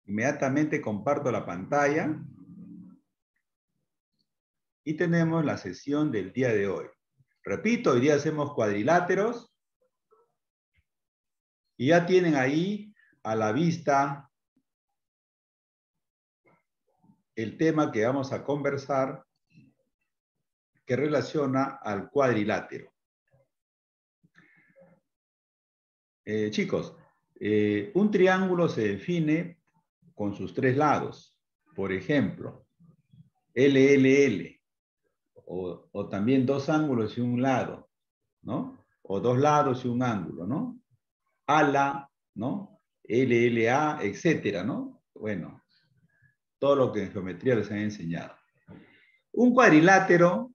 Inmediatamente comparto la pantalla y tenemos la sesión del día de hoy. Repito, hoy día hacemos cuadriláteros y ya tienen ahí a la vista el tema que vamos a conversar que relaciona al cuadrilátero. Chicos, un triángulo se define con sus tres lados. Por ejemplo, LLL, o también dos ángulos y un lado, ¿no? O dos lados y un ángulo, ¿no? ALA, ¿no? LLA, etcétera, ¿no? Bueno, todo lo que en geometría les han enseñado. Un cuadrilátero,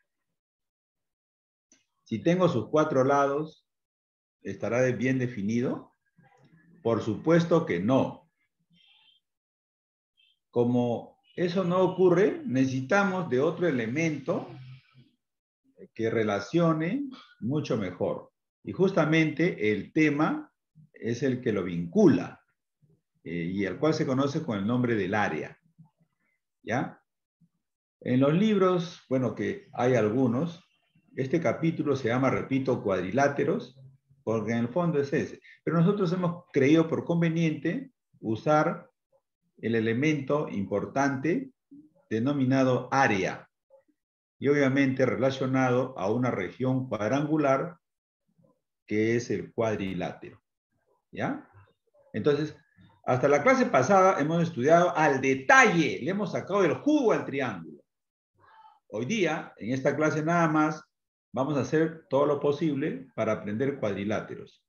si tengo sus cuatro lados, ¿estará bien definido? Por supuesto que no. Como eso no ocurre, necesitamos de otro elemento que relacione mucho mejor. Y justamente el tema es el que lo vincula y el cual se conoce con el nombre del área. ¿Ya? En los libros, bueno, que hay algunos, este capítulo se llama, repito, cuadriláteros, porque en el fondo es ese. Pero nosotros hemos creído por conveniente usar el elemento importante denominado área y obviamente relacionado a una región cuadrangular que es el cuadrilátero. ¿Ya? Entonces, hasta la clase pasada hemos estudiado al detalle, le hemos sacado el jugo al triángulo. Hoy día, en esta clase nada más, vamos a hacer todo lo posible para aprender cuadriláteros.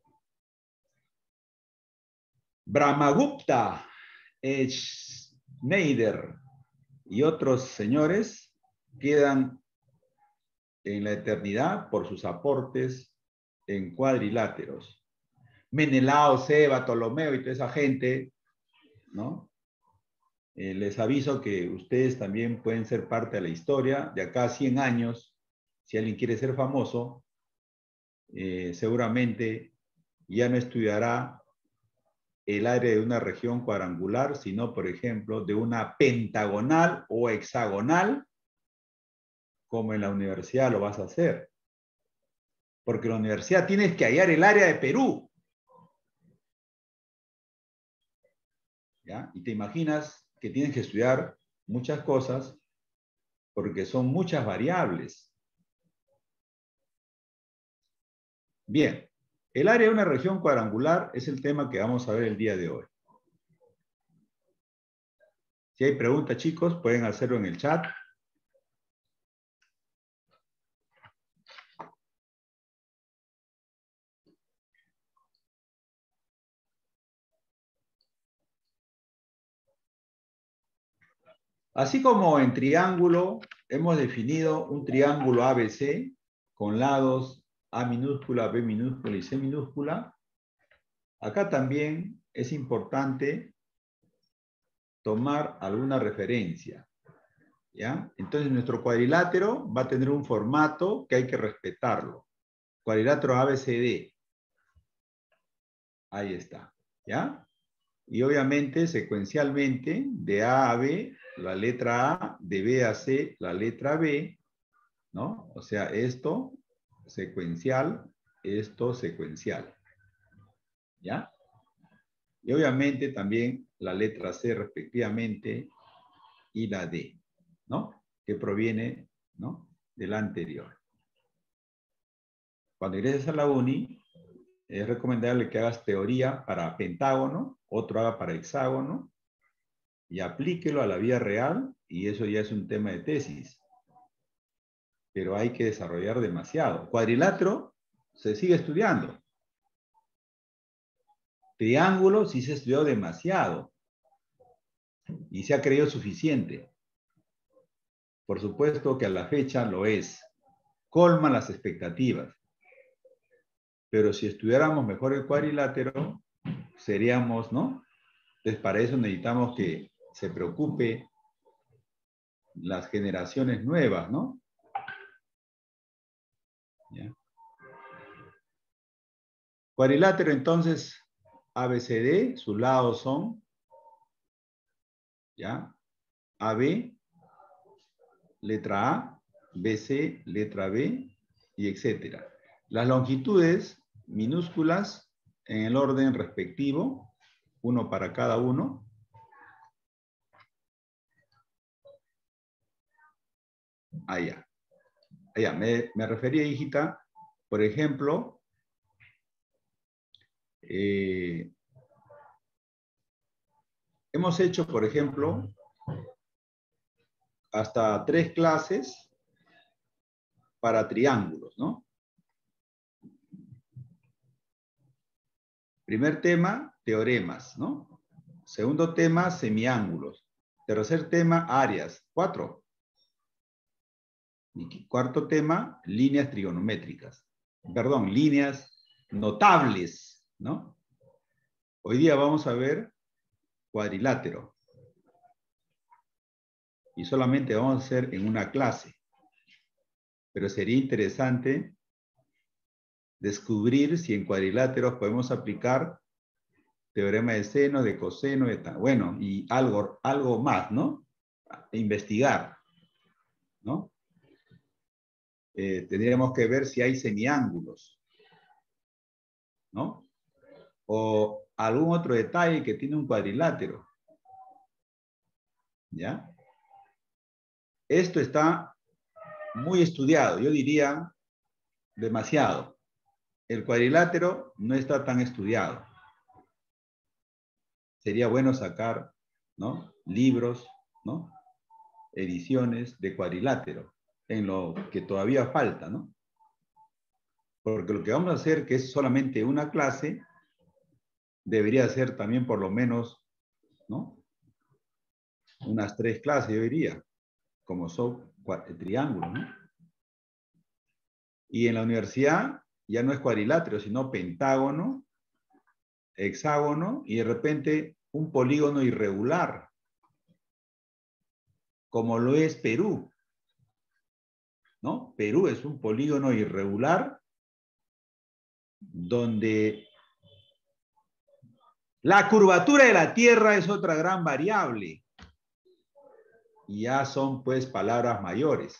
Brahmagupta, Schneider y otros señores quedan en la eternidad por sus aportes en cuadriláteros. Menelao, Seba, Ptolomeo y toda esa gente, ¿no? Les aviso que ustedes también pueden ser parte de la historia. De acá a 100 años, si alguien quiere ser famoso, seguramente ya no estudiará el área de una región cuadrangular, sino, por ejemplo, de una pentagonal o hexagonal, como en la universidad lo vas a hacer. Porque en la universidad tienes que hallar el área de Perú. ¿Ya? Y te imaginas que tienes que estudiar muchas cosas porque son muchas variables. Bien, el área de una región cuadrangular es el tema que vamos a ver el día de hoy. Si hay preguntas, chicos, pueden hacerlo en el chat. Así como en triángulo hemos definido un triángulo ABC con lados A minúscula, B minúscula y C minúscula, acá también es importante tomar alguna referencia. ¿Ya? Entonces nuestro cuadrilátero va a tener un formato que hay que respetarlo. Cuadrilátero ABCD. Ahí está. ¿Ya? Y obviamente secuencialmente de A a B la letra A, de B a C la letra B, ¿no? O sea, esto secuencial, esto secuencial. ¿Ya? Y obviamente también la letra C respectivamente y la D, ¿no? Que proviene, ¿no? De la anterior. Cuando ingreses a la uni, es recomendable que hagas teoría para pentágono, otro haga para hexágono, y aplíquelo a la vida real, y eso ya es un tema de tesis. Pero hay que desarrollar demasiado. Cuadrilátero se sigue estudiando. Triángulo sí se ha estudiado demasiado. Y se ha creído suficiente. Por supuesto que a la fecha lo es. Colman las expectativas. Pero si estudiáramos mejor el cuadrilátero, seríamos, ¿no? Entonces, para eso necesitamos que se preocupe las generaciones nuevas, ¿no? ¿Ya? Cuadrilátero, entonces, ABCD, sus lados son ¿ya? AB, letra A, BC, letra B, y etcétera. Las longitudes minúsculas en el orden respectivo, uno para cada uno. Allá. Allá. Me refería, hijita, por ejemplo, hemos hecho, por ejemplo, hasta 3 clases para triángulos, ¿no? Primer tema, teoremas, ¿no? Segundo tema, semiángulos. Tercer tema, áreas, 4. Y cuarto tema, líneas trigonométricas. Perdón, líneas notables, ¿no? Hoy día vamos a ver cuadrilátero. Y solamente vamos a hacer en una clase. Pero sería interesante descubrir si en cuadriláteros podemos aplicar teorema de seno, de coseno, de tan. Bueno, y algo más, ¿no? Investigar, ¿no? Tendríamos que ver si hay semiángulos, ¿no? O algún otro detalle que tiene un cuadrilátero, ¿ya? Esto está muy estudiado, yo diría demasiado. El cuadrilátero no está tan estudiado. Sería bueno sacar, ¿no? Libros, ¿no? Ediciones de cuadrilátero, en lo que todavía falta, ¿no? Porque lo que vamos a hacer, que es solamente una clase, debería ser también por lo menos, ¿no? Unas 3 clases, yo diría, como son triángulos, ¿no? Y en la universidad ya no es cuadrilátero, sino pentágono, hexágono y de repente un polígono irregular, como lo es Perú, ¿no? Perú es un polígono irregular donde la curvatura de la Tierra es otra gran variable. Y ya son pues palabras mayores.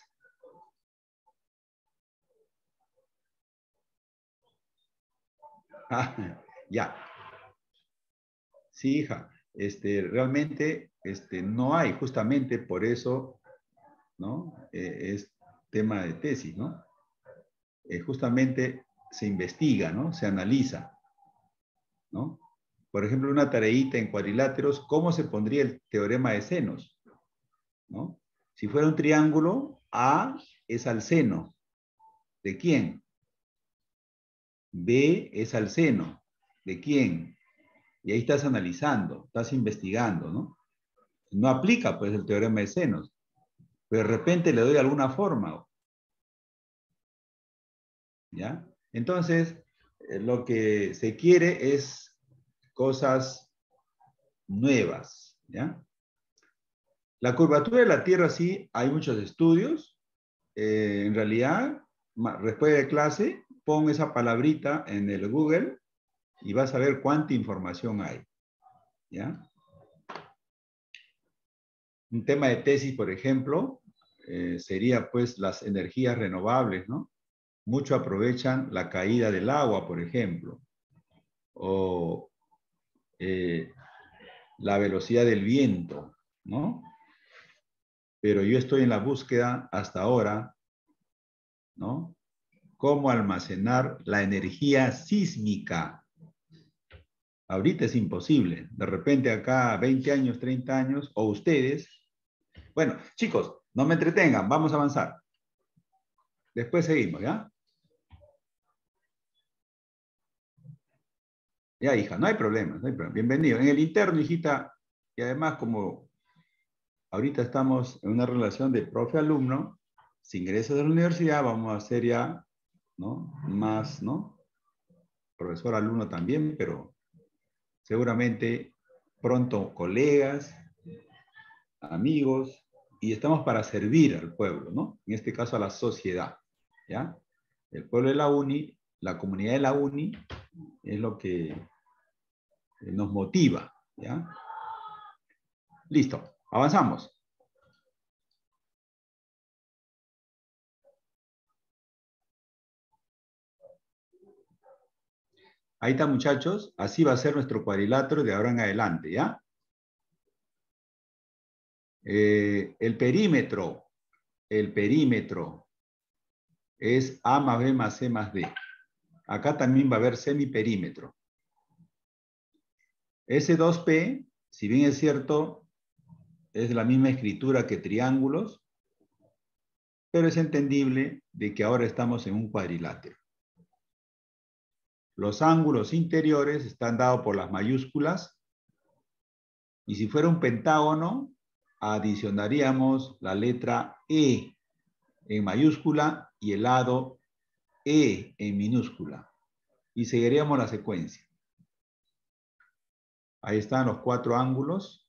Ah, ya. Sí, hija. Realmente no hay, justamente por eso, ¿no? Es tema de tesis, ¿no? Justamente se investiga, ¿no? Se analiza, ¿no? Por ejemplo, una tareita en cuadriláteros, ¿cómo se pondría el teorema de senos? ¿No? Si fuera un triángulo, A es al seno. ¿De quién? B es al seno. ¿De quién? Y ahí estás analizando, estás investigando, ¿no? No aplica, pues, el teorema de senos. Pero de repente le doy alguna forma. ¿Ya? Entonces, lo que se quiere es cosas nuevas, ¿ya? La curvatura de la Tierra, sí, hay muchos estudios. En realidad, después de clase, pon esa palabrita en el Google y vas a ver cuánta información hay, ¿ya? Un tema de tesis, por ejemplo, sería pues las energías renovables, ¿no? Mucho aprovechan la caída del agua, por ejemplo, o la velocidad del viento, ¿no? Pero yo estoy en la búsqueda hasta ahora, ¿no? Cómo almacenar la energía sísmica. Ahorita es imposible. De repente acá 20 años, 30 años, o ustedes. Bueno, chicos, no me entretengan, vamos a avanzar. Después seguimos, ¿ya? Ya, hija, no hay problema, no hay problema. Bienvenido. En el interno, hijita, y además como ahorita estamos en una relación de profe-alumno, si ingresas a la universidad vamos a hacer ya, ¿no? Más, ¿no? Profesor-alumno también, pero seguramente pronto colegas, amigos, y estamos para servir al pueblo, ¿no? En este caso a la sociedad, ¿ya? El pueblo de la UNI, la comunidad de la UNI, es lo que nos motiva, ¿ya? Listo. Avanzamos. Ahí está, muchachos. Así va a ser nuestro cuadrilátero de ahora en adelante, ¿ya? El perímetro es A más B más C más D. Acá también va a haber semiperímetro. S2P, si bien es cierto, es la misma escritura que triángulos, pero es entendible de que ahora estamos en un cuadrilátero. Los ángulos interiores están dados por las mayúsculas, y si fuera un pentágono, adicionaríamos la letra E en mayúscula y el lado E en minúscula, y seguiríamos la secuencia. Ahí están los 4 ángulos.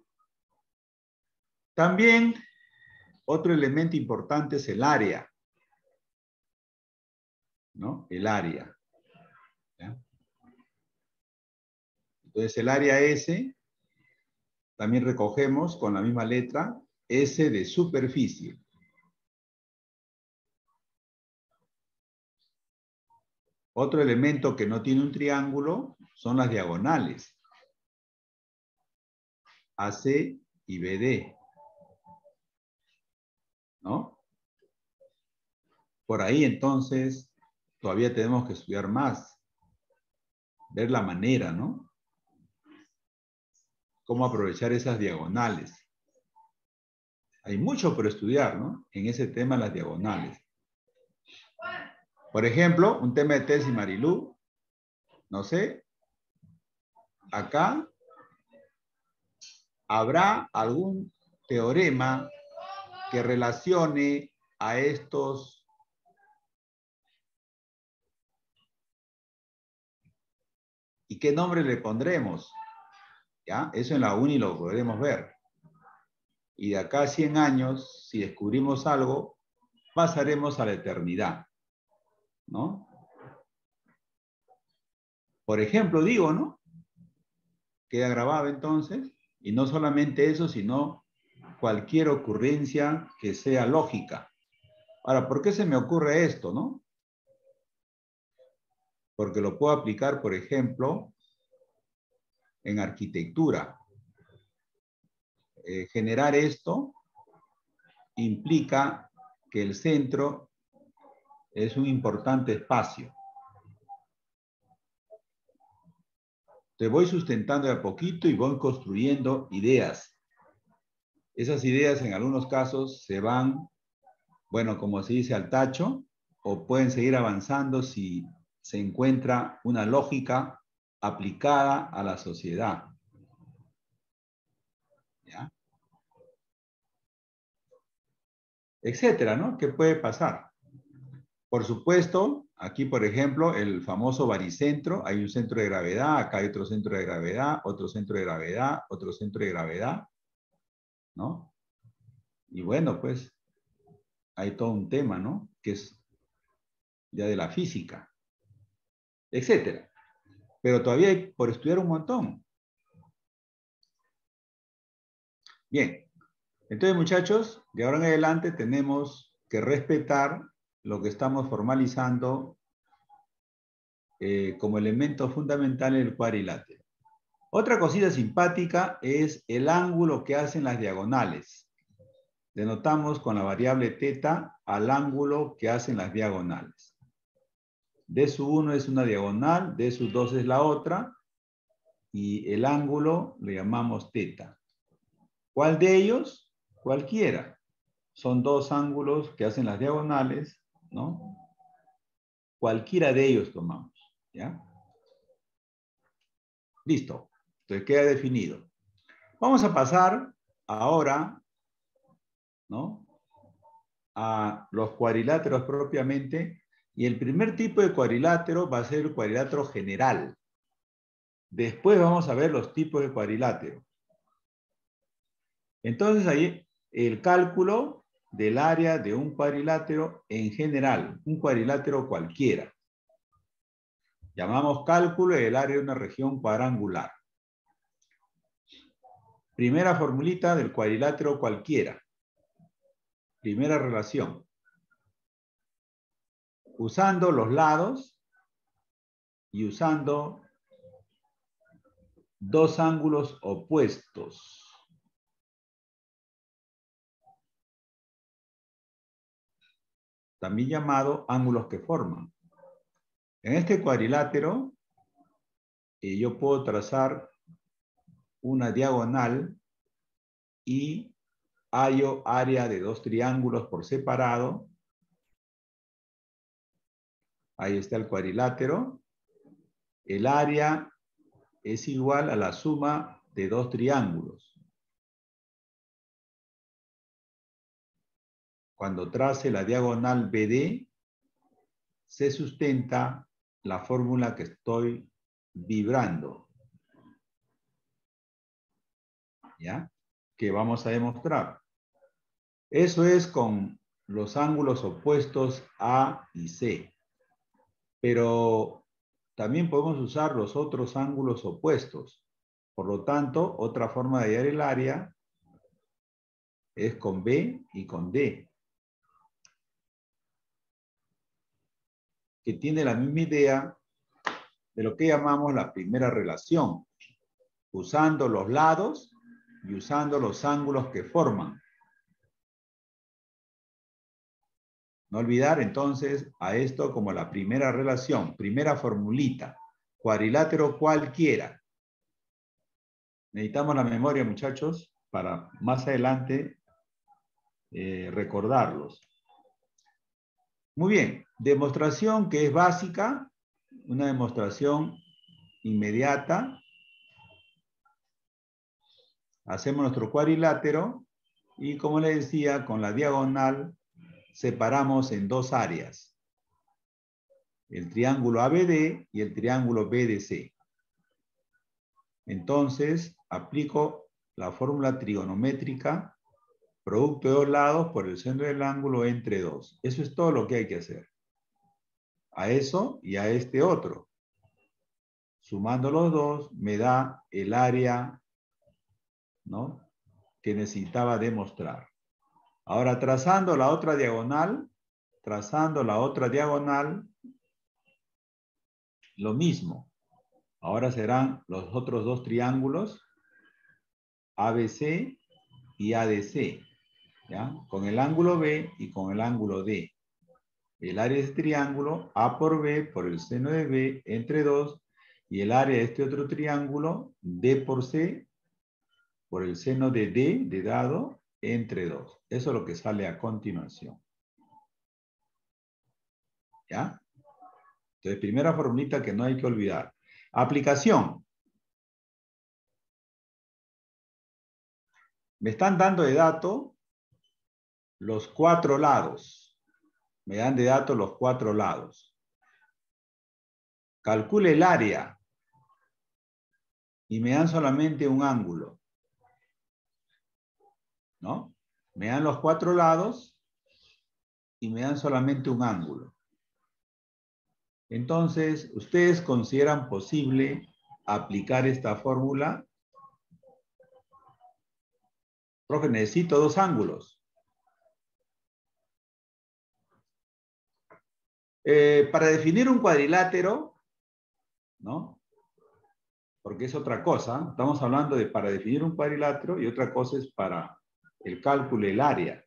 También otro elemento importante es el área, ¿no? El área. ¿Ya? Entonces el área S, también recogemos con la misma letra S de superficie. Otro elemento que no tiene un triángulo son las diagonales. AC y BD. ¿No? Por ahí entonces todavía tenemos que estudiar más. Ver la manera, ¿no? Cómo aprovechar esas diagonales. Hay mucho por estudiar, ¿no? En ese tema, las diagonales. Por ejemplo, un tema de tesis, Marilú, no sé, acá habrá algún teorema que relacione a estos y qué nombre le pondremos, ¿ya? Eso en la uni lo podremos ver. Y de acá a 100 años, si descubrimos algo, pasaremos a la eternidad, ¿no? Por ejemplo, digo, ¿no? Queda grabado entonces, y no solamente eso, sino cualquier ocurrencia que sea lógica. Ahora, ¿por qué se me ocurre esto, no? Porque lo puedo aplicar, por ejemplo, en arquitectura. Generar esto implica que el centro es un importante espacio. Te voy sustentando de a poquito y voy construyendo ideas. Esas ideas en algunos casos se van, bueno, como se dice, al tacho, o pueden seguir avanzando si se encuentra una lógica aplicada a la sociedad. ¿Ya? Etcétera, ¿no? ¿Qué puede pasar? Por supuesto, aquí, por ejemplo, el famoso baricentro, hay un centro de gravedad, acá hay otro centro de gravedad, otro centro de gravedad, otro centro de gravedad, ¿no? Y bueno, pues, hay todo un tema, ¿no? Que es ya de la física, etcétera. Pero todavía hay por estudiar un montón. Bien, entonces, muchachos, de ahora en adelante tenemos que respetar lo que estamos formalizando como elemento fundamental en el cuadrilátero. Otra cosita simpática es el ángulo que hacen las diagonales. Denotamos con la variable teta al ángulo que hacen las diagonales. D sub 1 es una diagonal, D sub 2 es la otra, y el ángulo le llamamos teta. ¿Cuál de ellos? Cualquiera. Son dos ángulos que hacen las diagonales, ¿no? Cualquiera de ellos tomamos, ¿ya? Listo. Entonces queda definido. Vamos a pasar ahora, ¿no?, a los cuadriláteros propiamente, y el primer tipo de cuadrilátero va a ser el cuadrilátero general. Después vamos a ver los tipos de cuadrilátero. Entonces ahí el cálculo del área de un cuadrilátero en general, un cuadrilátero cualquiera. Llamamos cálculo del área de una región cuadrangular. Primera formulita del cuadrilátero cualquiera. Primera relación. Usando los lados y usando dos ángulos opuestos. También llamado ángulos que forman. En este cuadrilátero, yo puedo trazar una diagonal y hallo área de dos triángulos por separado. Ahí está el cuadrilátero. El área es igual a la suma de dos triángulos. Cuando trace la diagonal BD, se sustenta la fórmula que estoy vibrando. ¿Ya? Que vamos a demostrar. Eso es con los ángulos opuestos A y C. Pero también podemos usar los otros ángulos opuestos. Por lo tanto, otra forma de hallar el área es con B y con D, que tiene la misma idea de lo que llamamos la primera relación, usando los lados y usando los ángulos que forman. No olvidar entonces a esto como la primera relación, primera formulita, cuadrilátero cualquiera. Necesitamos la memoria, muchachos, para más adelante recordarlos. Muy bien, demostración que es básica, una demostración inmediata. Hacemos nuestro cuadrilátero y, como les decía, con la diagonal separamos en dos áreas. El triángulo ABD y el triángulo BDC. Entonces, aplico la fórmula trigonométrica, producto de dos lados por el centro del ángulo entre dos. Eso es todo lo que hay que hacer. A eso y a este otro. Sumando los dos, me da el área, ¿no?, que necesitaba demostrar. Ahora, trazando la otra diagonal, lo mismo. Ahora serán los otros dos triángulos, ABC y ADC, ¿ya? Con el ángulo B y con el ángulo D. El área de este triángulo, A por B por el seno de B entre 2, y el área de este otro triángulo, D por C por el seno de D, de dado, entre 2. Eso es lo que sale a continuación. ¿Ya? Entonces, primera formulita que no hay que olvidar. Aplicación. Me están dando de dato los cuatro lados. Me dan de dato los cuatro lados. Calcule el área y me dan solamente un ángulo, ¿no? Me dan los cuatro lados y me dan solamente un ángulo. Entonces, ¿ustedes consideran posible aplicar esta fórmula? Profe, necesito dos ángulos. Para definir un cuadrilátero, ¿no? Porque es otra cosa. Estamos hablando de para definir un cuadrilátero y otra cosa es para el cálculo del área.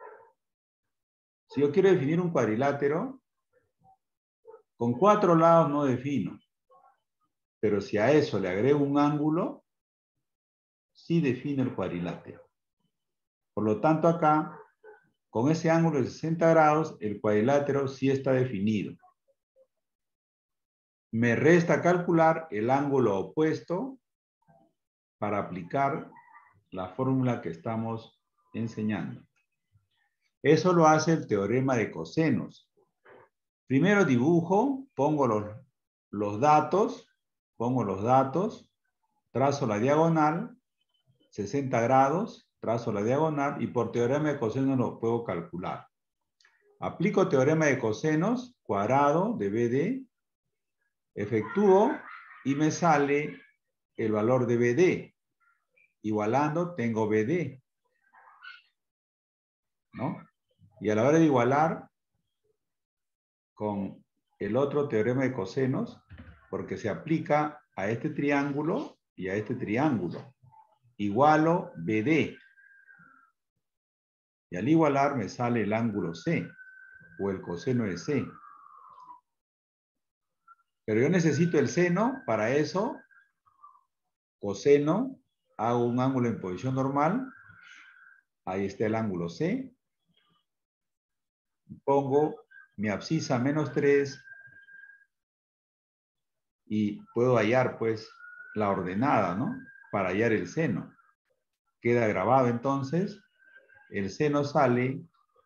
Si yo quiero definir un cuadrilátero, con cuatro lados no defino. Pero si a eso le agrego un ángulo, sí defino el cuadrilátero. Por lo tanto, acá, con ese ángulo de 60 grados, el cuadrilátero sí está definido. Me resta calcular el ángulo opuesto para aplicar la fórmula que estamos enseñando. Eso lo hace el teorema de cosenos. Primero dibujo, pongo los datos, trazo la diagonal, 60 grados, trazo la diagonal y por teorema de cosenos lo puedo calcular. Aplico teorema de cosenos, cuadrado de BD, efectúo y me sale el valor de BD. Igualando, tengo BD, ¿no? Y a la hora de igualar con el otro teorema de cosenos, porque se aplica a este triángulo y a este triángulo. Igualo BD. Y al igualar me sale el ángulo C, o el coseno de C. Pero yo necesito el seno, para eso, coseno, hago un ángulo en posición normal, ahí está el ángulo C, pongo mi abscisa -3 y puedo hallar pues la ordenada, ¿no? Para hallar el seno. Queda grabado entonces, el seno sale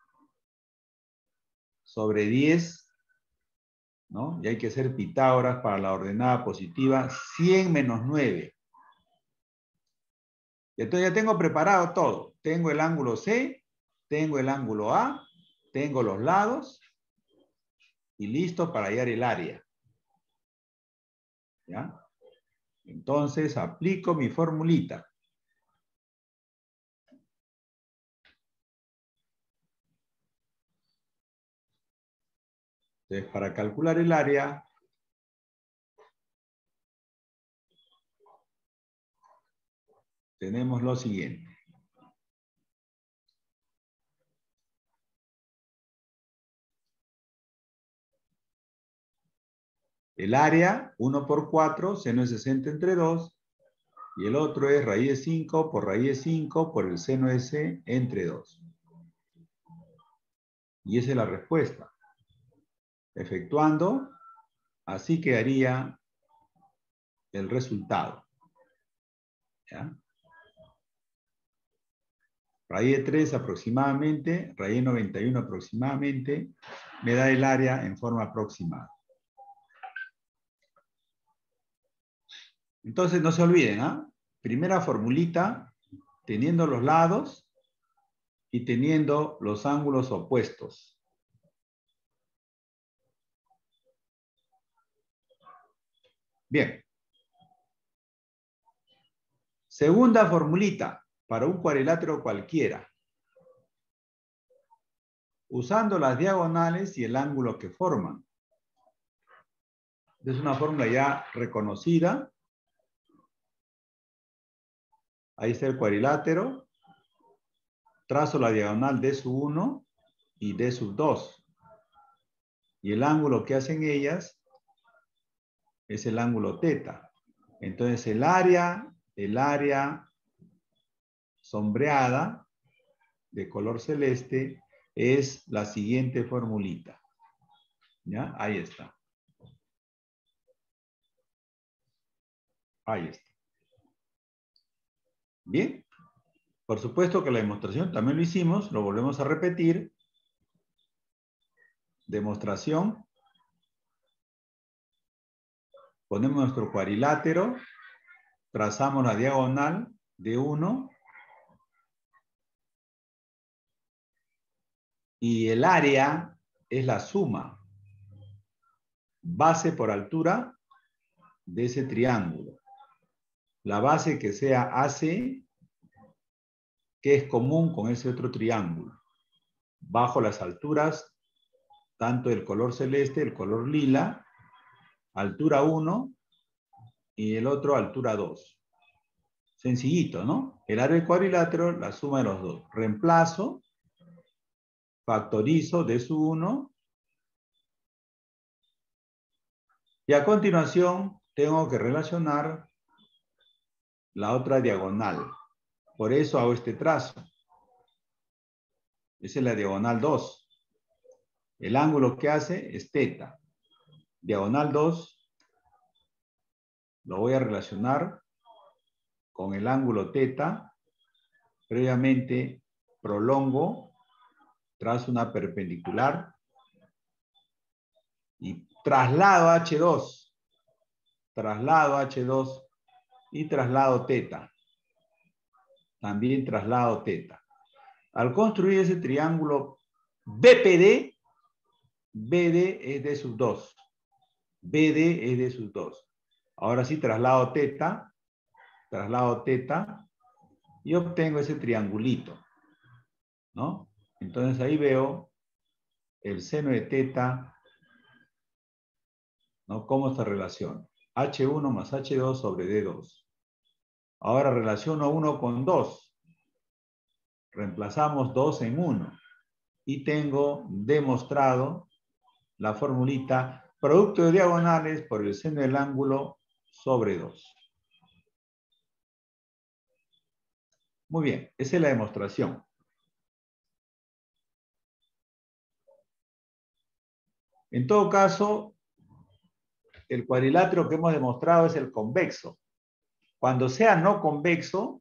sobre 10, ¿no? Y hay que hacer Pitágoras para la ordenada positiva, 100 menos 9. Y entonces ya tengo preparado todo. Tengo el ángulo C, tengo el ángulo A, tengo los lados y listo para hallar el área. ¿Ya? Entonces aplico mi formulita. Entonces para calcular el área, tenemos lo siguiente. El área, 1 por 4, seno de 60 entre 2, y el otro es raíz de 5 por raíz de 5 por el seno de C entre 2. Y esa es la respuesta. Efectuando, así quedaría el resultado. ¿Ya? Raíz de 3 aproximadamente, raíz de 91 aproximadamente, me da el área en forma aproximada. Entonces no se olviden, ¿ah? Primera formulita, teniendo los lados y teniendo los ángulos opuestos. Bien. Segunda formulita, para un cuadrilátero cualquiera. Usando las diagonales y el ángulo que forman. Es una fórmula ya reconocida. Ahí está el cuadrilátero. Trazo la diagonal D sub 1 y D sub 2. Y el ángulo que hacen ellas es el ángulo teta. Entonces el área sombreada de color celeste es la siguiente formulita. ¿Ya? Ahí está. Ahí está. Bien. Por supuesto que la demostración también lo hicimos, lo volvemos a repetir. Demostración. Ponemos nuestro cuadrilátero, trazamos la diagonal de 1 y el área es la suma, base por altura de ese triángulo. La base que sea AC, que es común con ese otro triángulo. Bajo las alturas, tanto el color celeste, el color lila, altura 1 y el otro altura 2. Sencillito, ¿no? El área del cuadrilátero, la suma de los dos. Reemplazo, factorizo D sub 1 y a continuación tengo que relacionar la otra diagonal. Por eso hago este trazo. Esa es la diagonal 2. El ángulo que hace es teta. Diagonal 2 lo voy a relacionar con el ángulo teta. Previamente prolongo, trazo una perpendicular y traslado H2. Traslado H2 y traslado teta. También traslado teta. Al construir ese triángulo BPD, BD es D sub 2. BD es D sub 2. Ahora sí traslado teta y obtengo ese triangulito, ¿no? Entonces ahí veo el seno de teta, ¿no? ¿Cómo se relaciona? H1 más H2 sobre D2. Ahora relaciono 1 con 2. Reemplazamos 2 en 1. Y tengo demostrado la formulita producto de diagonales por el seno del ángulo sobre 2. Muy bien, esa es la demostración. En todo caso, el cuadrilátero que hemos demostrado es el convexo. Cuando sea no convexo,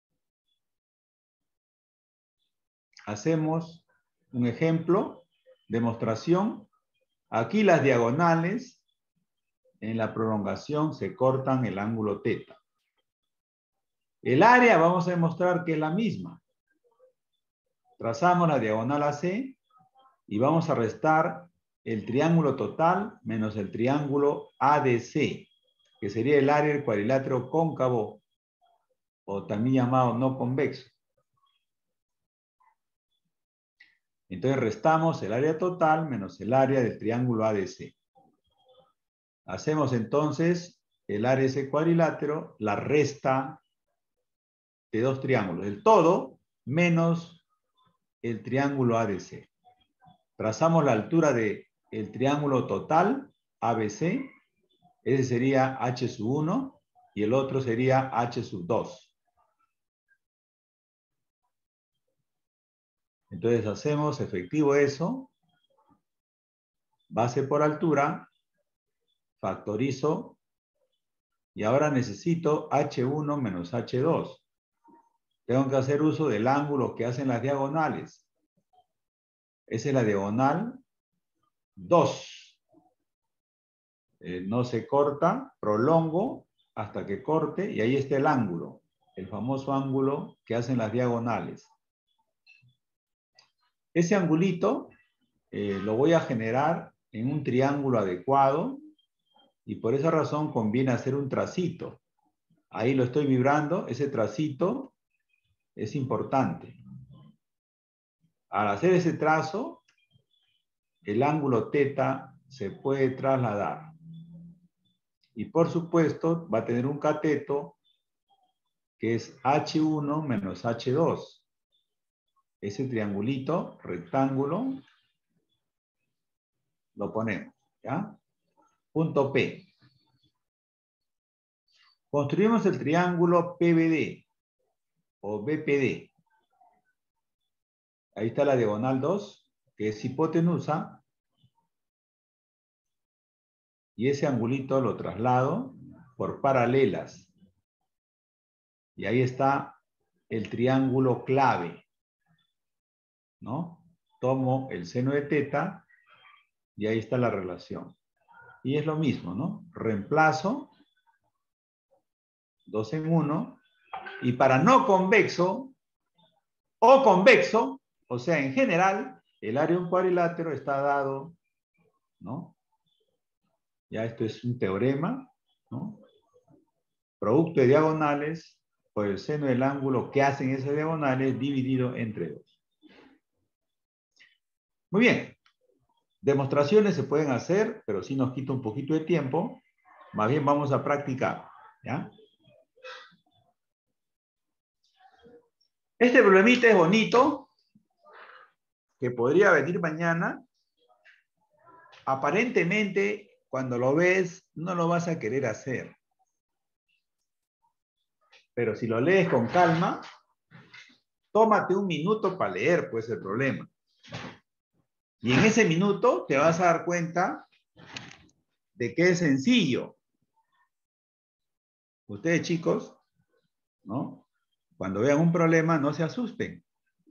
hacemos un ejemplo, demostración. Aquí las diagonales en la prolongación se cortan el ángulo teta. El área vamos a demostrar que es la misma. Trazamos la diagonal AC y vamos a restar el triángulo total menos el triángulo ADC, que sería el área del cuadrilátero cóncavo o también llamado no convexo. Entonces restamos el área total menos el área del triángulo ADC. Hacemos entonces el área de ese cuadrilátero, la resta de dos triángulos, el todo menos el triángulo ADC. Trazamos la altura del triángulo total ABC, ese sería H sub 1 y el otro sería H sub 2. Entonces hacemos efectivo eso, base por altura, factorizo, y ahora necesito H1 menos H2. Tengo que hacer uso del ángulo que hacen las diagonales. Esa es la diagonal 2. No se corta, prolongo hasta que corte, y ahí está el ángulo, el famoso ángulo que hacen las diagonales. Ese angulito lo voy a generar en un triángulo adecuado, y por esa razón conviene hacer un tracito. Ahí lo estoy vibrando, ese tracito es importante. Al hacer ese trazo, el ángulo teta se puede trasladar. Y por supuesto va a tener un cateto que es H1 menos H2. Ese triangulito, rectángulo, lo ponemos, ¿ya? Punto P. Construimos el triángulo PBD o BPD. Ahí está la diagonal 2, que es hipotenusa. Y ese angulito lo traslado por paralelas. Y ahí está el triángulo clave, ¿no? Tomo el seno de teta y ahí está la relación. Y es lo mismo, ¿no? Reemplazo 2 en 1. Y para no convexo o convexo, o sea, en general, el área de un cuadrilátero está dado, ¿no? Ya esto es un teorema, ¿no? Producto de diagonales por el seno del ángulo que hacen esas diagonales dividido entre 2. Muy bien. Demostraciones se pueden hacer, pero sí nos quita un poquito de tiempo. Más bien vamos a practicar, ¿ya? Este problemita es bonito, que podría venir mañana. Aparentemente, cuando lo ves, no lo vas a querer hacer. Pero si lo lees con calma, tómate un minuto para leer, pues, el problema. Y en ese minuto te vas a dar cuenta de que es sencillo. Ustedes, chicos, ¿no? Cuando vean un problema, no se asusten.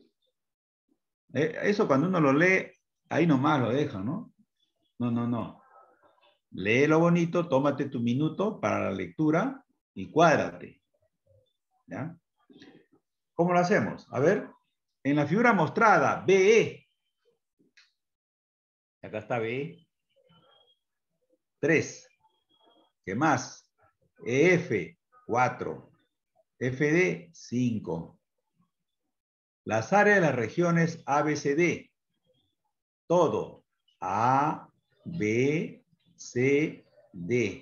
Eso cuando uno lo lee, ahí nomás lo dejan, ¿no? No. Lee lo bonito, tómate tu minuto para la lectura y cuádrate. ¿Ya? ¿Cómo lo hacemos? A ver, en la figura mostrada, BE. Acá está BE. 3. ¿Qué más? EF, 4. FD, 5. Las áreas de las regiones A, B, C, D. Todo. A, B, C, D.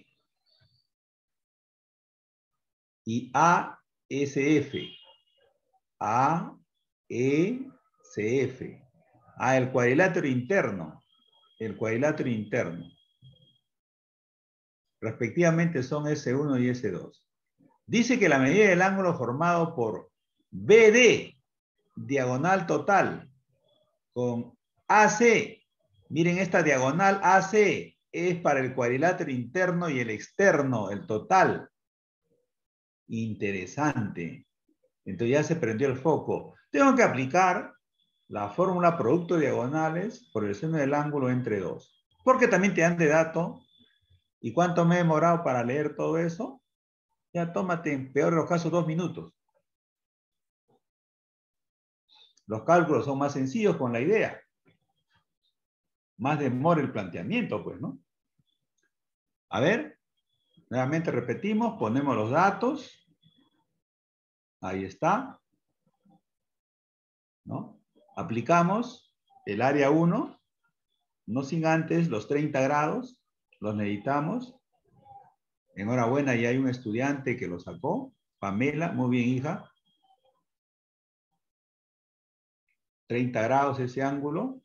Y A, S, F. A, E, C, F. El cuadrilátero interno. El cuadrilátero interno. Respectivamente son S1 y S2. Dice que la medida del ángulo formado por BD, diagonal total, con AC. Miren, esta diagonal AC es para el cuadrilátero interno y el externo, el total. Interesante. Entonces ya se prendió el foco. Tengo que aplicar la fórmula producto diagonales por el seno del ángulo entre 2. Porque también te dan de dato. ¿Y cuánto me he demorado para leer todo eso? Ya tómate, en peor de los casos, 2 minutos. Los cálculos son más sencillos con la idea. Más demora el planteamiento, pues, ¿no? A ver, nuevamente repetimos, ponemos los datos. Ahí está. ¿No? Aplicamos el área 1, no sin antes los 30 grados, los necesitamos. Enhorabuena, ya hay un estudiante que lo sacó. Pamela, muy bien, hija. 30 grados ese ángulo.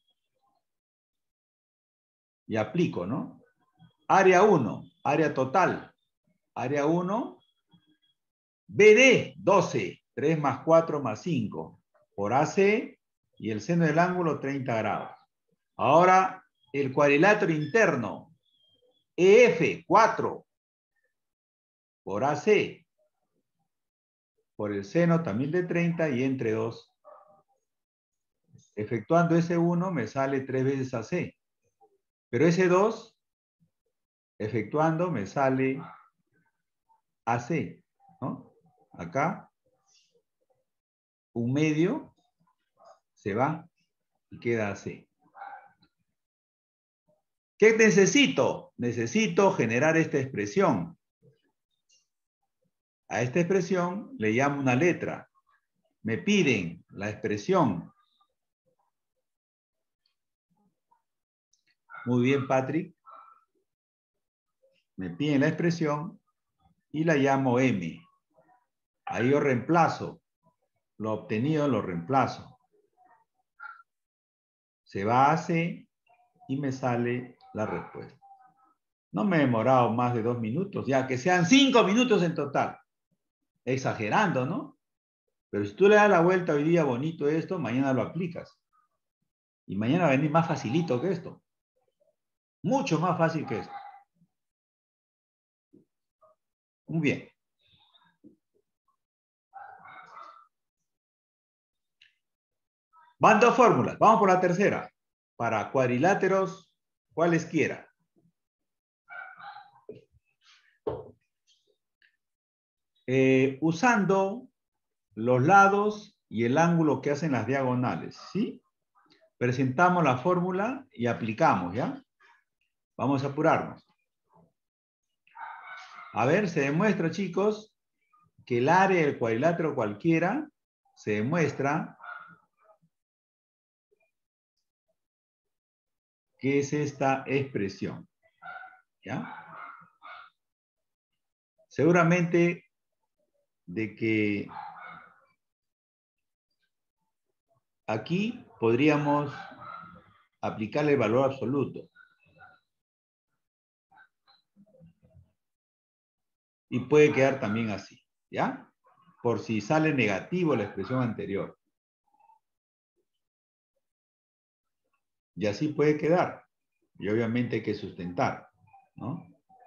Y aplico, ¿no? Área 1, área total. Área 1, BD, 12. 3 más 4 más 5. Por AC y el seno del ángulo, 30 grados. Ahora, el cuadrilátero interno. EF, 4. Por AC. Por el seno también de 30 y entre 2. Efectuando ese 1 me sale 3 veces AC. Pero ese 2, efectuando, me sale AC, ¿no? Acá, un medio se va y queda AC. ¿Qué necesito? Necesito generar esta expresión. A esta expresión le llamo una letra. Me piden la expresión. Muy bien, Patrick. Me piden la expresión y la llamo M. Ahí yo reemplazo. Lo obtenido lo reemplazo. Se va a C y me sale la respuesta. No me he demorado más de 2 minutos, ya que sean 5 minutos en total. Exagerando, ¿no? Pero si tú le das la vuelta hoy día bonito esto, mañana lo aplicas. Y mañana va a venir más facilito que esto. Mucho más fácil que esto. Muy bien. Van 2 fórmulas. Vamos por la tercera. Para cuadriláteros, cualesquiera. Usando los lados y el ángulo que hacen las diagonales, ¿sí? Presentamos la fórmula y aplicamos, ¿ya? Vamos a apurarnos. A ver, se demuestra, chicos, que el área del cuadrilátero cualquiera se demuestra que es esta expresión, ¿ya? Seguramente de que aquí podríamos aplicarle el valor absoluto. Y puede quedar también así, ¿ya? Por si sale negativo la expresión anterior. Y así puede quedar. Y obviamente hay que sustentar, ¿no?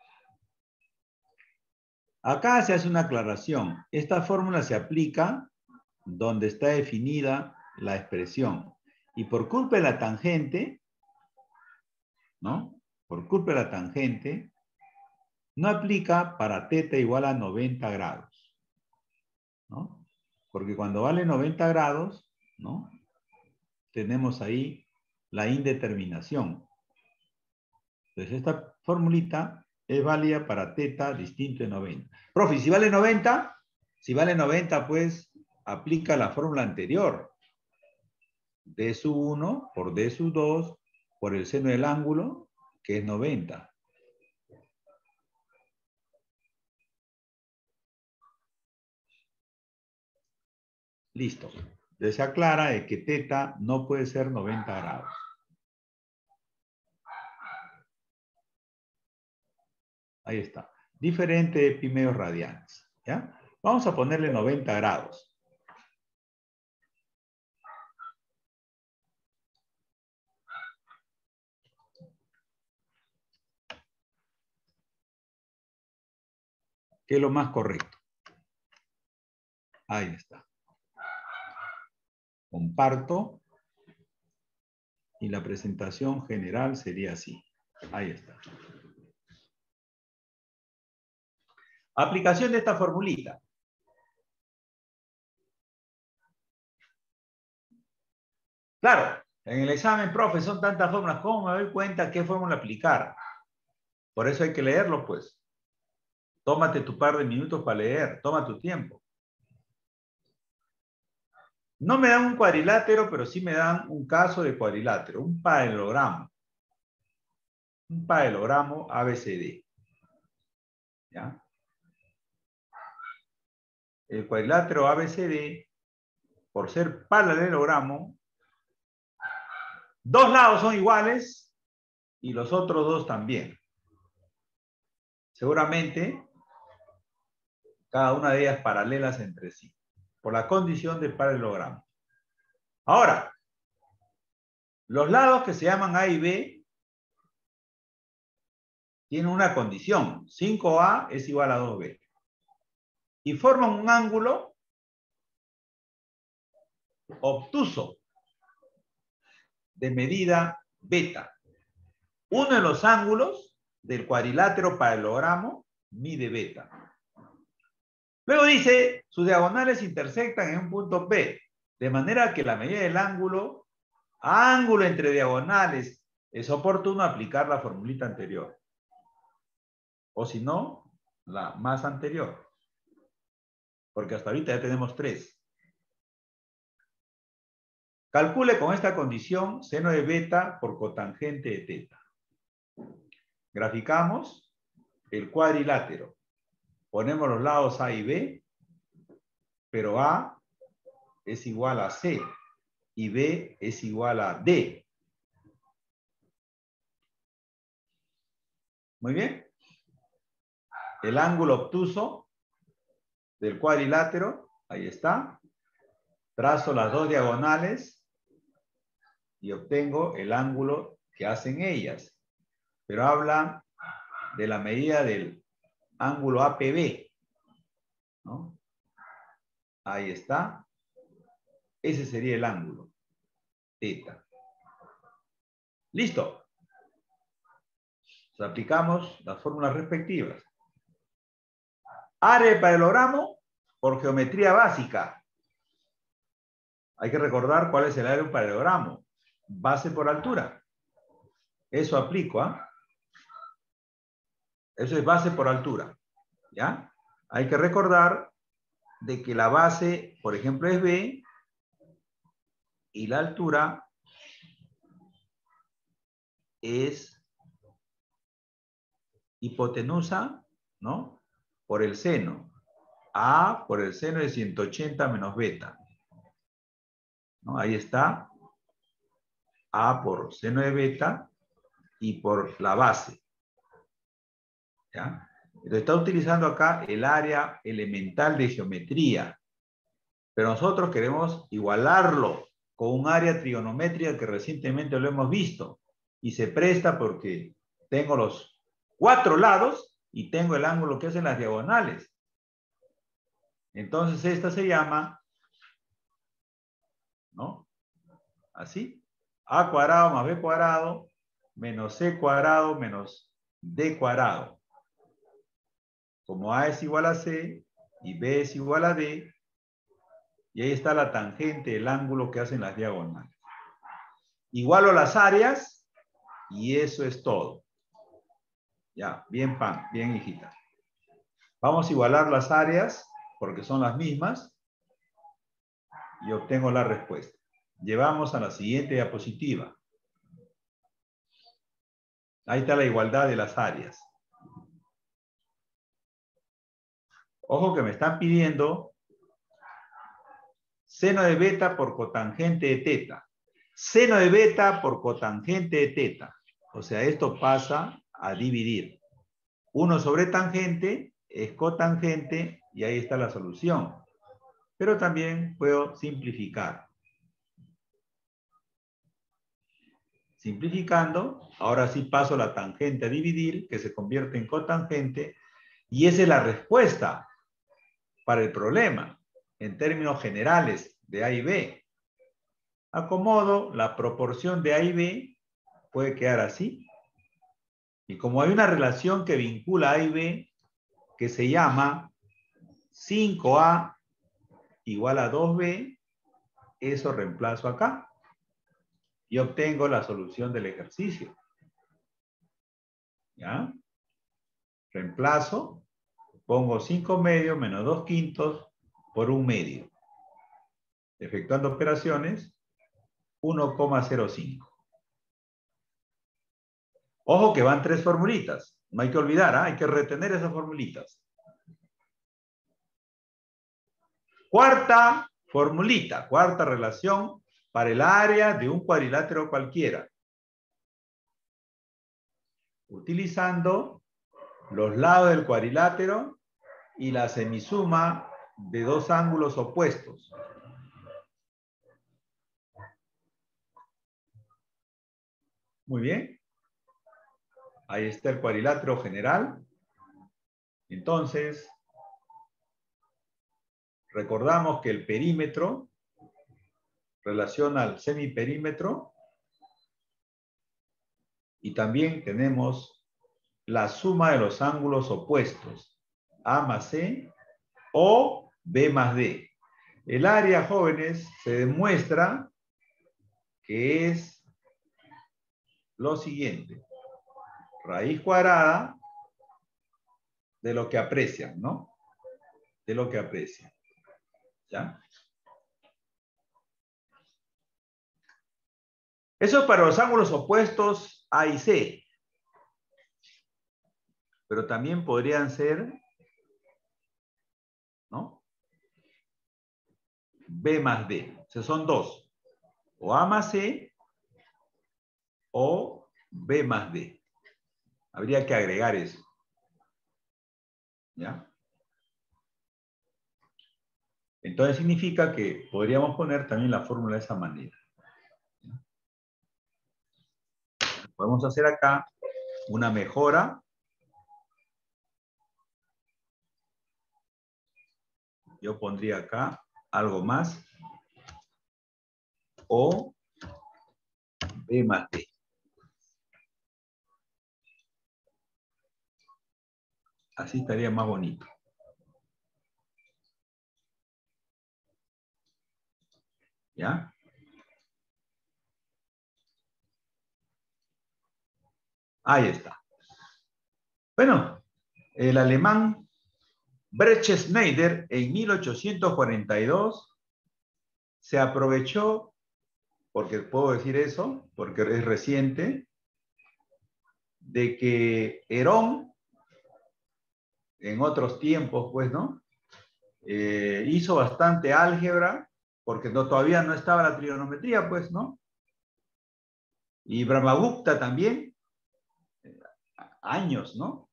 Acá se hace una aclaración. Esta fórmula se aplica donde está definida la expresión. Y por culpa de la tangente, ¿no? Por culpa de la tangente, no aplica para θ igual a 90 grados, ¿no? Porque cuando vale 90 grados, ¿no? Tenemos ahí la indeterminación. Entonces esta formulita es válida para θ distinto de 90. Profe, si vale 90, pues aplica la fórmula anterior. D sub 1 por D sub 2 por el seno del ángulo, que es 90. Listo. Entonces se aclara de que teta no puede ser 90 grados. Ahí está. Diferente de pi medios radianes. ¿Ya? Vamos a ponerle 90 grados. ¿Qué es lo más correcto? Ahí está. Comparto. Y la presentación general sería así. Ahí está. Aplicación de esta formulita. Claro, en el examen, profe, son tantas fórmulas. ¿Cómo me doy cuenta qué fórmula aplicar? Por eso hay que leerlo, pues. Tómate tu par de minutos para leer. Toma tu tiempo. No me dan un cuadrilátero, pero sí me dan un caso de cuadrilátero. Un paralelogramo. Un paralelogramo ABCD. ¿Ya? El cuadrilátero ABCD, por ser paralelogramo, dos lados son iguales y los otros dos también. Seguramente, cada una de ellas paralelas entre sí, por la condición de paralelogramo. Ahora, los lados que se llaman A y B tienen una condición. 5A es igual a 2B. Y forman un ángulo obtuso de medida beta. Uno de los ángulos del cuadrilátero paralelogramo mide beta. Luego dice, sus diagonales intersectan en un punto P, de manera que la medida del ángulo entre diagonales es oportuno aplicar la formulita anterior. O si no, la más anterior. Porque hasta ahorita ya tenemos 3. Calcule con esta condición seno de beta por cotangente de teta. Graficamos el cuadrilátero. Ponemos los lados A y B, pero A es igual a C y B es igual a D. Muy bien. El ángulo obtuso del cuadrilátero, ahí está. Trazo las dos diagonales y obtengo el ángulo que hacen ellas. Pero habla de la medida del ángulo APB, ¿no? Ahí está. Ese sería el ángulo, teta. Listo. Entonces, aplicamos las fórmulas respectivas. Área de paralelogramo por geometría básica. Hay que recordar cuál es el área de un paralelogramo. Base por altura. Eso aplico, ¿ah? Eso es base por altura. ¿Ya? Hay que recordar de que la base, por ejemplo, es B y la altura es hipotenusa, ¿no? Por el seno. A por el seno de 180 menos beta. ¿No? Ahí está. A por seno de beta y por la base. ¿Ya? Entonces está utilizando acá el área elemental de geometría. Pero nosotros queremos igualarlo con un área trigonométrica que recientemente lo hemos visto. Y se presta porque tengo los 4 lados y tengo el ángulo que hacen las diagonales. Entonces esta se llama, ¿no? Así. A cuadrado más B cuadrado menos C cuadrado menos D cuadrado. Como A es igual a C y B es igual a D, y ahí está la tangente, el ángulo que hacen las diagonales. Igualo las áreas y eso es todo. Ya, bien pan, bien hijita. Vamos a igualar las áreas porque son las mismas y obtengo la respuesta. llevamos a la siguiente diapositiva. Ahí está la igualdad de las áreas. Ojo que me están pidiendo seno de beta por cotangente de teta. Seno de beta por cotangente de teta. O sea, esto pasa a dividir. 1 sobre tangente es cotangente y ahí está la solución. Pero también puedo simplificar. Simplificando, ahora sí paso la tangente a dividir, que se convierte en cotangente, y esa es la respuesta para el problema, en términos generales, de A y B. Acomodo, la proporción de A y B puede quedar así. Y como hay una relación que vincula A y B, que se llama 5A igual a 2B, eso reemplazo acá. Y obtengo la solución del ejercicio. ¿Ya? Reemplazo, pongo 5 medios menos 2 quintos por 1 medio. Efectuando operaciones, 1,05. Ojo que van 3 formulitas. No hay que olvidar, hay que retener esas formulitas. Cuarta formulita, cuarta relación para el área de un cuadrilátero cualquiera. Utilizando los lados del cuadrilátero y la semisuma de dos ángulos opuestos. Muy bien. Ahí está el cuadrilátero general. Entonces, recordamos que el perímetro relaciona al semiperímetro y también tenemos la suma de los ángulos opuestos, A más C o B más D. El área, jóvenes, se demuestra que es lo siguiente. Raíz cuadrada de lo que aprecian, ¿no? De lo que aprecian. ¿Ya? Eso es para los ángulos opuestos A y C. Pero también podrían ser, ¿no? B más D. O sea, son dos. O A más C o B más D. Habría que agregar eso. ¿Ya? Entonces significa que podríamos poner también la fórmula de esa manera. ¿Ya? Podemos hacer acá una mejora. Yo pondría acá algo más. O B más D. Así estaría más bonito. ¿Ya? Ahí está. Bueno, el alemán Bretschneider en 1842 se aprovechó, porque puedo decir eso, porque es reciente, de que Herón, en otros tiempos, pues, ¿no? Hizo bastante álgebra, porque todavía no estaba la trigonometría, pues, ¿no? Y Brahmagupta también, años, ¿no?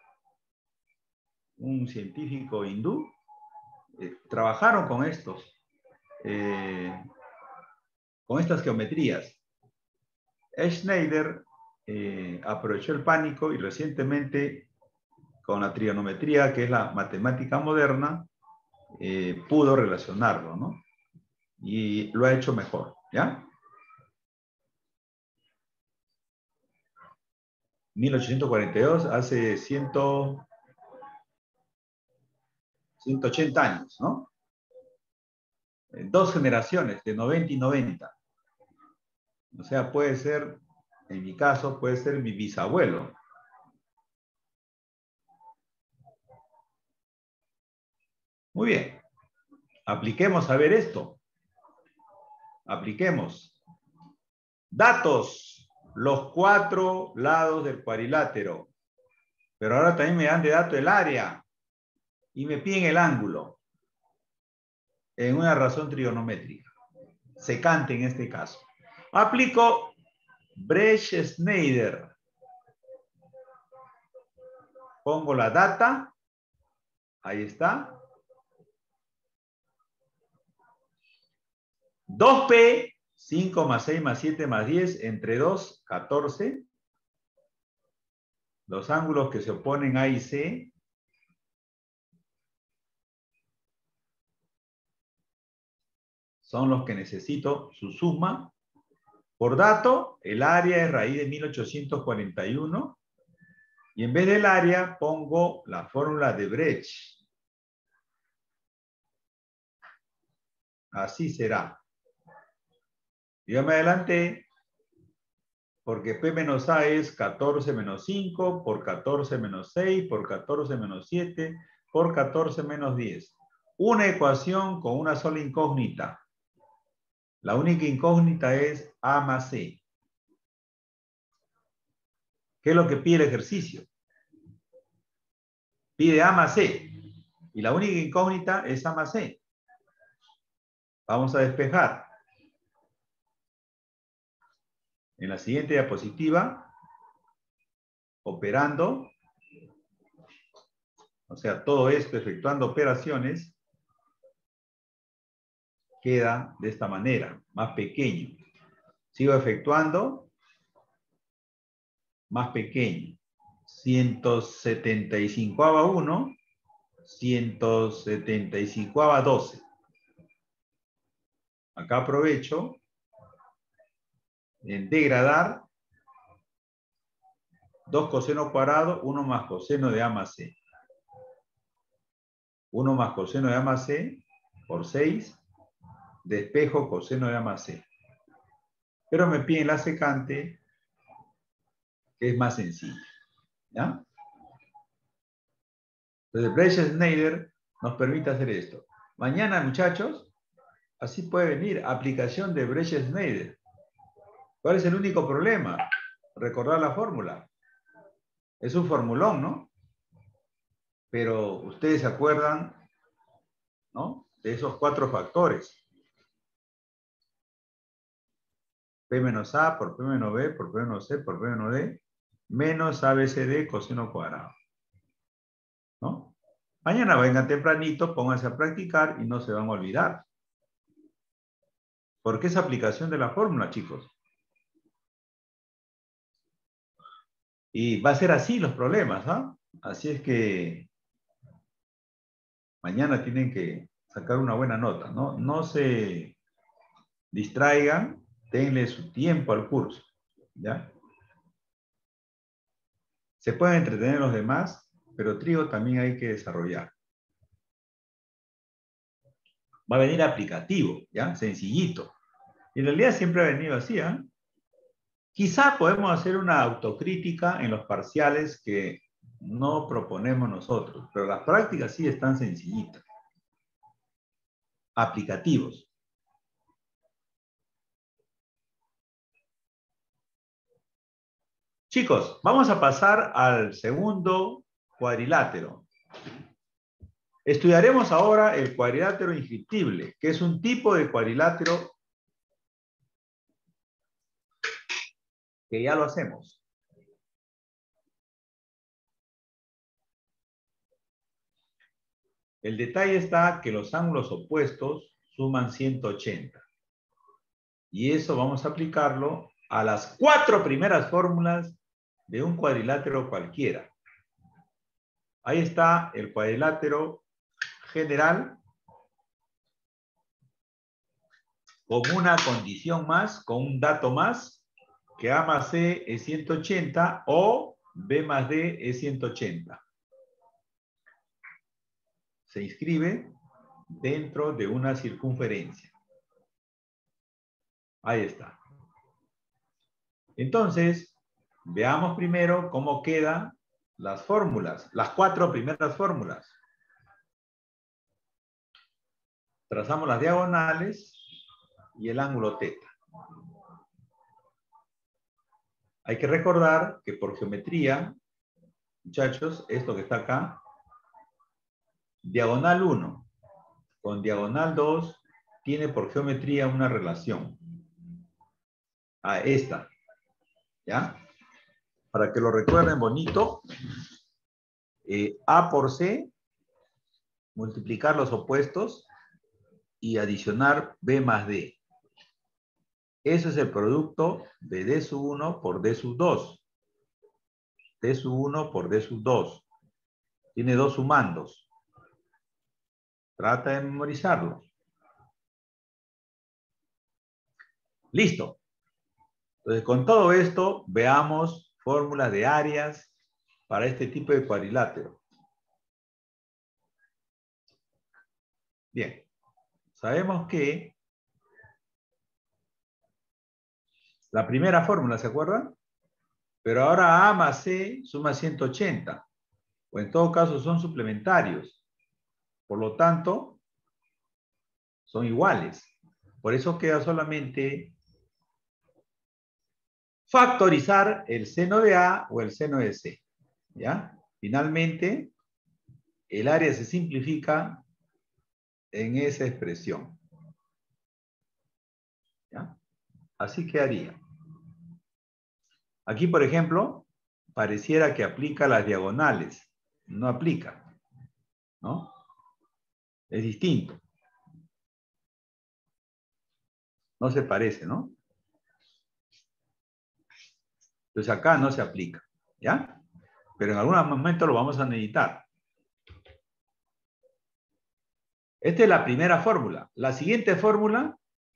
Un científico hindú, trabajaron con con estas geometrías. Schneider aprovechó el pánico y recientemente, con la trigonometría, que es la matemática moderna, pudo relacionarlo, ¿no? Y lo ha hecho mejor, ¿ya? 1842, hace 180 años, ¿no? 2 generaciones, de 90 y 90. O sea, puede ser, en mi caso, puede ser mi bisabuelo. Muy bien. Apliquemos a ver esto. Apliquemos. Datos. Los 4 lados del cuadrilátero. Pero ahora también me dan de dato el área. Y me piden el ángulo. En una razón trigonométrica. Secante en este caso. Aplico Bresch-Schneider. Pongo la data. Ahí está. 2P, 5 más 6 más 7 más 10, entre 2, 14. Los ángulos que se oponen A y C. Son los que necesito su suma. Por dato, el área es raíz de 1841. Y en vez del área pongo la fórmula de Brecht. Así será. Yo me adelanté porque P menos A es 14 menos 5 por 14 menos 6 por 14 menos 7 por 14 menos 10. Una ecuación con una sola incógnita. La única incógnita es A más C. ¿Qué es lo que pide el ejercicio? Pide A más C. Y la única incógnita es A más C. Vamos a despejar. En la siguiente diapositiva, operando, o sea, todo esto efectuando operaciones, queda de esta manera, más pequeño. Sigo efectuando, más pequeño. 175 a 1, 175 a 12. Acá aprovecho en degradar 2 coseno cuadrado, 1 más coseno de A más C. 1 más coseno de A más C por 6. Despejo coseno de A más C. Pero me piden la secante, que es más sencilla. ¿Ya? Entonces, Bresch-Schneider nos permite hacer esto. Mañana, muchachos, así puede venir, aplicación de Bresch-Schneider. ¿Cuál es el único problema? Recordar la fórmula. Es un formulón, ¿no? Pero ustedes se acuerdan, ¿no? De esos 4 factores. P menos A por P menos B por P menos C por P menos D menos ABCD coseno cuadrado. ¿No? Mañana vengan tempranito, pónganse a practicar y no se van a olvidar. ¿Por qué es aplicación de la fórmula, chicos? Y va a ser así los problemas, ¿ah? Así es que mañana tienen que sacar una buena nota, ¿no? No se distraigan, denle su tiempo al curso, ¿ya? Se pueden entretener los demás, pero trigo también hay que desarrollar. Va a venir aplicativo, ¿ya? Sencillito. Y en realidad siempre ha venido así, ¿ah? Quizá podemos hacer una autocrítica en los parciales que no proponemos nosotros, pero las prácticas sí están sencillitas. Aplicativos. Chicos, vamos a pasar al segundo cuadrilátero. Estudiaremos ahora el cuadrilátero inscriptible, que es un tipo de cuadrilátero que ya lo hacemos. El detalle está que los ángulos opuestos suman 180. Y eso vamos a aplicarlo a las 4 primeras fórmulas de un cuadrilátero cualquiera. Ahí está el cuadrilátero general con una condición más, con un dato más, que A más C es 180 o B más D es 180. Se inscribe dentro de una circunferencia. Ahí está. Entonces, veamos primero cómo quedan las fórmulas, las 4 primeras fórmulas. Trazamos las diagonales y el ángulo θ. Hay que recordar que por geometría, muchachos, esto que está acá, diagonal 1 con diagonal 2 tiene por geometría una relación. A esta. ¿Ya? Para que lo recuerden bonito, A por C, multiplicar los opuestos y adicionar B más D. Eso es el producto de D sub 1 por D sub 2. D sub 1 por D sub 2. Tiene dos sumandos. Trata de memorizarlo. Listo. Entonces, con todo esto, veamos fórmulas de áreas para este tipo de cuadrilátero. Bien. Sabemos que la primera fórmula, ¿se acuerdan? Pero ahora A más C suma 180. O en todo caso son suplementarios. Por lo tanto, son iguales. Por eso queda solamente factorizar el seno de A o el seno de C. ¿Ya? Finalmente, el área se simplifica en esa expresión. ¿Ya? Así quedaría. Aquí, por ejemplo, pareciera que aplica las diagonales. No aplica. ¿No? Es distinto. No se parece, ¿no? Entonces acá no se aplica. ¿Ya? Pero en algún momento lo vamos a necesitar. Esta es la primera fórmula. La siguiente fórmula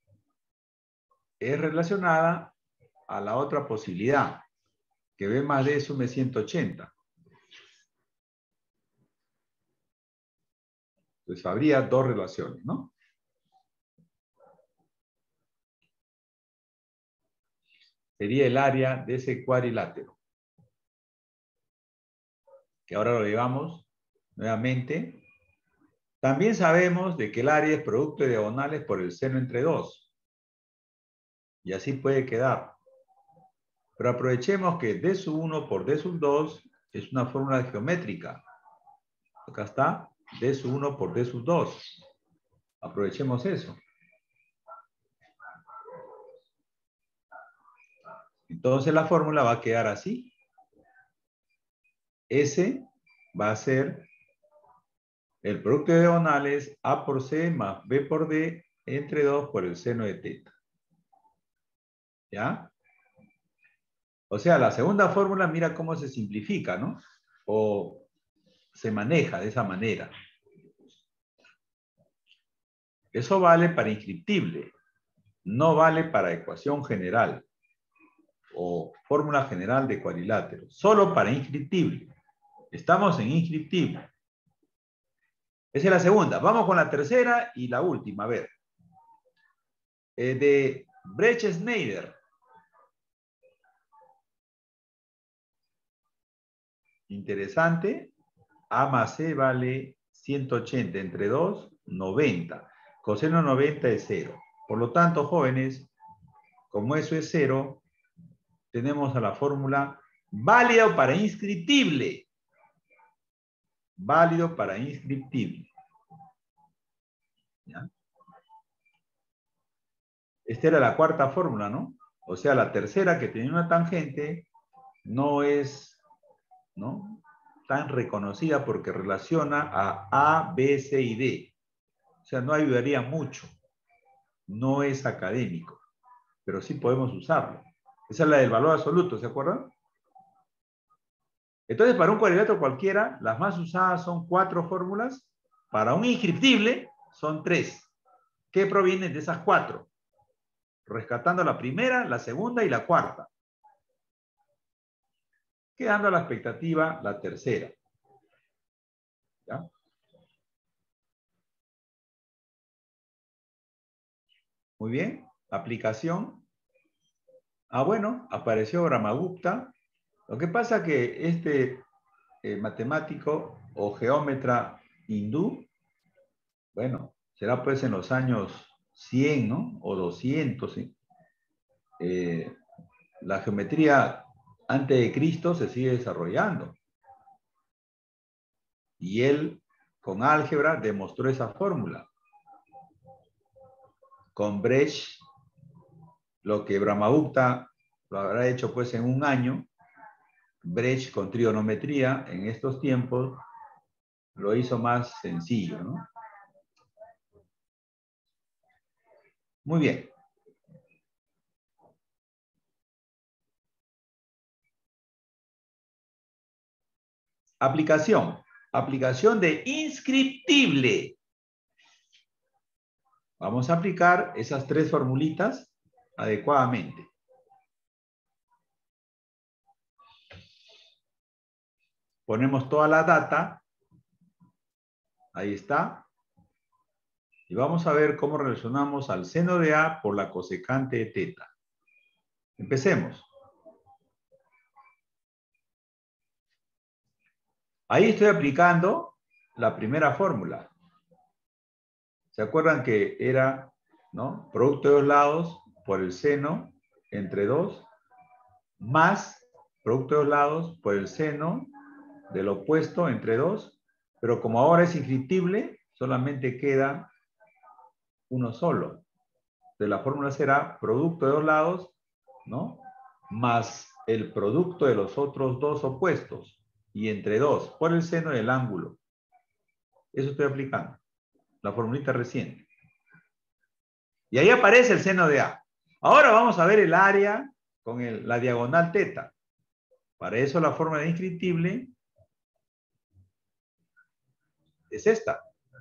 es relacionada a la otra posibilidad, que B más D sume 180. Entonces habría dos relaciones, ¿no? Sería el área de ese cuadrilátero. Que ahora lo llevamos nuevamente. También sabemos de que el área es producto de diagonales por el seno entre 2. Y así puede quedar. Pero aprovechemos que D sub 1 por D sub 2 es una fórmula geométrica. Acá está, D sub 1 por D sub 2. Aprovechemos eso. Entonces la fórmula va a quedar así. S va a ser el producto de diagonales A por C más B por D entre 2 por el seno de θ. ¿Ya? O sea, la segunda fórmula, mira cómo se simplifica, ¿no? O se maneja de esa manera. Eso vale para inscriptible. No vale para ecuación general o fórmula general de cuadrilátero. Solo para inscriptible. Estamos en inscriptible. Esa es la segunda. Vamos con la tercera y la última. A ver. De Brecht-Schneider. Interesante. A más C vale 180 entre 2, 90. Coseno 90 es 0. Por lo tanto, jóvenes, como eso es 0, tenemos a la fórmula válido para inscriptible. Válido para inscriptible. ¿Ya? Esta era la cuarta fórmula, ¿no? O sea, la tercera que tenía una tangente no es, ¿no?, tan reconocida porque relaciona a B, C y D. O sea, no ayudaría mucho. No es académico, pero sí podemos usarlo. Esa es la del valor absoluto, ¿se acuerdan? Entonces, para un cuadrilátero cualquiera, las más usadas son 4 fórmulas. Para un inscriptible, son 3. ¿Qué provienen de esas 4? Rescatando la primera, la segunda y la cuarta. Quedando a la expectativa la tercera. ¿Ya? Muy bien. Aplicación. Bueno, apareció Brahmagupta. Lo que pasa que este matemático o geómetra hindú, bueno, será pues en los años 100, ¿no? O 200. ¿Sí? La geometría antes de Cristo se sigue desarrollando. Y él, con álgebra, demostró esa fórmula. Con Brecht, lo que Brahmagupta lo habrá hecho pues en un año, Brecht con trigonometría en estos tiempos lo hizo más sencillo, ¿no? Muy bien. Aplicación. Aplicación de inscriptible. Vamos a aplicar esas tres formulitas adecuadamente. Ponemos toda la data. Ahí está. Y vamos a ver cómo relacionamos al seno de A por la cosecante de teta. Empecemos. Ahí estoy aplicando la primera fórmula. ¿Se acuerdan que era, ¿no? Producto de dos lados por el seno entre 2 más producto de dos lados por el seno del opuesto entre 2, pero como ahora es inscriptible, solamente queda uno solo. De la fórmula será producto de dos lados, ¿no? Más el producto de los otros dos opuestos y entre 2 por el seno del ángulo. Eso estoy aplicando. La formulita reciente. Y ahí aparece el seno de A. Ahora vamos a ver el área con la diagonal teta. Para eso la fórmula de inscriptible es esta.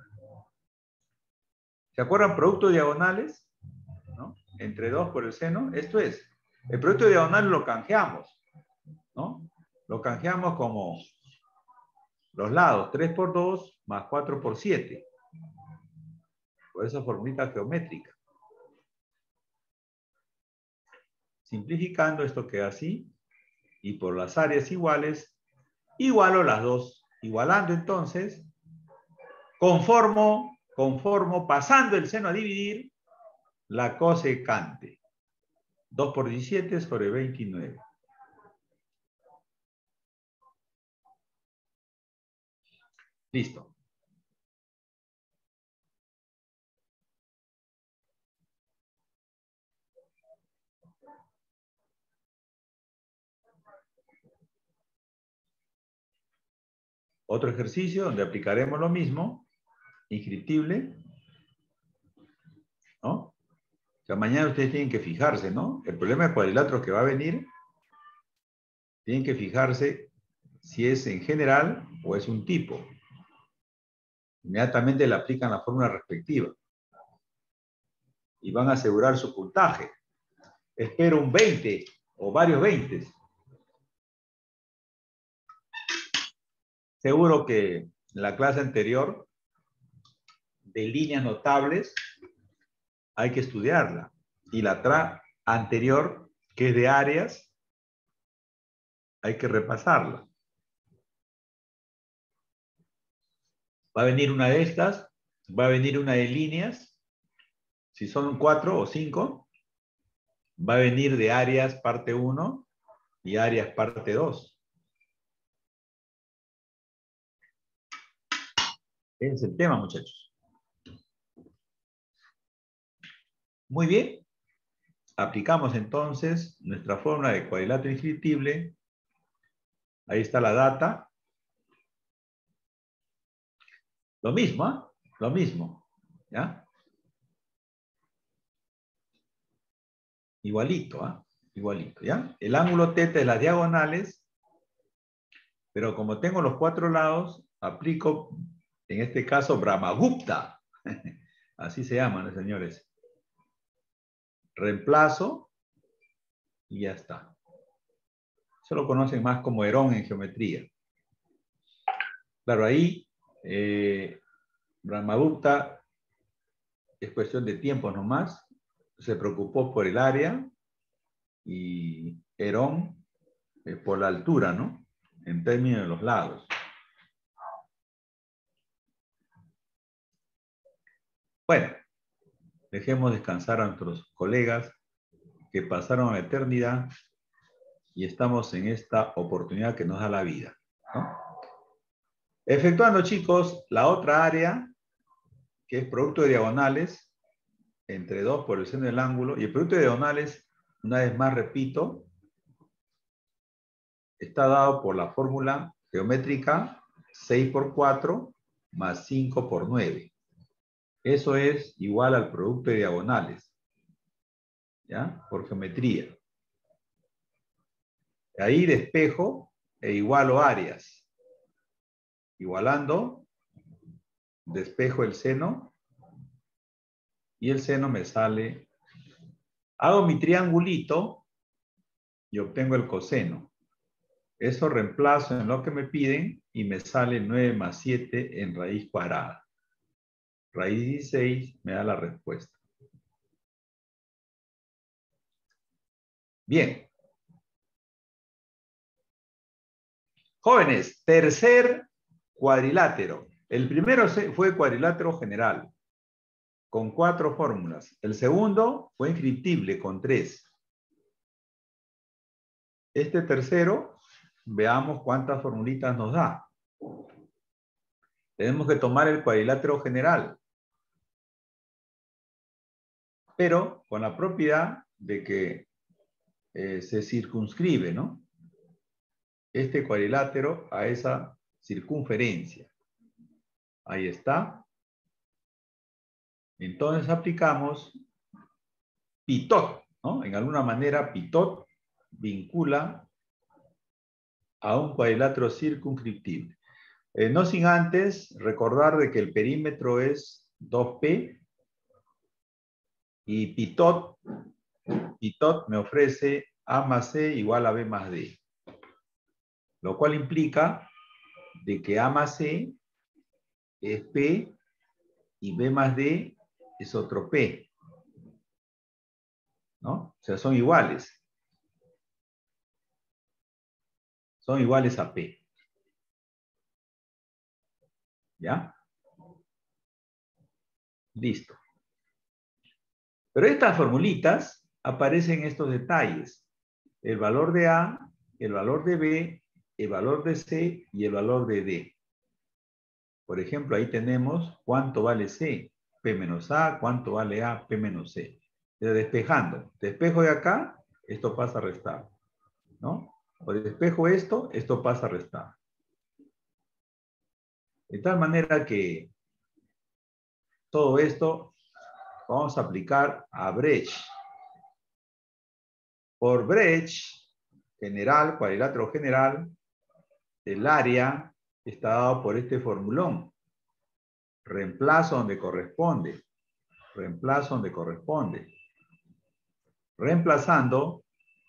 ¿Se acuerdan? Producto de diagonales, ¿no? Entre 2 por el seno. Esto es. El producto de diagonales lo canjeamos, ¿no? Lo canjeamos como los lados. 3 por 2 más 4 por 7. Por esa formulita geométrica. Simplificando, esto queda así. Y por las áreas iguales, igualo las dos. Igualando entonces, conformo pasando el seno a dividir, la cosecante. 2 por 17 sobre 29. Listo. Otro ejercicio donde aplicaremos lo mismo, inscriptible, ¿no? O sea, mañana ustedes tienen que fijarse, ¿no? El problema de cuadriláteros que va a venir, tienen que fijarse si es en general o es un tipo. Inmediatamente le aplican la fórmula respectiva. Y van a asegurar su puntaje. Espero un 20 o varios 20. Seguro que en la clase anterior de líneas notables hay que estudiarla. Y la anterior, que es de áreas, hay que repasarla. Va a venir una de estas, va a venir una de líneas, si son 4 o 5, va a venir de áreas parte 1 y áreas parte 2. Ese es el tema, muchachos. Muy bien. Aplicamos entonces nuestra fórmula de cuadrilátero inscriptible. Ahí está la data. Lo mismo, ¿eh? Lo mismo. ¿Ya? Igualito, ¿ah? Igualito, ¿ya? El ángulo θ de las diagonales, pero como tengo los 4 lados, aplico, en este caso, Brahmagupta. Así se llaman, señores. Reemplazo y ya está. Eso lo conocen más como Herón en geometría. Claro, ahí Brahmagupta es cuestión de tiempo nomás. Se preocupó por el área y Herón por la altura, ¿no? En términos de los lados. Bueno, Dejemos descansar a nuestros colegas que pasaron la eternidad y estamos en esta oportunidad que nos da la vida, ¿no? Efectuando, chicos, la otra área, que es producto de diagonales, entre 2 por el seno del ángulo, y el producto de diagonales, una vez más repito, está dado por la fórmula geométrica 6 por 4 más 5 por 9. Eso es igual al producto de diagonales, ¿ya? Por geometría. Ahí despejo e igualo áreas. Igualando, despejo el seno y el seno me sale. Hago mi triangulito y obtengo el coseno. Eso reemplazo en lo que me piden y me sale 9 más 7 en raíz cuadrada. Raíz 16 me da la respuesta. Bien. Jóvenes, tercer cuadrilátero. El primero fue cuadrilátero general, con 4 fórmulas. El segundo fue inscriptible, con 3. Este tercero, veamos cuántas formulitas nos da. Tenemos que tomar el cuadrilátero general, pero con la propiedad de que se circunscribe, ¿no? Este cuadrilátero a esa circunferencia. Ahí está. Entonces aplicamos Pitot, ¿no? En alguna manera Pitot vincula a un cuadrilátero circunscriptible. No sin antes recordar de que el perímetro es 2P y Pitot me ofrece A más C igual a B más D. Lo cual implica de que A más C es P y B más D es otro P, ¿no? O sea, son iguales. Son iguales a P. ¿Ya? Listo. Pero estas formulitas aparecen estos detalles. El valor de A, el valor de B, el valor de C y el valor de D. Por ejemplo, ahí tenemos cuánto vale C, P menos A, cuánto vale A, P menos C. Despejando. Despejo de acá, esto pasa a restar, ¿no? O despejo esto, esto pasa a restar. De tal manera que todo esto vamos a aplicar a Brecht. Por Brecht, general, cuadrilátero general, el área está dado por este formulón. Reemplazo donde corresponde. Reemplazo donde corresponde. Reemplazando,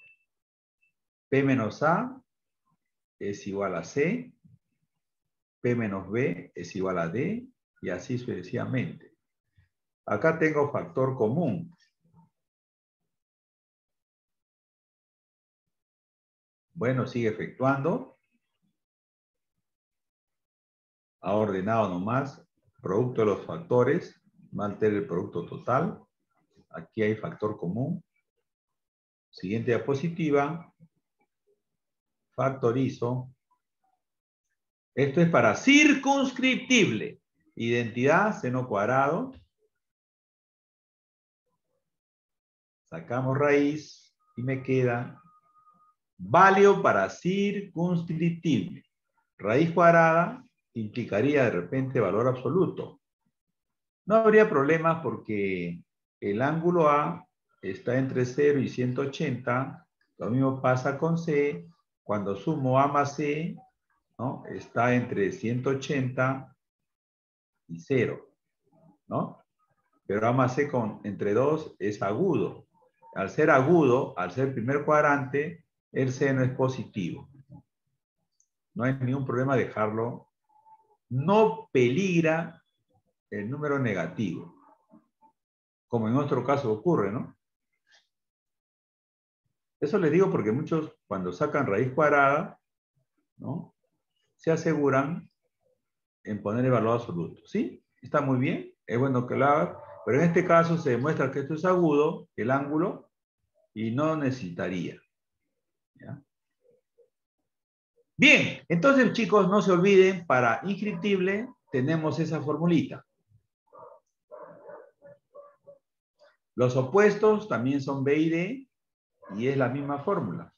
P menos A es igual a C, P menos B es igual a D, y así sucesivamente. Acá tengo factor común. Bueno, sigue efectuando. Ha ordenado nomás. Producto de los factores. Va a alterar el producto total. Aquí hay factor común. Siguiente diapositiva. Factorizo. Esto es para circunscriptible. Identidad, seno cuadrado. Sacamos raíz y me queda válido para circunscriptible. Raíz cuadrada implicaría de repente valor absoluto. No habría problema porque el ángulo A está entre 0 y 180. Lo mismo pasa con C. Cuando sumo A más C, ¿no? Está entre 180 y 0, ¿no? Pero A más C entre 2 es agudo. Al ser agudo, al ser primer cuadrante, el seno es positivo. No hay ningún problema dejarlo. No peligra el número negativo, como en nuestro caso ocurre, ¿no? Eso les digo porque muchos, cuando sacan raíz cuadrada, ¿no? Se aseguran en poner el valor absoluto. ¿Sí? Está muy bien. Es bueno que lo hagas. Pero en este caso se demuestra que esto es agudo, el ángulo, y no necesitaría. ¿Ya? Bien, entonces chicos, no se olviden, para inscriptible tenemos esa formulita. Los opuestos también son B y D, y es la misma fórmula.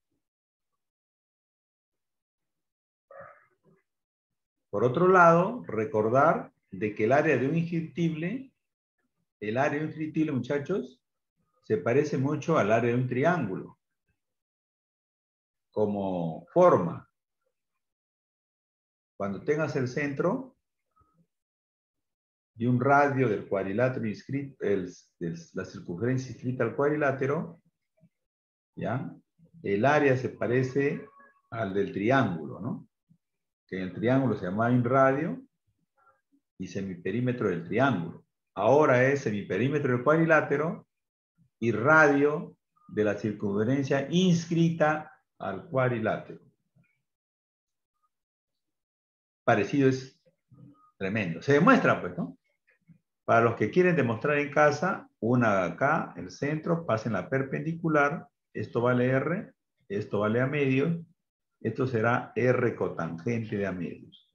Por otro lado, recordar de que el área de un inscriptible, muchachos, se parece mucho al área de un triángulo, como forma. Cuando tengas el centro de un radio del cuadrilátero inscrito, la circunferencia inscrita al cuadrilátero, ¿ya? El área se parece al del triángulo, ¿no? Que en el triángulo se llama un radio y semiperímetro del triángulo. Ahora es semiperímetro del cuadrilátero y radio de la circunferencia inscrita al cuadrilátero. Parecido es tremendo. Se demuestra, pues, ¿no? Para los que quieren demostrar en casa, una acá, el centro, pasen la perpendicular, esto vale R, esto vale a medios, esto será R cotangente de a medios.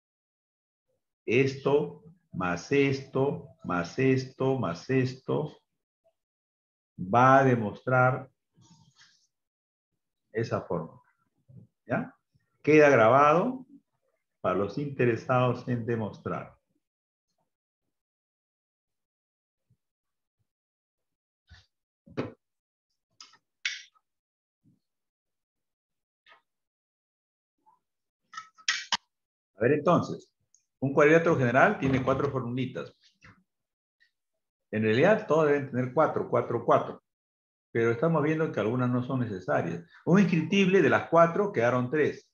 Esto, más esto, más esto, más esto, va a demostrar esa forma. ¿Ya? Queda grabado para los interesados en demostrar. A ver entonces, un cuadrilátero general tiene 4 formulitas. En realidad todos deben tener 4, 4, 4. Pero estamos viendo que algunas no son necesarias. Un inscriptible de las 4 quedaron 3.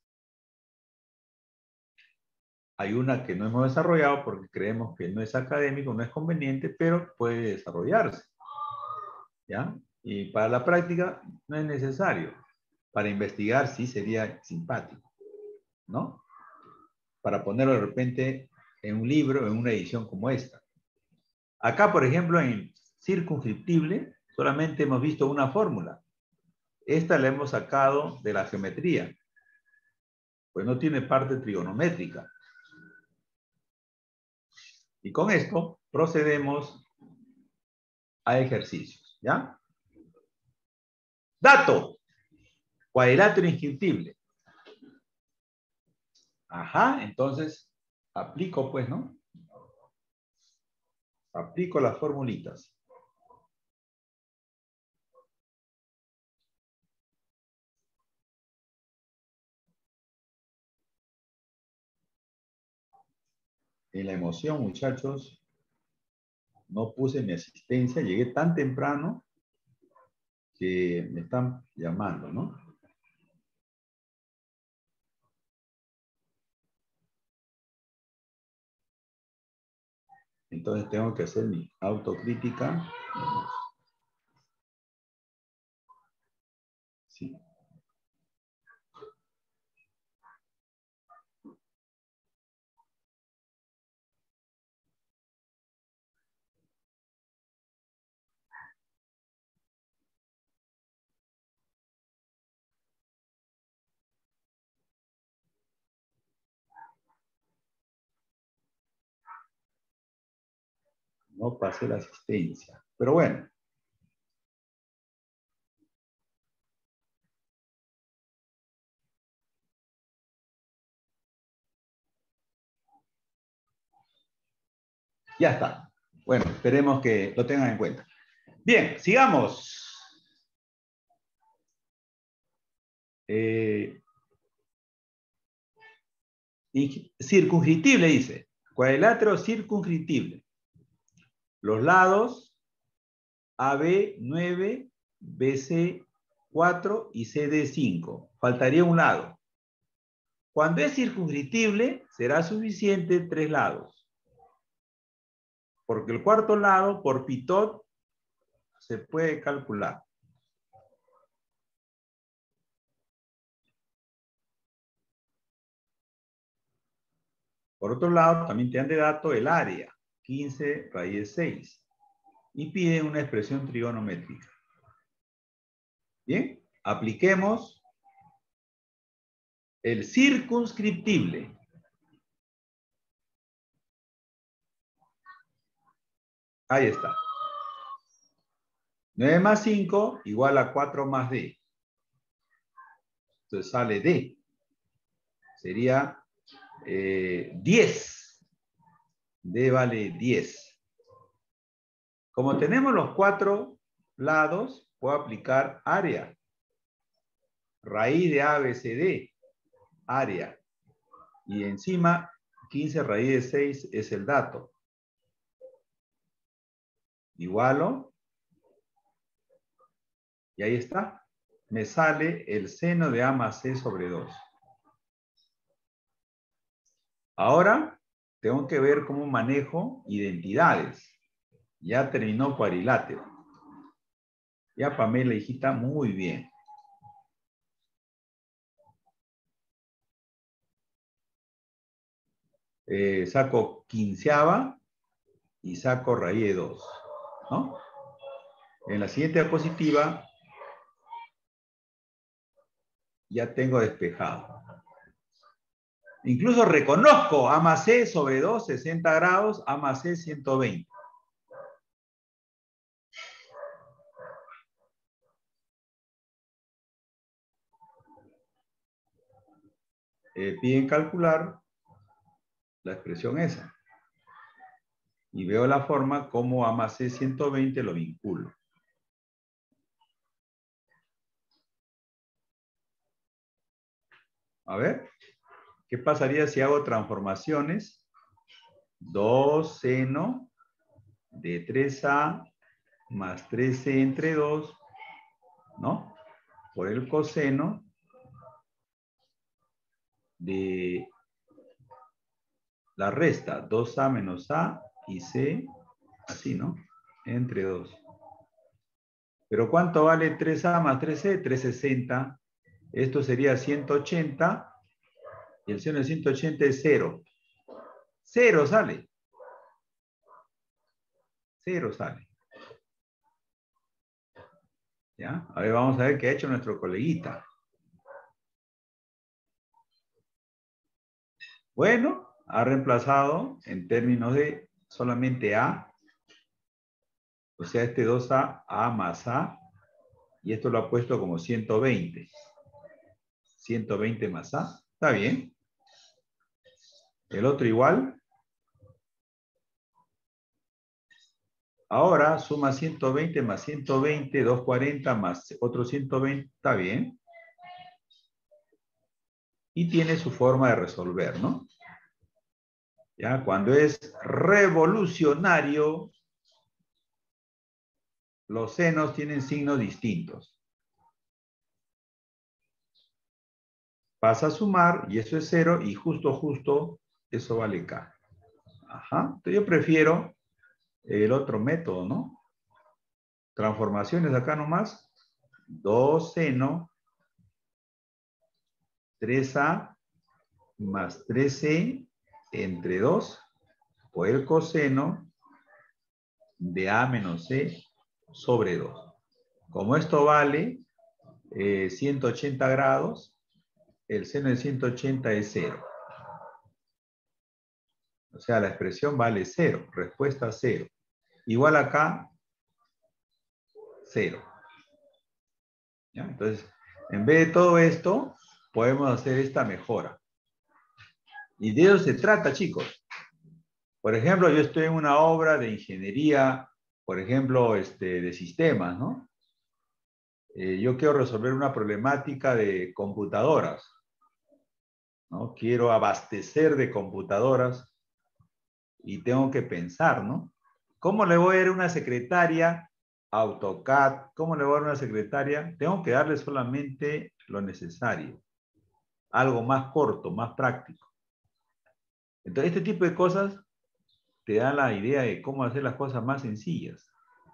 Hay una que no hemos desarrollado porque creemos que no es académico, no es conveniente, pero puede desarrollarse. ¿Ya? Y para la práctica no es necesario. Para investigar sí sería simpático, ¿no? Para ponerlo de repente en un libro, en una edición como esta. Acá, por ejemplo, en circunscriptible, solamente hemos visto una fórmula. Esta la hemos sacado de la geometría, pues no tiene parte trigonométrica. Y con esto procedemos a ejercicios, ¿ya? Dato, cuadrilátero inscriptible. Ajá, entonces aplico pues, ¿no? Aplico las formulitas. En la emoción, muchachos, no puse mi asistencia, llegué tan temprano que me están llamando, ¿no? Entonces tengo que hacer mi autocrítica. Sí. No pasé la asistencia. Pero bueno. Ya está. Bueno, esperemos que lo tengan en cuenta. Bien, sigamos. Circunscriptible dice. Cuadrilátero circunscriptible. Los lados AB 9, BC 4 y CD 5. Faltaría un lado. Cuando es circunscriptible, será suficiente 3 lados. Porque el cuarto lado, por Pitot, se puede calcular. Por otro lado, también te dan de dato el área. 15 raíz de 6. Y piden una expresión trigonométrica. Bien, apliquemos el circunscriptible. Ahí está. 9 más 5 igual a 4 más D. Entonces sale D. Sería 10. D vale 10. Como tenemos los 4 lados, puedo aplicar área. Raíz de ABCD, área. Y encima, 15 raíz de 6 es el dato. Igualo. Y ahí está. Me sale el seno de A más C sobre 2. Ahora, tengo que ver cómo manejo identidades. Ya terminó cuadrilátero. Ya, Pamela, hijita, muy bien. Saco quinceava y saco raíz de 2, ¿no? En la siguiente diapositiva ya tengo despejado. Incluso reconozco A más C sobre 2, 60 grados, A más C 120. Piden calcular la expresión esa. Y veo la forma como A más C 120 lo vinculo. A ver, ¿qué pasaría si hago transformaciones? 2 seno de 3A más 3C entre 2, ¿no? Por el coseno de la resta, 2A menos A y C, así, ¿no? Entre 2. ¿Pero cuánto vale 3A más 3C? 360. Esto sería 180. Y el seno de 180 es 0. 0 sale. 0 sale. ¿Ya? A ver, vamos a ver qué ha hecho nuestro coleguita. Bueno, ha reemplazado en términos de solamente A. O sea, este 2A, A más A. Y esto lo ha puesto como 120. 120 más A. Está bien. El otro igual. Ahora suma 120 más 120, 240 más otro 120. Está bien. Y tiene su forma de resolver, ¿no? Ya, cuando es revolucionario, los senos tienen signos distintos. Pasa a sumar y eso es 0 y justo eso vale K. Ajá. Entonces yo prefiero el otro método, ¿no? Transformaciones acá nomás. 2 seno 3A más 3C entre 2 o el coseno de A menos C sobre 2. Como esto vale 180 grados, el seno de 180 es 0. O sea, la expresión vale 0, respuesta 0. Igual acá, 0. ¿Ya? Entonces, en vez de todo esto, podemos hacer esta mejora. Y de eso se trata, chicos. Por ejemplo, yo estoy en una obra de ingeniería, por ejemplo, de sistemas, ¿no? Yo quiero resolver una problemática de computadoras, ¿no? Quiero abastecer de computadoras y tengo que pensar, ¿no? ¿Cómo le voy a dar a una secretaria AutoCAD? ¿Cómo le voy a dar a una secretaria? Tengo que darle solamente lo necesario. Algo más corto, más práctico. Entonces, este tipo de cosas te dan la idea de cómo hacer las cosas más sencillas.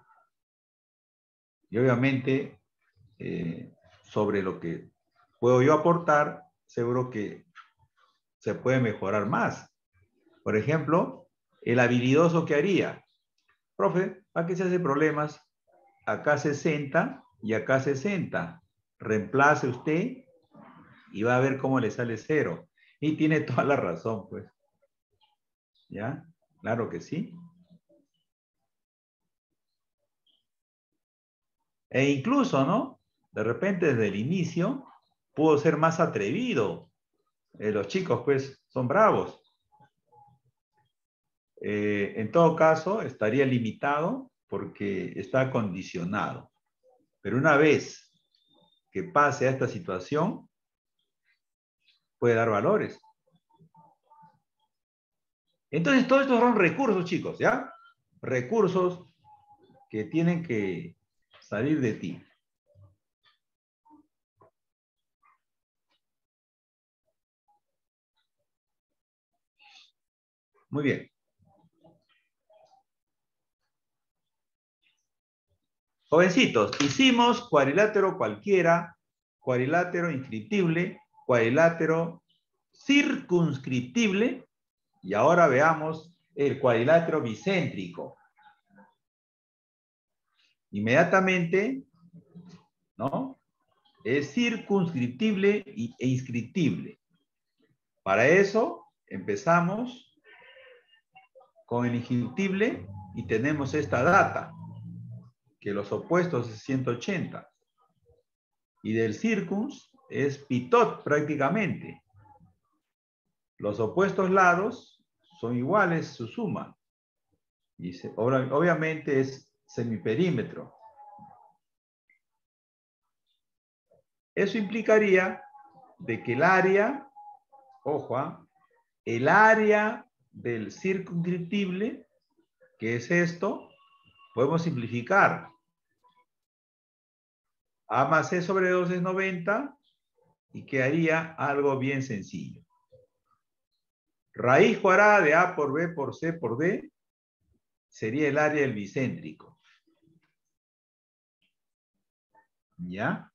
Y obviamente, sobre lo que puedo yo aportar, seguro que se puede mejorar más. Por ejemplo, El habilidoso, ¿qué haría? Profe, ¿para qué se hace problemas? Acá 60 y acá 60. Reemplace usted y va a ver cómo le sale 0. Y tiene toda la razón, pues. ¿Ya? Claro que sí. E incluso, ¿no? De repente desde el inicio pudo ser más atrevido. Los chicos, pues, son bravos. En todo caso, estaría limitado porque está condicionado. Pero una vez que pase a esta situación, puede dar valores. Entonces, todos estos son recursos, chicos, ¿ya? Recursos que tienen que salir de ti. Muy bien. Jovencitos, hicimos cuadrilátero cualquiera, cuadrilátero inscriptible, cuadrilátero circunscriptible, y ahora veamos el cuadrilátero bicéntrico. Inmediatamente, ¿no? Es circunscriptible e inscriptible. Para eso, empezamos con el inscriptible y tenemos esta data, que los opuestos es 180. Y del circuns es pitot prácticamente. Los opuestos lados son iguales su suma. Y obviamente es semiperímetro. Eso implicaría de que el área, ojo, el área del circunscriptible, que es esto, podemos simplificar. A más C sobre 2 es 90 y quedaría algo bien sencillo. Raíz cuadrada de A por B por C por D sería el área del bicéntrico. ¿Ya?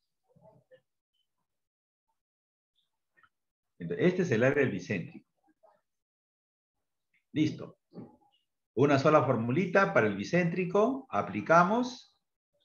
Entonces, este es el área del bicéntrico. Listo. Una sola formulita para el bicéntrico. Aplicamos.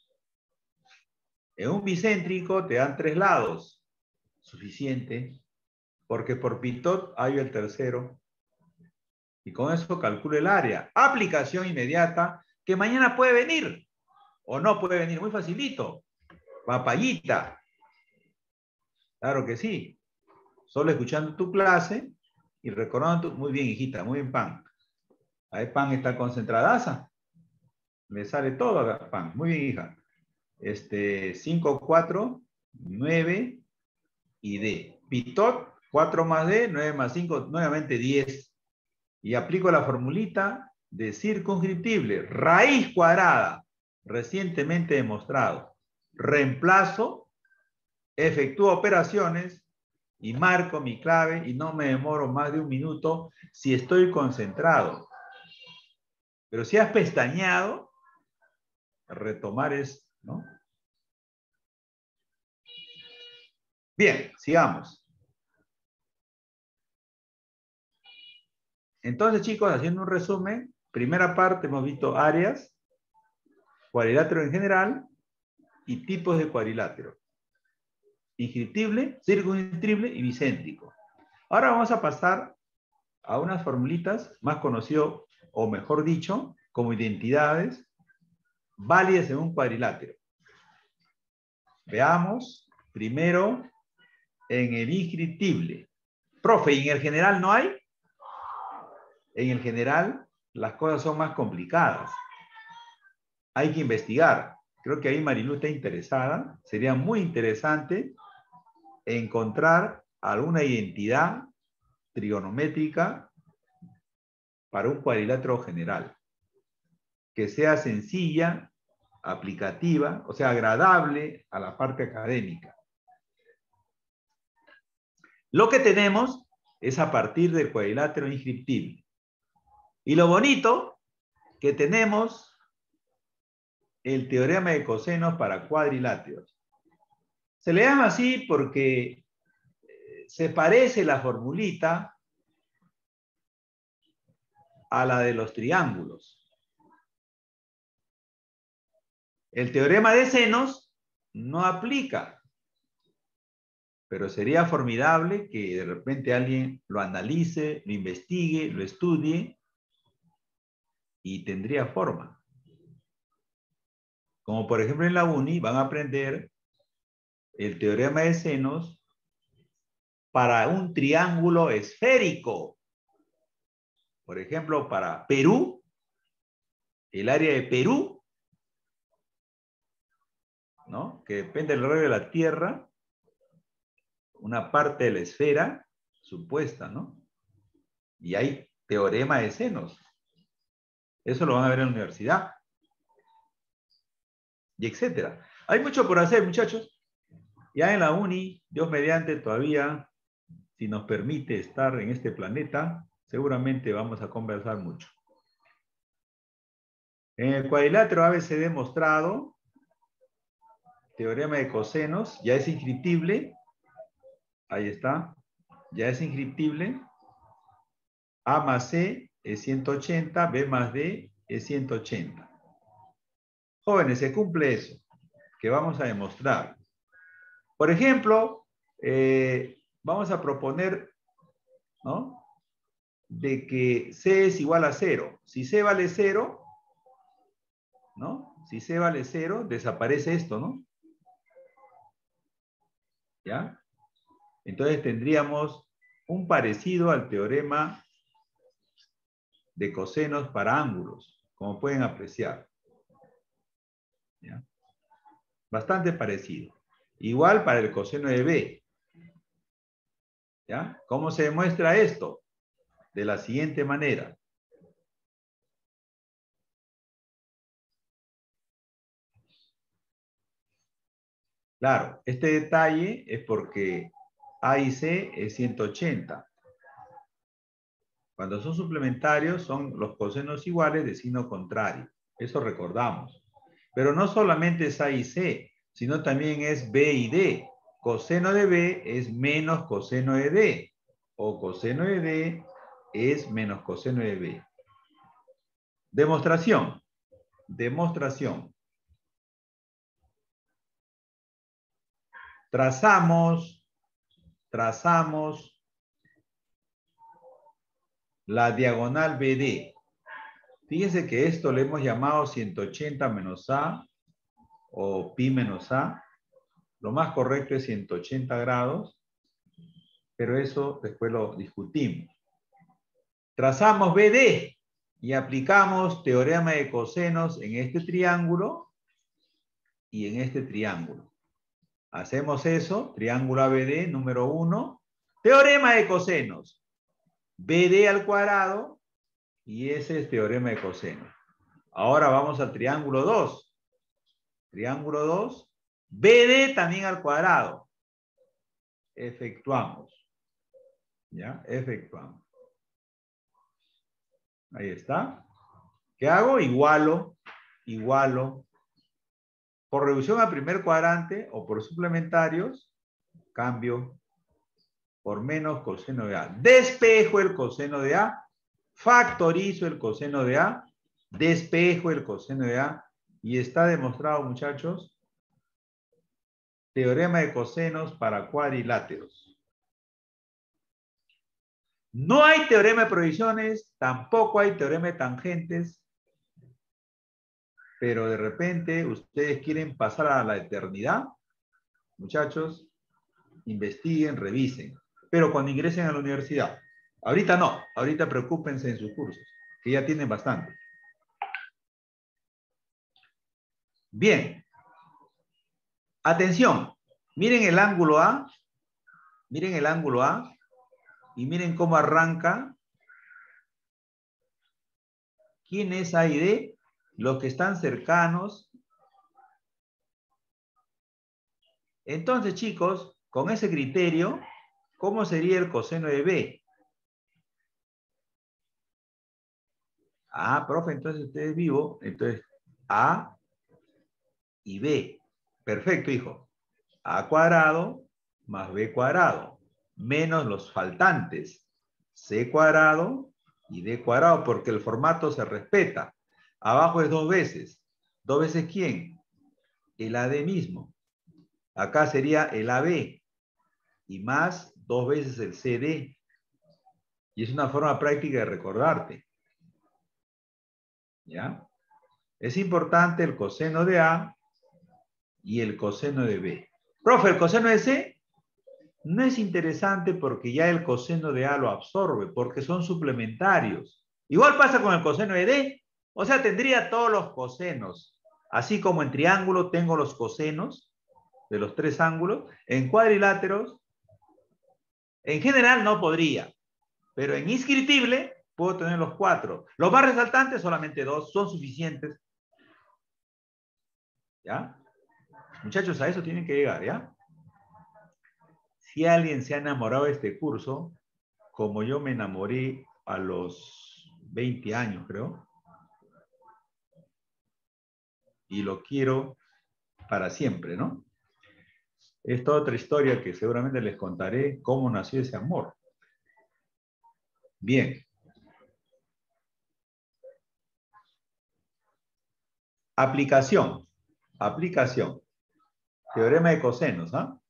En un bicéntrico te dan 3 lados. Suficiente. Porque por pitot hay el tercero. Y con eso calculo el área. Aplicación inmediata que mañana puede venir. O no puede venir. Muy facilito. Papayita. Claro que sí. Solo escuchando tu clase y recordando. Muy bien, hijita. Muy bien, Pan. Ahí Pan está concentradaza. Le sale todo acá, Pan. Muy bien, hija. 5, 4, 9 y D. Pitot, 4 más D, 9 más 5, nuevamente 10. Y aplico la formulita de circunscriptible. Raíz cuadrada. Recientemente demostrado. Reemplazo, efectúo operaciones y marco mi clave y no me demoro más de un minuto si estoy concentrado. Pero si has pestañeado, retomar es, ¿no? Bien, sigamos. Entonces, chicos, haciendo un resumen, primera parte hemos visto áreas, cuadrilátero en general y tipos de cuadrilátero. Inscriptible, circunscriptible y bicéntrico. Ahora vamos a pasar a unas formulitas más conocido, o mejor dicho, como identidades válidas en un cuadrilátero. Veamos primero en el inscriptible. Profe, ¿y en el general no hay? En el general las cosas son más complicadas. Hay que investigar. Creo que ahí Marilu está interesada. Sería muy interesante encontrar alguna identidad trigonométrica para un cuadrilátero general. Que sea sencilla, aplicativa, o sea, agradable a la parte académica. Lo que tenemos es a partir del cuadrilátero inscriptible. Y lo bonito que tenemos el teorema de cosenos para cuadriláteros. Se le llama así porque se parece la formulita a la de los triángulos. El teorema de senos no aplica, pero sería formidable que de repente alguien lo analice, lo investigue, lo estudie y tendría forma. Como por ejemplo en la uni van a aprender el teorema de senos para un triángulo esférico. Por ejemplo, para Perú, el área de Perú, ¿no? Que depende del radio de la Tierra, una parte de la esfera supuesta, ¿no? Y hay teorema de senos. Eso lo van a ver en la universidad. Y etcétera. Hay mucho por hacer, muchachos. Ya en la uni, Dios mediante, todavía, si nos permite estar en este planeta, seguramente vamos a conversar mucho. En el cuadrilátero ABCD mostrado, teorema de cosenos, ya es inscriptible. Ahí está. Ya es inscriptible. A más C es 180, B más D es 180. Jóvenes, se cumple eso, que vamos a demostrar. Por ejemplo, vamos a proponer, ¿no? De que C es igual a 0. Si C vale 0, ¿no? Si C vale 0, desaparece esto, ¿no? ¿Ya? Entonces tendríamos un parecido al teorema de cosenos para ángulos, como pueden apreciar. ¿Ya? Bastante parecido. Igual para el coseno de B. ¿Ya? ¿Cómo se demuestra esto? De la siguiente manera. Claro, este detalle es porque A y C es 180. Cuando son suplementarios son los cosenos iguales de signo contrario. Eso recordamos. Pero no solamente es A y C, sino también es B y D. Coseno de B es menos coseno de D. O coseno de D es menos coseno de B. Demostración. Demostración. Trazamos la diagonal BD. Fíjense que esto le hemos llamado 180 menos A o pi menos A. Lo más correcto es 180 grados, pero eso después lo discutimos. Trazamos BD y aplicamos teorema de cosenos en este triángulo y en este triángulo. Hacemos eso, triángulo ABD número 1, teorema de cosenos, BD al cuadrado, y ese es teorema de cosenos. Ahora vamos al triángulo 2. Triángulo 2, BD también al cuadrado. Efectuamos. ¿Ya? Efectuamos. Ahí está. ¿Qué hago? Igualo. Por reducción al primer cuadrante o por suplementarios, cambio por menos coseno de A. Despejo el coseno de A, factorizo el coseno de A, despejo el coseno de A, y está demostrado, muchachos, teorema de cosenos para cuadriláteros. No hay teorema de proyecciones, tampoco hay teorema de tangentes, pero de repente ustedes quieren pasar a la eternidad, muchachos, investiguen, revisen, pero cuando ingresen a la universidad. Ahorita no, ahorita preocúpense en sus cursos, que ya tienen bastante. Bien. Atención, miren el ángulo A, y miren cómo arranca. ¿Quién es A y D? Los que están cercanos. Entonces, chicos, con ese criterio, ¿cómo sería el coseno de B? Ah, profe, entonces usted es vivo. Entonces, A y B. Perfecto, hijo. A cuadrado más B cuadrado. Menos los faltantes. C cuadrado y D cuadrado, porque el formato se respeta. Abajo es 2 veces. ¿2 veces quién? El AD mismo. Acá sería el AB y más 2 veces el CD. Y es una forma práctica de recordarte. ¿Ya? Es importante el coseno de A y el coseno de B. Profe, ¿el coseno de C? No es interesante porque ya el coseno de A lo absorbe, porque son suplementarios. Igual pasa con el coseno de D. O sea, tendría todos los cosenos. Así como en triángulo tengo los cosenos de los 3 ángulos, en cuadriláteros, en general no podría, pero en inscriptible puedo tener los 4. Los más resaltantes, solamente 2, son suficientes. ¿Ya? Muchachos, a eso tienen que llegar, ¿ya? Si alguien se ha enamorado de este curso, como yo me enamoré a los 20 años, creo, y lo quiero para siempre, ¿no? Es toda otra historia que seguramente les contaré cómo nació ese amor. Bien. Aplicación. Aplicación. Teorema de cosenos, ¿ah?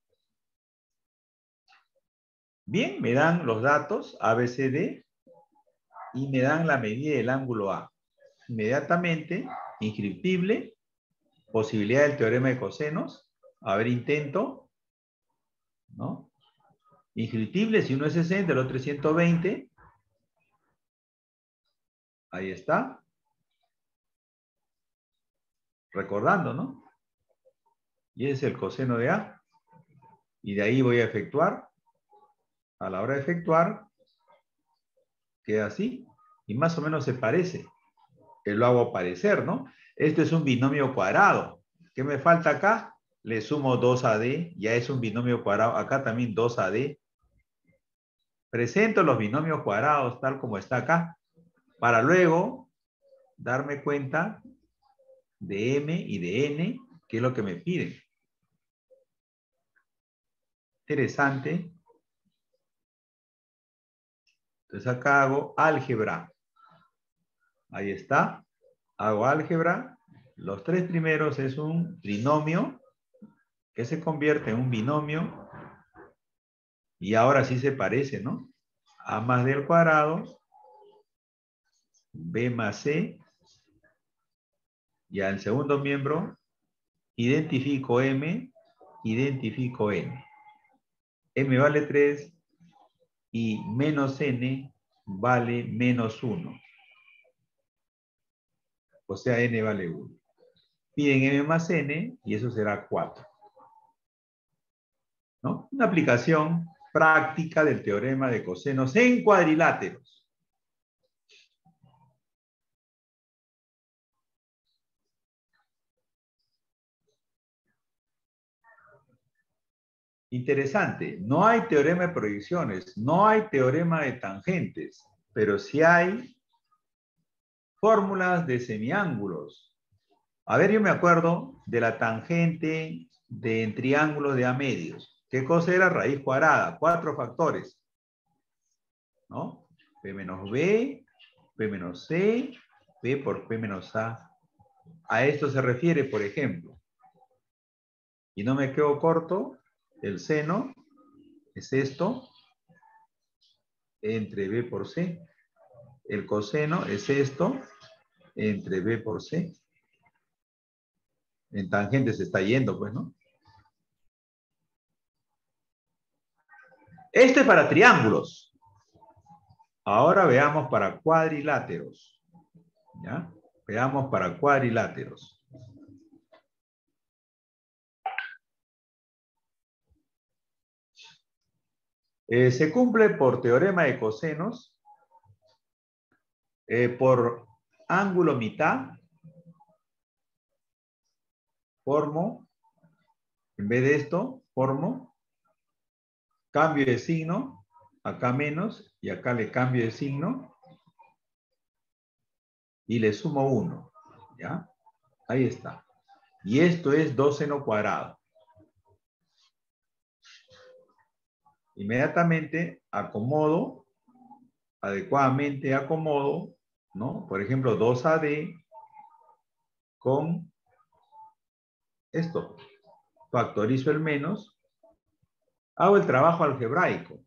Bien, me dan los datos ABCD y me dan la medida del ángulo A. Inmediatamente, inscriptible, posibilidad del teorema de cosenos. A ver, intento, ¿no? Inscriptible, si uno es 60, el otro es 120. Ahí está. Recordando, ¿no? Y ese es el coseno de A. Y de ahí voy a efectuar. A la hora de efectuar, queda así. Y más o menos se parece. Lo hago parecer, ¿no? Este es un binomio cuadrado. ¿Qué me falta acá? Le sumo 2AD, ya es un binomio cuadrado. Acá también 2AD. Presento los binomios cuadrados tal como está acá, para luego darme cuenta de M y de N, que es lo que me piden. Interesante. Entonces acá hago álgebra. Ahí está. Hago álgebra. Los 3 primeros es un trinomio que se convierte en un binomio. Y ahora sí se parece, ¿no? A más b al cuadrado, b más c. Y al segundo miembro, identifico m, identifico n. M vale 3 y menos n vale menos 1. O sea, n vale 1. Piden m más n y eso será 4. ¿No? Una aplicación práctica del teorema de cosenos en cuadriláteros. Interesante. No hay teorema de proyecciones, no hay teorema de tangentes, pero sí hay fórmulas de semiángulos. A ver, yo me acuerdo de la tangente de triángulos de A medios. ¿Qué cosa era? Raíz cuadrada, 4 factores. ¿No? P menos B, P menos C, P por P menos A. A esto se refiere, por ejemplo. Y no me quedo corto, el seno es esto entre B por C. El coseno es esto entre B por C. En tangente se está yendo, pues, ¿no? Esto es para triángulos. Ahora veamos para cuadriláteros. ¿Ya? Veamos para cuadriláteros. Se cumple por teorema de cosenos, por ángulo mitad, formo, en vez de esto, formo, cambio de signo, acá menos, y acá le cambio de signo, y le sumo 1, ¿ya? Ahí está. Y esto es 2 seno cuadrado. Inmediatamente acomodo adecuadamente acomodo, ¿no? Por ejemplo, 2AD con esto. Factorizo el menos. Hago el trabajo algebraico.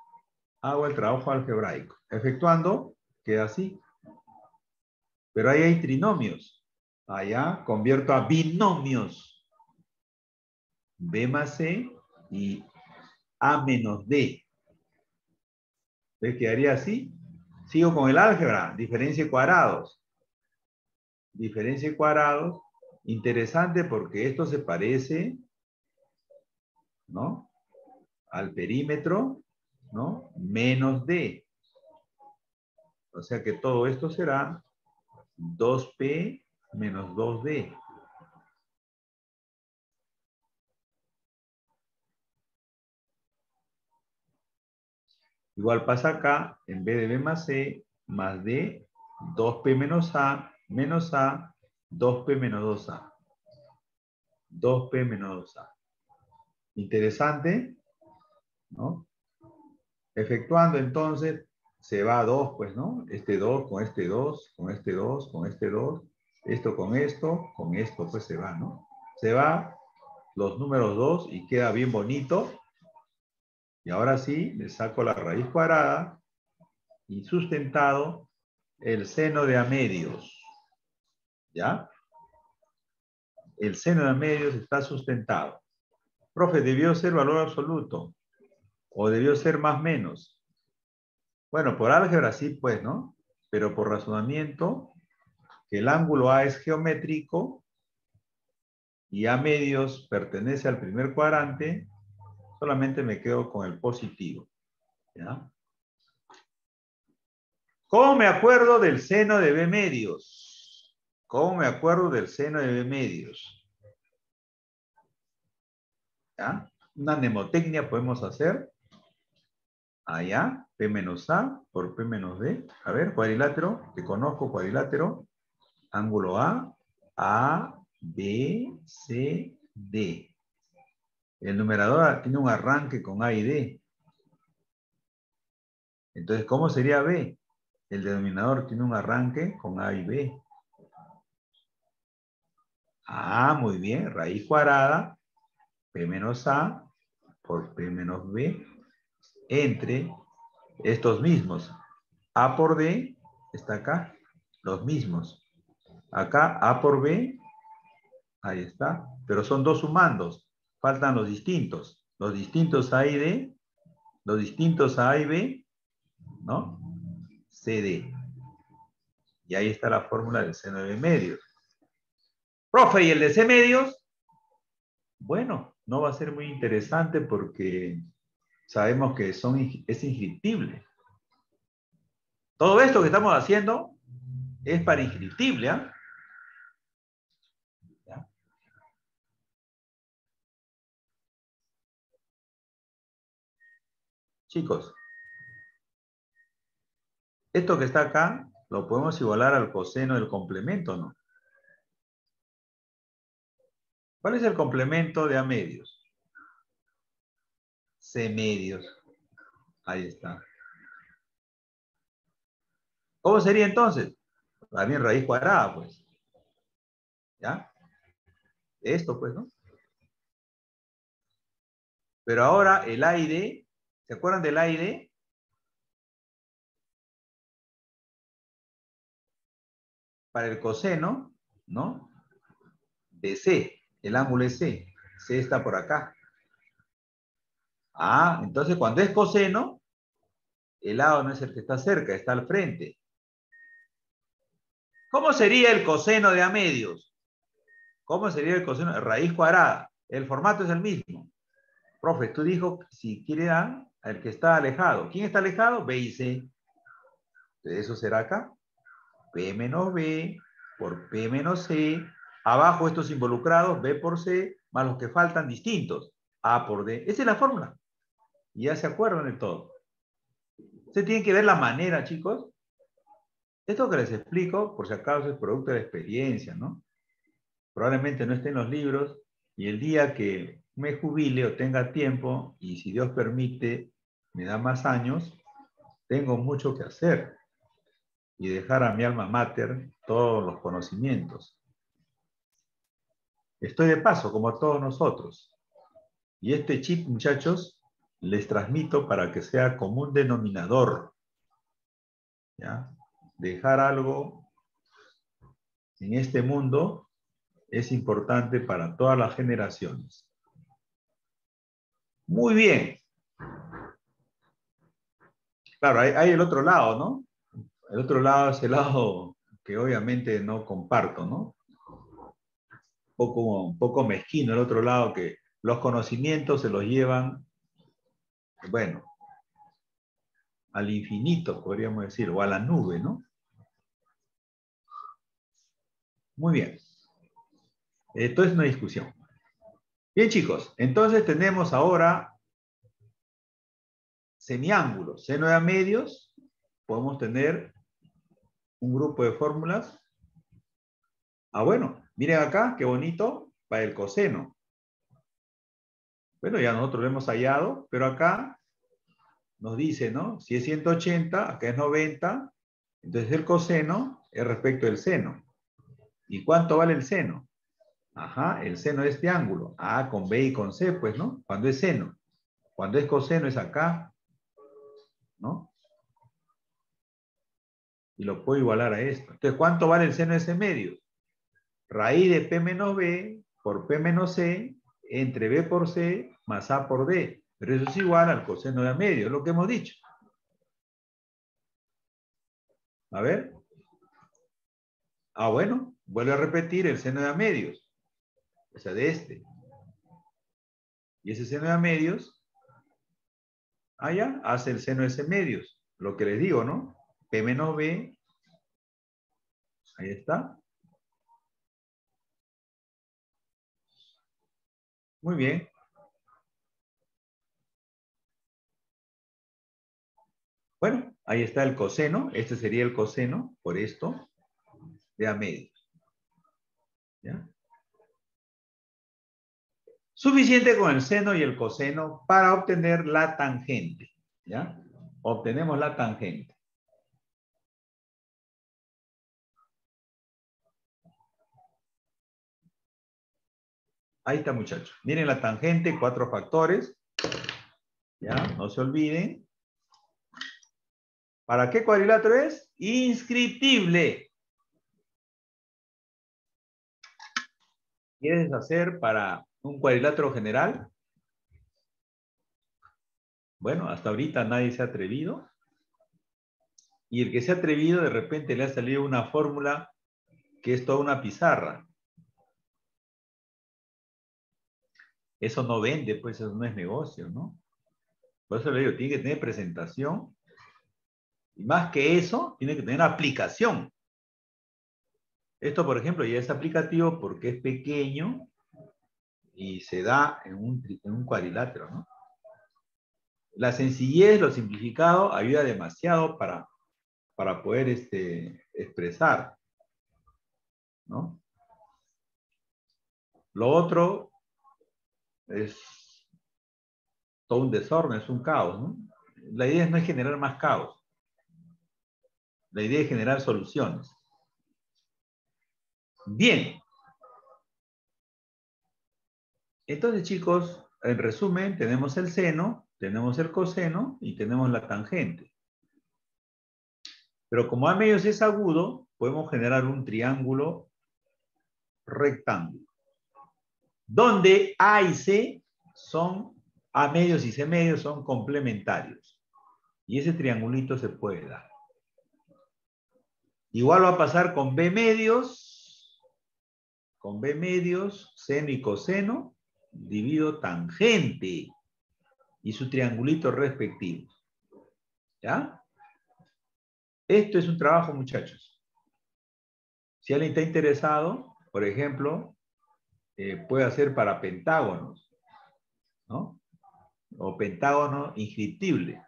Efectuando, queda así. Pero ahí hay trinomios. Allá convierto a binomios. B más C y A menos D. ¿Ves? Quedaría así. Sigo con el álgebra. Diferencia de cuadrados. Diferencia de cuadrados. Interesante porque esto se parece, ¿no? Al perímetro, ¿no? Menos D. O sea que todo esto será 2P menos 2D. Igual pasa acá, en vez de B más C, más D, 2P menos A, 2P menos 2A. 2P menos 2A. Interesante, ¿no? Efectuando entonces, se va a 2, pues, ¿no? Este 2 con este 2, con este 2, con este 2, esto, con esto, pues se va, ¿no? Se va los números 2 y queda bien bonito. Y ahora sí, le saco la raíz cuadrada y sustentado el seno de a medios. ¿Ya? El seno de a medios está sustentado. Profe, ¿debió ser valor absoluto? ¿O debió ser más menos? Bueno, por álgebra sí, pues, ¿no? Pero por razonamiento, que el ángulo A es geométrico y A medios pertenece al primer cuadrante, solamente me quedo con el positivo. ¿Ya? ¿Cómo me acuerdo del seno de B medios? ¿Cómo me acuerdo del seno de B medios? ¿Ya? Una mnemotecnia podemos hacer. Allá, P menos A por P menos D. A ver, cuadrilátero, que conozco, cuadrilátero. Ángulo A, B, C, D. El numerador tiene un arranque con A y D. Entonces, ¿cómo sería B? El denominador tiene un arranque con A y B. Ah, muy bien. Raíz cuadrada, P menos A por P menos B, entre estos mismos. A por D está acá, los mismos. Acá A por B, ahí está. Pero son dos sumandos. Faltan los distintos. Los distintos A y D, los distintos A y B, ¿no? CD. Y ahí está la fórmula del seno de B medios. Profe, ¿y el de C medios? Bueno, no va a ser muy interesante porque sabemos que es inscriptible. Todo esto que estamos haciendo es para inscriptible, ¿ah? ¿Ya? Chicos, esto que está acá lo podemos igualar al coseno del complemento, ¿no? ¿Cuál es el complemento de A medios? C medios. Ahí está. ¿Cómo sería entonces? También raíz cuadrada, pues. ¿Ya? Esto, pues, ¿no? Pero ahora el A y D, ¿se acuerdan del A y D? Para el coseno, ¿no? De C, el ángulo es C. C está por acá. Ah, entonces cuando es coseno, el lado no es el que está cerca, está al frente. ¿Cómo sería el coseno de A medios? ¿Cómo sería el coseno? Raíz cuadrada. El formato es el mismo. Profe, tú dijo si quiere A, el que está alejado. ¿Quién está alejado? B y C. Entonces eso será acá. P menos B por P menos C. Abajo estos involucrados, B por C, más los que faltan distintos. A por D. Esa es la fórmula. Y ya se acuerdan de todo. Ustedes tienen que ver la manera, chicos. Esto que les explico, por si acaso, es producto de la experiencia, ¿no? Probablemente no esté en los libros y el día que me jubile o tenga tiempo y si Dios permite, me da más años, tengo mucho que hacer y dejar a mi alma mater todos los conocimientos. Estoy de paso, como todos nosotros. Y este chip, muchachos, les transmito para que sea común denominador. ¿Ya? Dejar algo en este mundo es importante para todas las generaciones. Muy bien. Claro, hay el otro lado, ¿no? El otro lado es el lado que obviamente no comparto, ¿no? Un poco mezquino el otro lado, que los conocimientos se los llevan, bueno, al infinito, podríamos decir, o a la nube, ¿no? Muy bien. Esto es una discusión. Bien, chicos, entonces tenemos ahora semiángulos, seno de a medios, podemos tener un grupo de fórmulas. Ah, bueno, miren acá, qué bonito, para el coseno. Bueno, ya nosotros lo hemos hallado, pero acá nos dice, ¿no? Si es 180, acá es 90, entonces el coseno es respecto del seno. ¿Y cuánto vale el seno? Ajá, el seno de este ángulo. Ah, con B y con C, pues, ¿no? Cuando es seno. Cuando es coseno es acá, ¿no? Y lo puedo igualar a esto. Entonces, ¿cuánto vale el seno de ese medio? Raíz de P menos B por P menos C entre B por C más A por D. Pero eso es igual al coseno de a medio, es lo que hemos dicho. A ver. Ah, bueno, vuelvo a repetir el seno de a medios. O sea, de este. Y ese seno de a medios, allá, hace el seno de ese medios. Lo que les digo, ¿no? P menos B, ahí está. Muy bien. Bueno, ahí está el coseno. Este sería el coseno, por esto, de a medios. ¿Ya? Suficiente con el seno y el coseno para obtener la tangente. ¿Ya? Obtenemos la tangente. Ahí está, muchachos. Miren la tangente, 4 factores. ¿Ya? No se olviden. ¿Para qué cuadrilátero es? Inscriptible. ¿Quieres hacer para un cuadrilátero general? Bueno, hasta ahorita nadie se ha atrevido. Y el que se ha atrevido, de repente le ha salido una fórmula que es toda una pizarra. Eso no vende, pues eso no es negocio, ¿no? Por eso le digo, tiene que tener presentación. Y más que eso, tiene que tener aplicación. Esto, por ejemplo, ya es aplicativo porque es pequeño y se da en un cuadrilátero, ¿no? La sencillez, lo simplificado, ayuda demasiado para poder expresar, ¿no? Lo otro es todo un desorden, es un caos, ¿no? La idea no es generar más caos. La idea es generar soluciones. Bien. Entonces, chicos, en resumen, tenemos el seno, tenemos el coseno y tenemos la tangente. Pero como A medios es agudo, podemos generar un triángulo rectángulo. Donde A y C son, A medios y C medios son complementarios. Y ese triangulito se puede dar. Igual va a pasar con B medios, seno y coseno, divido tangente y su triangulito respectivo. ¿Ya? Esto es un trabajo, muchachos. Si alguien está interesado, por ejemplo, puede hacer para pentágonos, ¿no? O pentágono inscriptible.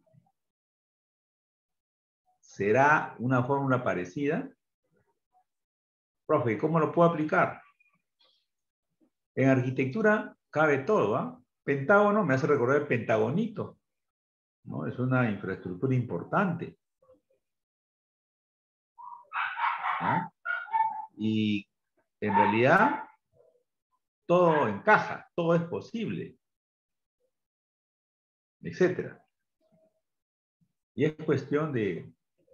¿Será una fórmula parecida? Profe, ¿cómo lo puedo aplicar? En arquitectura cabe todo, ¿ah? Pentágono me hace recordar el pentagonito. ¿no? Es una infraestructura importante, ¿no? Y en realidad todo encaja, todo es posible, etcétera. Y es cuestión de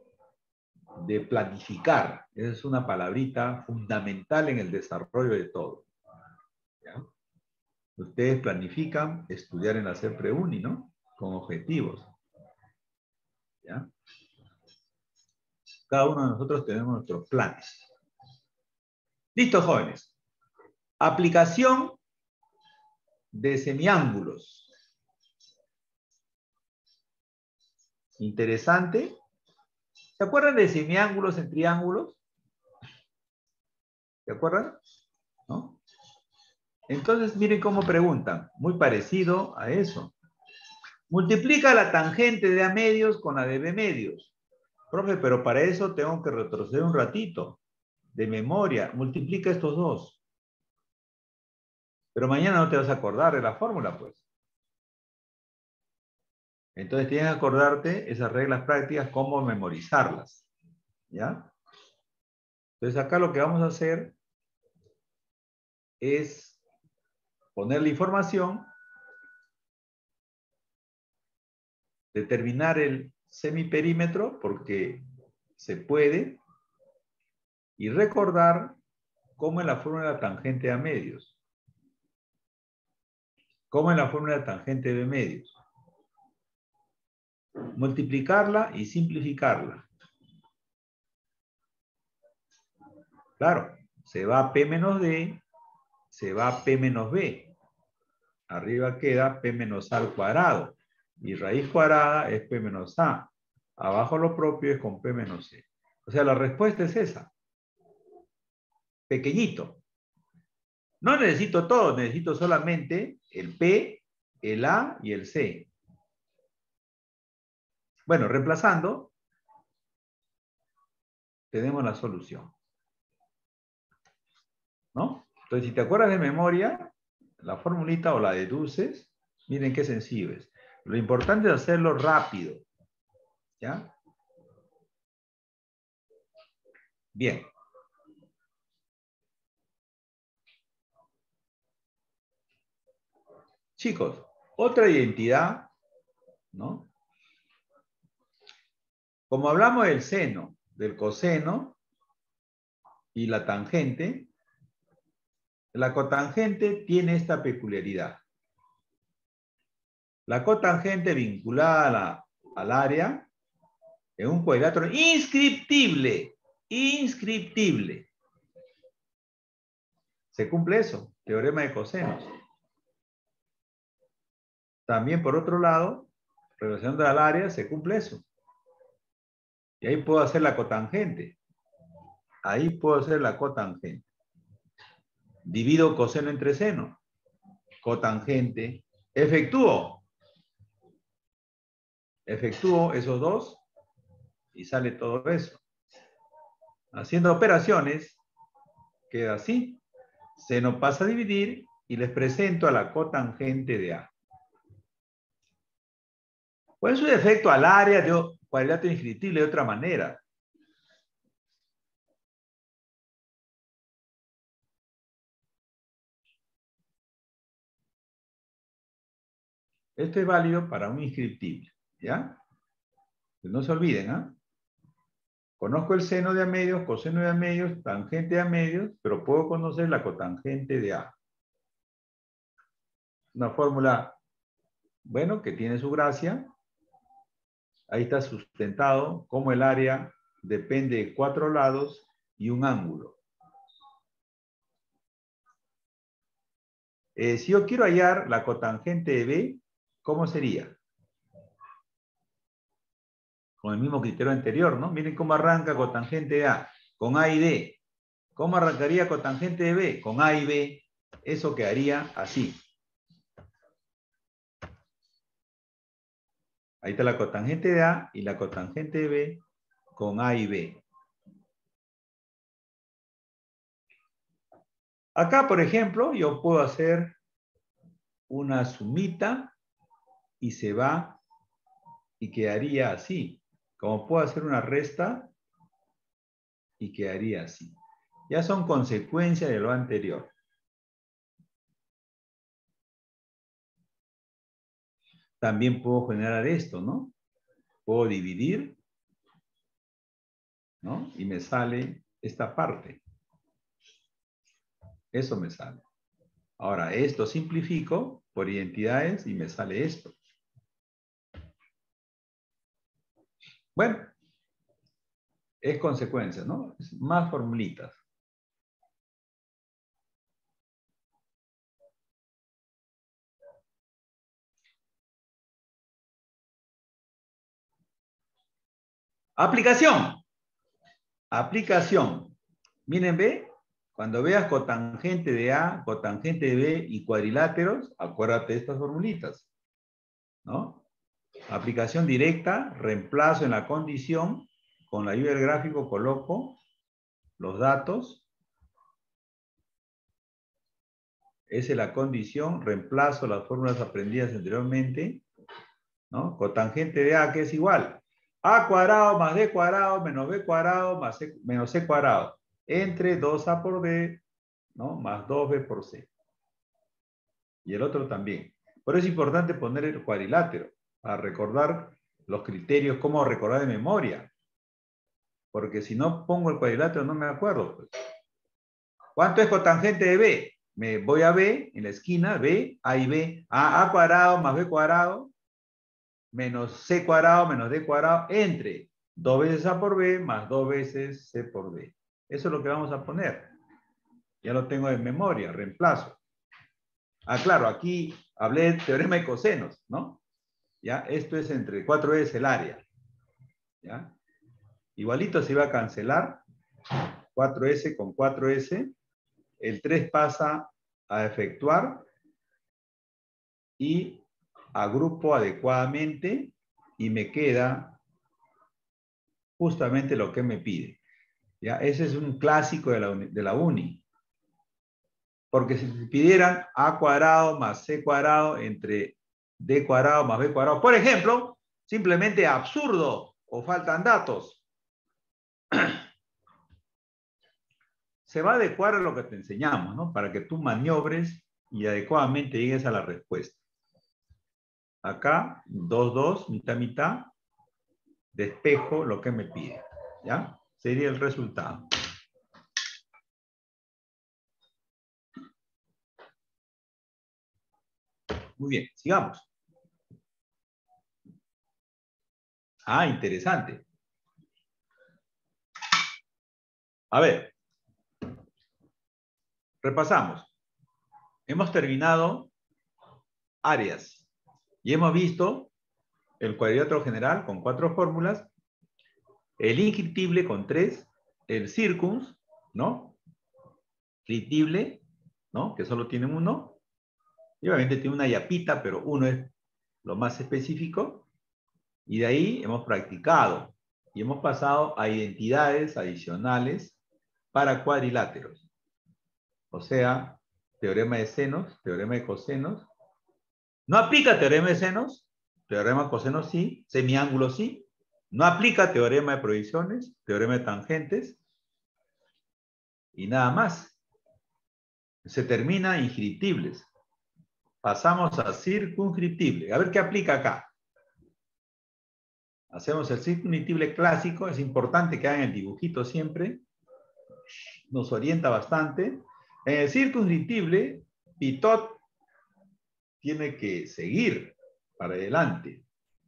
planificar. Esa es una palabrita fundamental en el desarrollo de todo. ¿Ya? Ustedes planifican estudiar en la CEPREUNI, ¿no? Con objetivos. ¿Ya? Cada uno de nosotros tenemos nuestros planes. Listo, jóvenes. Aplicación de semiángulos. Interesante. ¿Se acuerdan de semiángulos en triángulos? ¿Se acuerdan? ¿No? Entonces, miren cómo preguntan. Muy parecido a eso. Multiplica la tangente de A medios con la de B medios. Profe, pero para eso tengo que retroceder un ratito de memoria. Multiplica estos dos. Pero mañana no te vas a acordar de la fórmula, pues. Entonces tienes que acordarte esas reglas prácticas, cómo memorizarlas. ¿Ya? Entonces acá lo que vamos a hacer es poner la información, determinar el semiperímetro, porque se puede, y recordar cómo es la fórmula de la tangente A medios. Cómo es la fórmula de la tangente B medios. Multiplicarla y simplificarla. Claro, se va a P menos D, se va a P menos B. Arriba queda P menos A al cuadrado. Y raíz cuadrada es P menos A. Abajo lo propio es con P menos C. O sea, la respuesta es esa. Pequeñito. No necesito todo, necesito solamente el P, el A y el C. Bueno, reemplazando, tenemos la solución. ¿No? Entonces, si te acuerdas de memoria, la formulita o la deduces, miren qué sencillo es. Lo importante es hacerlo rápido. ¿Ya? Bien. Chicos, otra identidad, ¿no? Como hablamos del seno, del coseno y la tangente, la cotangente tiene esta peculiaridad. La cotangente vinculada al área en un cuadrilátero inscriptible. Inscriptible. ¿Se cumple eso? Teorema de cosenos. También, por otro lado, relacionando al área, se cumple eso. Y ahí puedo hacer la cotangente. Ahí puedo hacer la cotangente. Divido coseno entre seno. Cotangente. Efectúo esos dos y sale todo eso. Haciendo operaciones, queda así. Seno pasa a dividir y les presento a la cotangente de A. ¿Cuál es su efecto al área de cuadrilátero inscriptible de otra manera? Esto es válido para un inscriptible, ¿ya? Pues no se olviden, ¿ah? Conozco el seno de A medios, coseno de A medios, tangente de A medios, pero puedo conocer la cotangente de A. Una fórmula, bueno, que tiene su gracia. Ahí está sustentado cómo el área depende de 4 lados y un ángulo. Si yo quiero hallar la cotangente de B, ¿cómo sería? Con el mismo criterio anterior, ¿no? Miren cómo arranca cotangente de A, con A y D. ¿Cómo arrancaría cotangente de B? Con A y B. Eso quedaría así. Ahí está la cotangente de A y la cotangente de B con A y B. Acá, por ejemplo, yo puedo hacer una sumita y se va y quedaría así. Como puedo hacer una resta y quedaría así. Ya son consecuencias de lo anterior. También puedo generar esto, ¿no? Puedo dividir, ¿no? Y me sale esta parte. Eso me sale. Ahora, esto simplifico por identidades y me sale esto. Bueno, es consecuencia, ¿no? Es más formulitas. Aplicación. Aplicación. Miren, ve, cuando veas cotangente de A, cotangente de B y cuadriláteros, acuérdate de estas formulitas, ¿no? Aplicación directa, reemplazo en la condición, con la ayuda del gráfico coloco los datos, esa es la condición, reemplazo las fórmulas aprendidas anteriormente, ¿no? Cotangente de A, que es igual, A cuadrado más D cuadrado menos B cuadrado más menos C cuadrado, entre 2A por D, ¿no? Más 2B por C. Y el otro también. Por eso es importante poner el cuadrilátero, para recordar los criterios, cómo recordar de memoria. Porque si no pongo el cuadrilátero no me acuerdo. Pues. ¿Cuánto es cotangente de B? Me voy a B, en la esquina, B, A y B. A cuadrado más B cuadrado, menos C cuadrado menos D cuadrado, entre 2 veces A por B más 2 veces C por D. Eso es lo que vamos a poner. Ya lo tengo en memoria, reemplazo. Ah, claro, aquí hablé de teorema de cosenos, ¿no? ¿Ya? Esto es entre 4 veces el área. ¿Ya? Igualito se va a cancelar 4S con 4S. El 3 pasa a efectuar y agrupo adecuadamente y me queda justamente lo que me pide. ¿Ya? Ese es un clásico de la uni. Porque si te pidieran A cuadrado más C cuadrado entre D cuadrado más B cuadrado, por ejemplo, simplemente absurdo o faltan datos. Se va a adecuar a lo que te enseñamos, ¿no? Para que tú maniobres y adecuadamente llegues a la respuesta. Acá, 2, 2, mitad, mitad, despejo lo que me pide, ¿ya? Sería el resultado. Muy bien, sigamos. Ah, interesante. A ver, repasamos. Hemos terminado áreas y hemos visto el cuadrilátero general con 4 fórmulas, el inscriptible con 3, el circuns, ¿no? Scriptible, ¿no? Que solo tiene 1. Y obviamente tiene una yapita, pero 1 es lo más específico. Y de ahí hemos practicado y hemos pasado a identidades adicionales para cuadriláteros. O sea, teorema de senos, teorema de cosenos. No aplica teorema de senos, teorema de cosenos sí, semiángulo sí. No aplica teorema de proyecciones, teorema de tangentes. Y nada más. Se termina inscriptibles. Pasamos a circunscriptible. A ver qué aplica acá. Hacemos el circunscriptible clásico. Es importante que hagan el dibujito siempre. Nos orienta bastante. En el circunscriptible, Pitot tiene que seguir para adelante.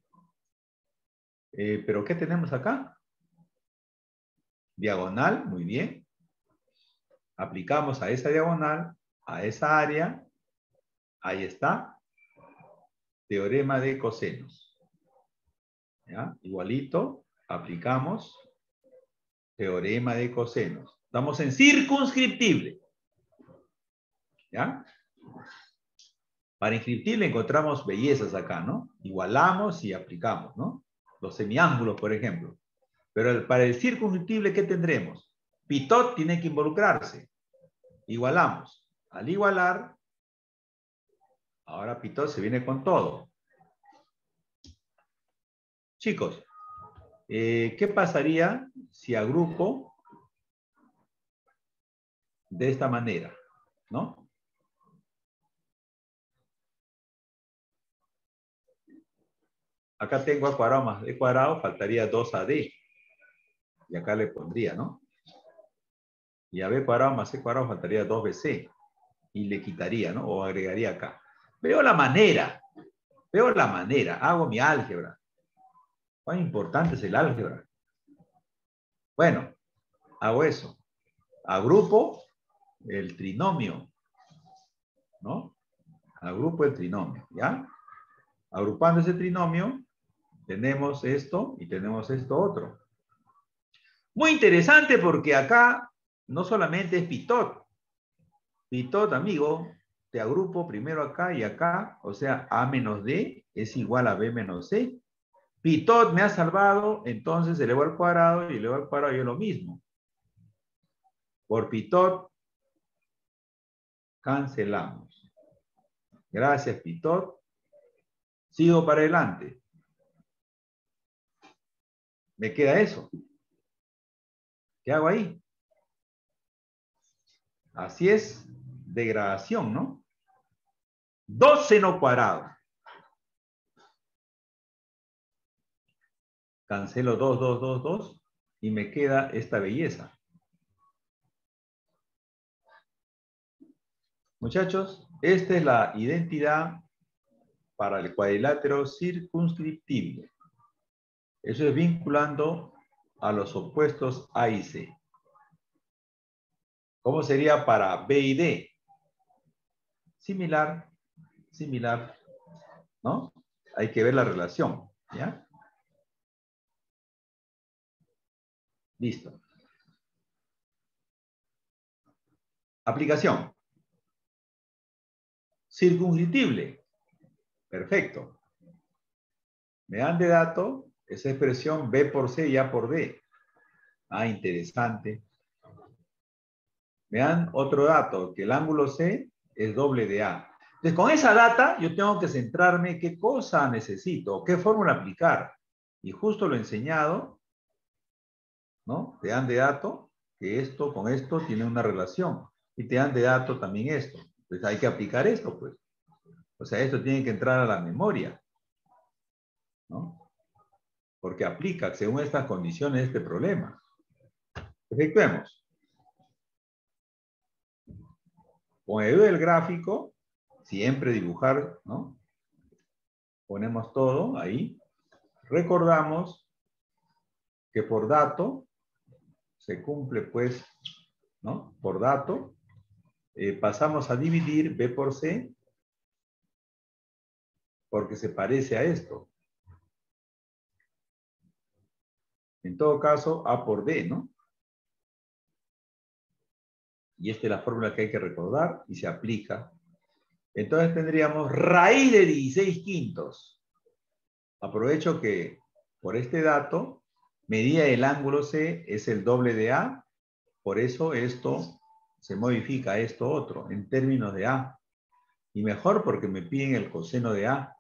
¿Pero qué tenemos acá? Diagonal, muy bien. Aplicamos a esa diagonal, a esa área. Ahí está. Teorema de cosenos. ¿Ya? Igualito, aplicamos teorema de cosenos. Estamos en circunscriptible. ¿Ya? Para inscriptible encontramos bellezas acá, ¿no? Igualamos y aplicamos, ¿no? Los semiángulos, por ejemplo. Pero para el circunscriptible, ¿qué tendremos? Pitot tiene que involucrarse. Igualamos. Al igualar, ahora Pitot se viene con todo. Chicos, ¿qué pasaría si agrupo de esta manera? ¿No? Acá tengo A cuadrado más B cuadrado, faltaría 2AD. Y acá le pondría, ¿no? Y a B cuadrado más C cuadrado faltaría 2BC. Y le quitaría, ¿no? O agregaría acá. Veo la manera, hago mi álgebra. ¿Cuán importante es el álgebra? Bueno, hago eso. Agrupo el trinomio, ¿no? Agrupo el trinomio, ¿ya? Agrupando ese trinomio, tenemos esto y tenemos esto otro. Muy interesante porque acá no solamente es Pitot. Pitot, amigo, te agrupo primero acá y acá, o sea, A menos D es igual a B menos C. Pitot me ha salvado, entonces elevó al cuadrado y elevó al cuadrado y es lo mismo. Por Pitot, cancelamos. Gracias, Pitot. Sigo para adelante. Me queda eso. ¿Qué hago ahí? Así es, degradación, ¿no? 2 seno cuadrado. Cancelo 2, 2, 2, 2 y me queda esta belleza. Muchachos, esta es la identidad para el cuadrilátero circunscriptible. Eso es vinculando a los opuestos A y C. ¿Cómo sería para B y D? Similar, similar, ¿no? Hay que ver la relación, ¿ya? Listo. Aplicación. Circunscriptible. Perfecto. Me dan de dato esa expresión B por C y A por D. Ah, interesante. Me dan otro dato, que el ángulo C es doble de A. Entonces, con esa data, yo tengo que centrarme qué cosa necesito, qué fórmula aplicar. Y justo lo he enseñado, ¿no? Te dan de dato que esto con esto tiene una relación. Y te dan de dato también esto. Entonces, hay que aplicar esto, pues. O sea, esto tiene que entrar a la memoria, ¿no? Porque aplica según estas condiciones este problema. Efectuemos. Con el ayuda del gráfico, siempre dibujar, ¿no? Ponemos todo ahí. Recordamos que por dato se cumple, pues, ¿no? Por dato, pasamos a dividir B por C porque se parece a esto. En todo caso, A por D, ¿no? Y esta es la fórmula que hay que recordar y se aplica. Entonces tendríamos raíz de 16 quintos. Aprovecho que por este dato, medida del ángulo C es el doble de A, por eso esto se modifica a esto otro, en términos de A. Y mejor porque me piden el coseno de A.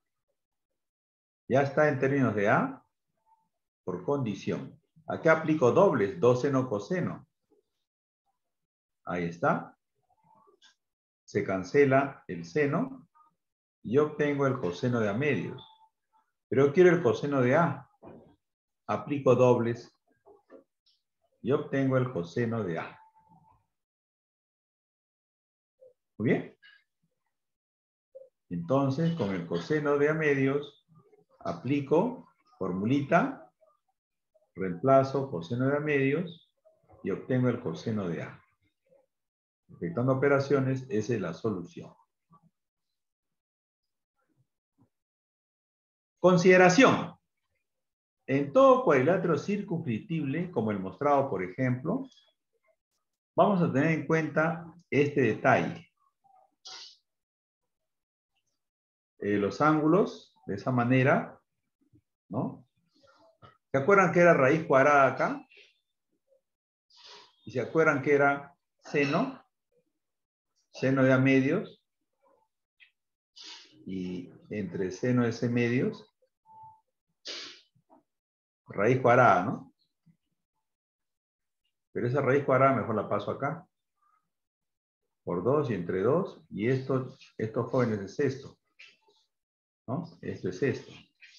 Ya está en términos de A por condición. Aquí aplico dobles, dos seno, coseno. Ahí está. Se cancela el seno y obtengo el coseno de A medios. Pero quiero el coseno de A. Aplico dobles y obtengo el coseno de A. Muy bien. Entonces, con el coseno de A medios, aplico formulita, reemplazo coseno de A medios y obtengo el coseno de A. Efectuando operaciones, esa es la solución. Consideración. En todo cuadrilátero circunscriptible, como el mostrado, por ejemplo, vamos a tener en cuenta este detalle. Los ángulos, de esa manera, ¿no? ¿Se acuerdan que era raíz cuadrada acá? ¿Y se acuerdan que era seno? Seno de A medios. Y entre seno de C medios raíz cuadrada, ¿no? Pero esa raíz cuadrada mejor la paso acá. Por 2 y entre 2. Y estos jóvenes es esto, ¿no? Esto es esto.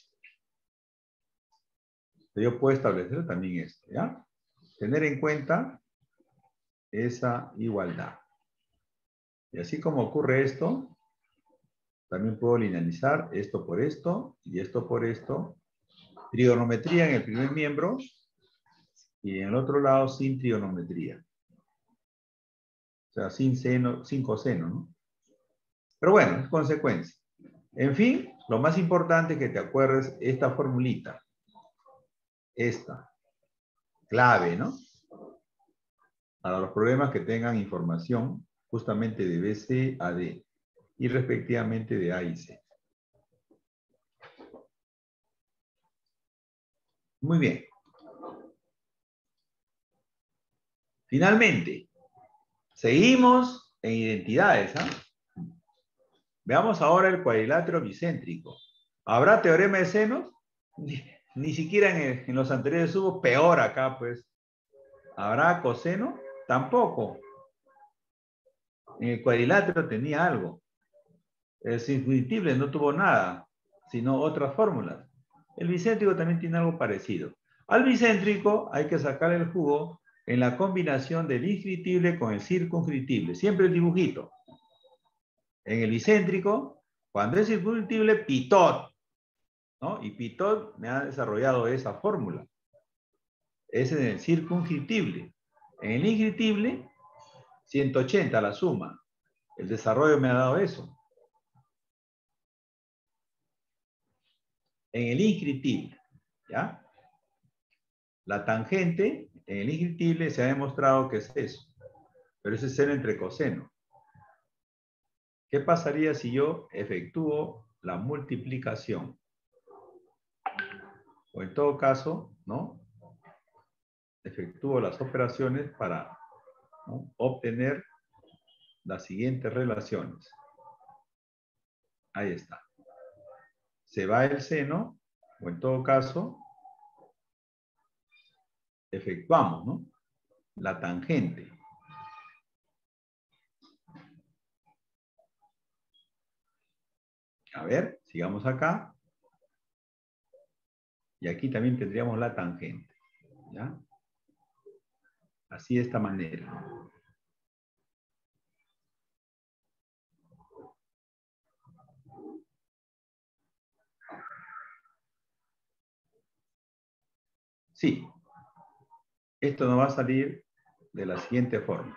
Yo puedo establecer también esto, ¿ya? Tener en cuenta esa igualdad. Y así como ocurre esto, también puedo linealizar esto por esto y esto por esto. Trigonometría en el primer miembro y en el otro lado sin trigonometría. O sea, sin seno, sin coseno, ¿no? Pero bueno, es consecuencia. En fin, lo más importante es que te acuerdes esta formulita. Esta. Clave, ¿no? Para los problemas que tengan información justamente de BC a D y respectivamente de A y C. Muy bien. Finalmente, seguimos en identidades, ¿ah? Veamos ahora el cuadrilátero bicéntrico. ¿Habrá teorema de senos? Ni siquiera en los anteriores hubo, peor acá, pues. ¿Habrá coseno? Tampoco. En el cuadrilátero tenía algo. El circunitible no tuvo nada, sino otras fórmulas. El bicéntrico también tiene algo parecido. Al bicéntrico hay que sacar el jugo en la combinación del inscriptible con el circunscriptible. Siempre el dibujito. En el bicéntrico, cuando es circunscriptible, Pitot, ¿no? Y Pitot me ha desarrollado esa fórmula. Ese es el circunscriptible. En el inscriptible, 180 la suma. El desarrollo me ha dado eso. En el inscriptible, ¿ya? La tangente, en el inscriptible se ha demostrado que es eso. Pero ese es seno entre coseno. ¿Qué pasaría si yo efectúo la multiplicación? O en todo caso, ¿no? Efectúo las operaciones para, ¿no?, obtener las siguientes relaciones. Ahí está. Se va el seno, o en todo caso, efectuamos, ¿no?, la tangente. A ver, sigamos acá. Y aquí también tendríamos la tangente, ¿ya? Así de esta manera. Sí. Esto nos va a salir de la siguiente forma.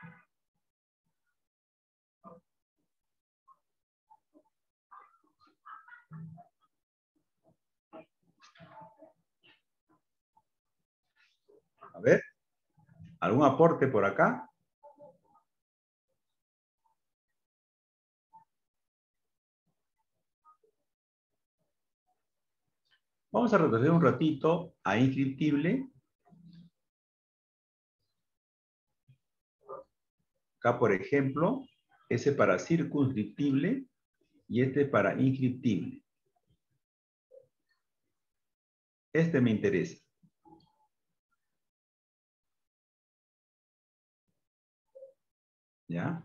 A ver, ¿algún aporte por acá? Vamos a retroceder un ratito a inscriptible. Acá, por ejemplo, ese para circunscriptible y este para inscriptible. Este me interesa. ¿Ya?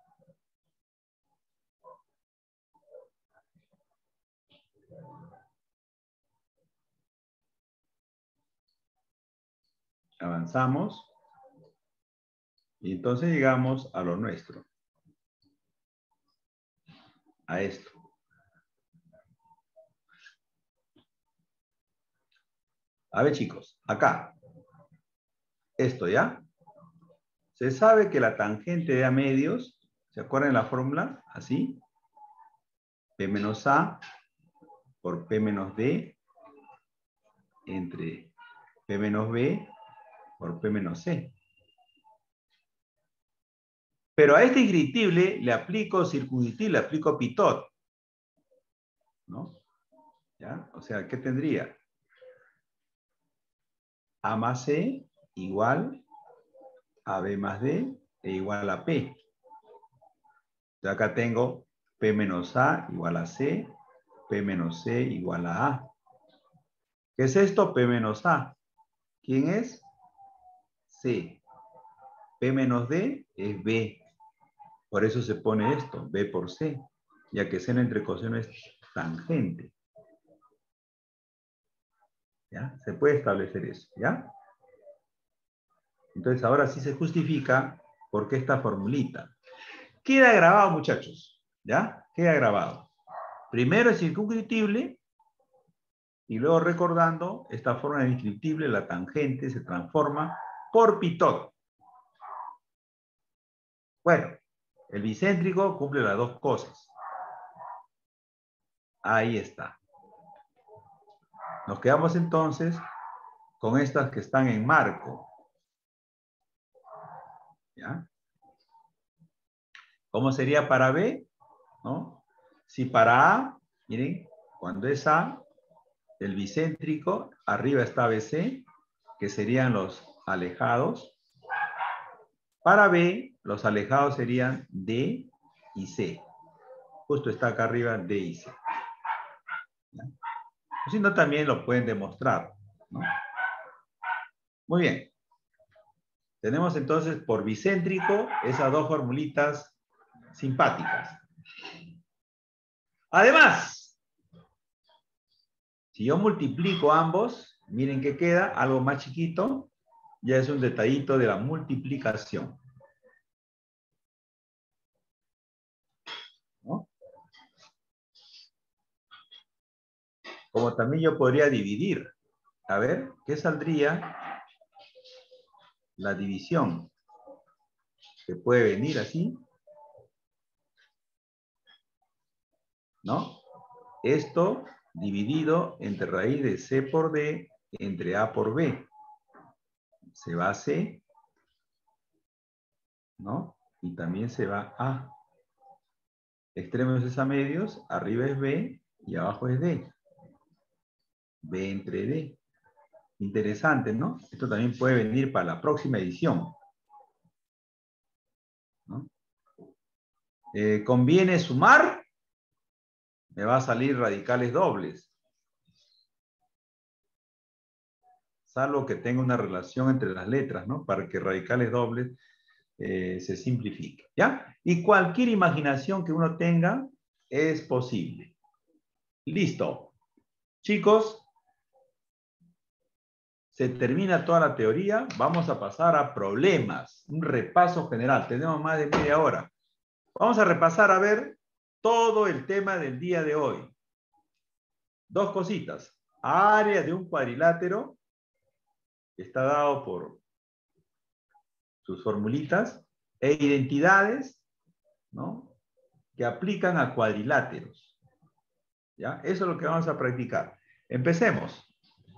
Avanzamos. Y entonces llegamos a lo nuestro. A esto. A ver, chicos, acá. Esto, ¿ya? Se sabe que la tangente de A medios, ¿se acuerdan de la fórmula? Así. P menos A por P menos D entre P menos B por P menos C. Pero a este inscriptible le aplico circunscriptible, le aplico Pitot, ¿no? ¿Ya? O sea, ¿qué tendría? A más C igual a B más D e igual a P. Entonces acá tengo P menos A igual a C, P menos C igual a A. ¿Qué es esto? P menos A. ¿Quién es? C. P menos D es B. Por eso se pone esto, B por C, ya que seno entre coseno es tangente. ¿Ya? Se puede establecer eso, ¿ya? Entonces ahora sí se justifica por qué esta formulita. Queda grabado, muchachos, ¿ya? Queda grabado. Primero es circunscriptible y luego recordando esta forma de inscriptible, la tangente se transforma por Pitot. Bueno, el bicéntrico cumple las dos cosas. Ahí está. Nos quedamos entonces con estas que están en marco. ¿Ya? ¿Cómo sería para B? ¿No? Si para A, miren, cuando es A, el bicéntrico, arriba está BC, que serían los alejados. Para B, los alejados serían D y C. Justo está acá arriba D y C. ¿Ya? Si no, también lo pueden demostrar, ¿no? Muy bien. Tenemos entonces por bicéntrico esas dos formulitas simpáticas. Además, si yo multiplico ambos, miren que queda algo más chiquito, ya es un detallito de la multiplicación. ¿No? Como también yo podría dividir. A ver, ¿qué saldría? La división. Que puede venir así. ¿No? Esto dividido entre raíz de C por D entre A por B. Se va a C, ¿no? Y también se va A. Extremos es a medios, arriba es B y abajo es D. B entre D. Interesante, ¿no? Esto también puede venir para la próxima edición. ¿No? ¿Conviene sumar? Me va a salir radicales dobles. Salvo que tenga una relación entre las letras, ¿no? Para que radicales dobles se simplifique, ¿ya? Y cualquier imaginación que uno tenga es posible. Listo. Chicos, se termina toda la teoría. Vamos a pasar a problemas. Un repaso general. Tenemos más de media hora. Vamos a repasar a ver todo el tema del día de hoy. Dos cositas. Área de un cuadrilátero, que está dado por sus formulitas, e identidades, ¿no? Que aplican a cuadriláteros. ¿Ya? Eso es lo que vamos a practicar. Empecemos.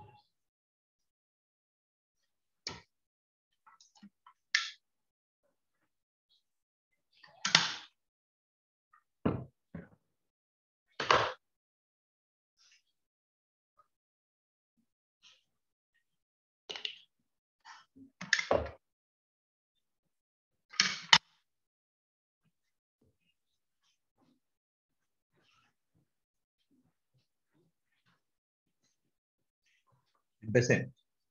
Empecemos.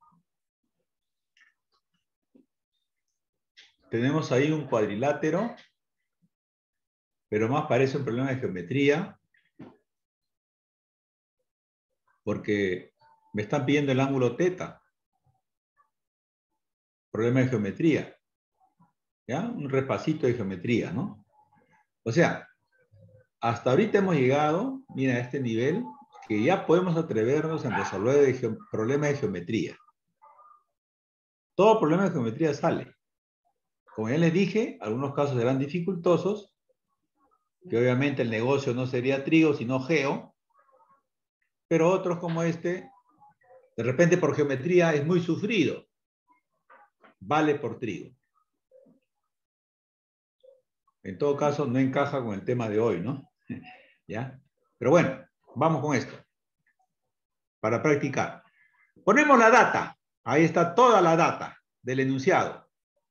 Tenemos ahí un cuadrilátero, pero más parece un problema de geometría, porque me están pidiendo el ángulo teta. Problema de geometría. ¿Ya? Un repasito de geometría, ¿no? O sea, hasta ahorita hemos llegado, mira, a este nivel, que ya podemos atrevernos a resolver problemas de geometría. Todo problema de geometría sale. Como ya les dije, algunos casos serán dificultosos, que obviamente el negocio no sería trigo, sino geo, pero otros como este, de repente por geometría es muy sufrido. Vale por trigo. En todo caso, no encaja con el tema de hoy, ¿no? ¿Ya? Pero bueno, vamos con esto. Para practicar. Ponemos la data. Ahí está toda la data del enunciado.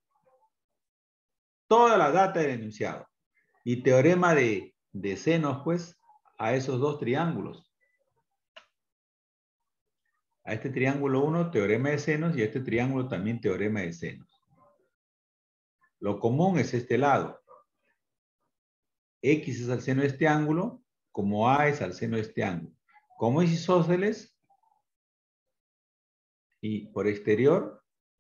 Toda la data del enunciado. Y teorema de senos, pues, a esos dos triángulos. A este triángulo 1, teorema de senos, y a este triángulo también teorema de senos. Lo común es este lado. X es al seno de este ángulo, como A es al seno de este ángulo. Como es isósceles, y por exterior,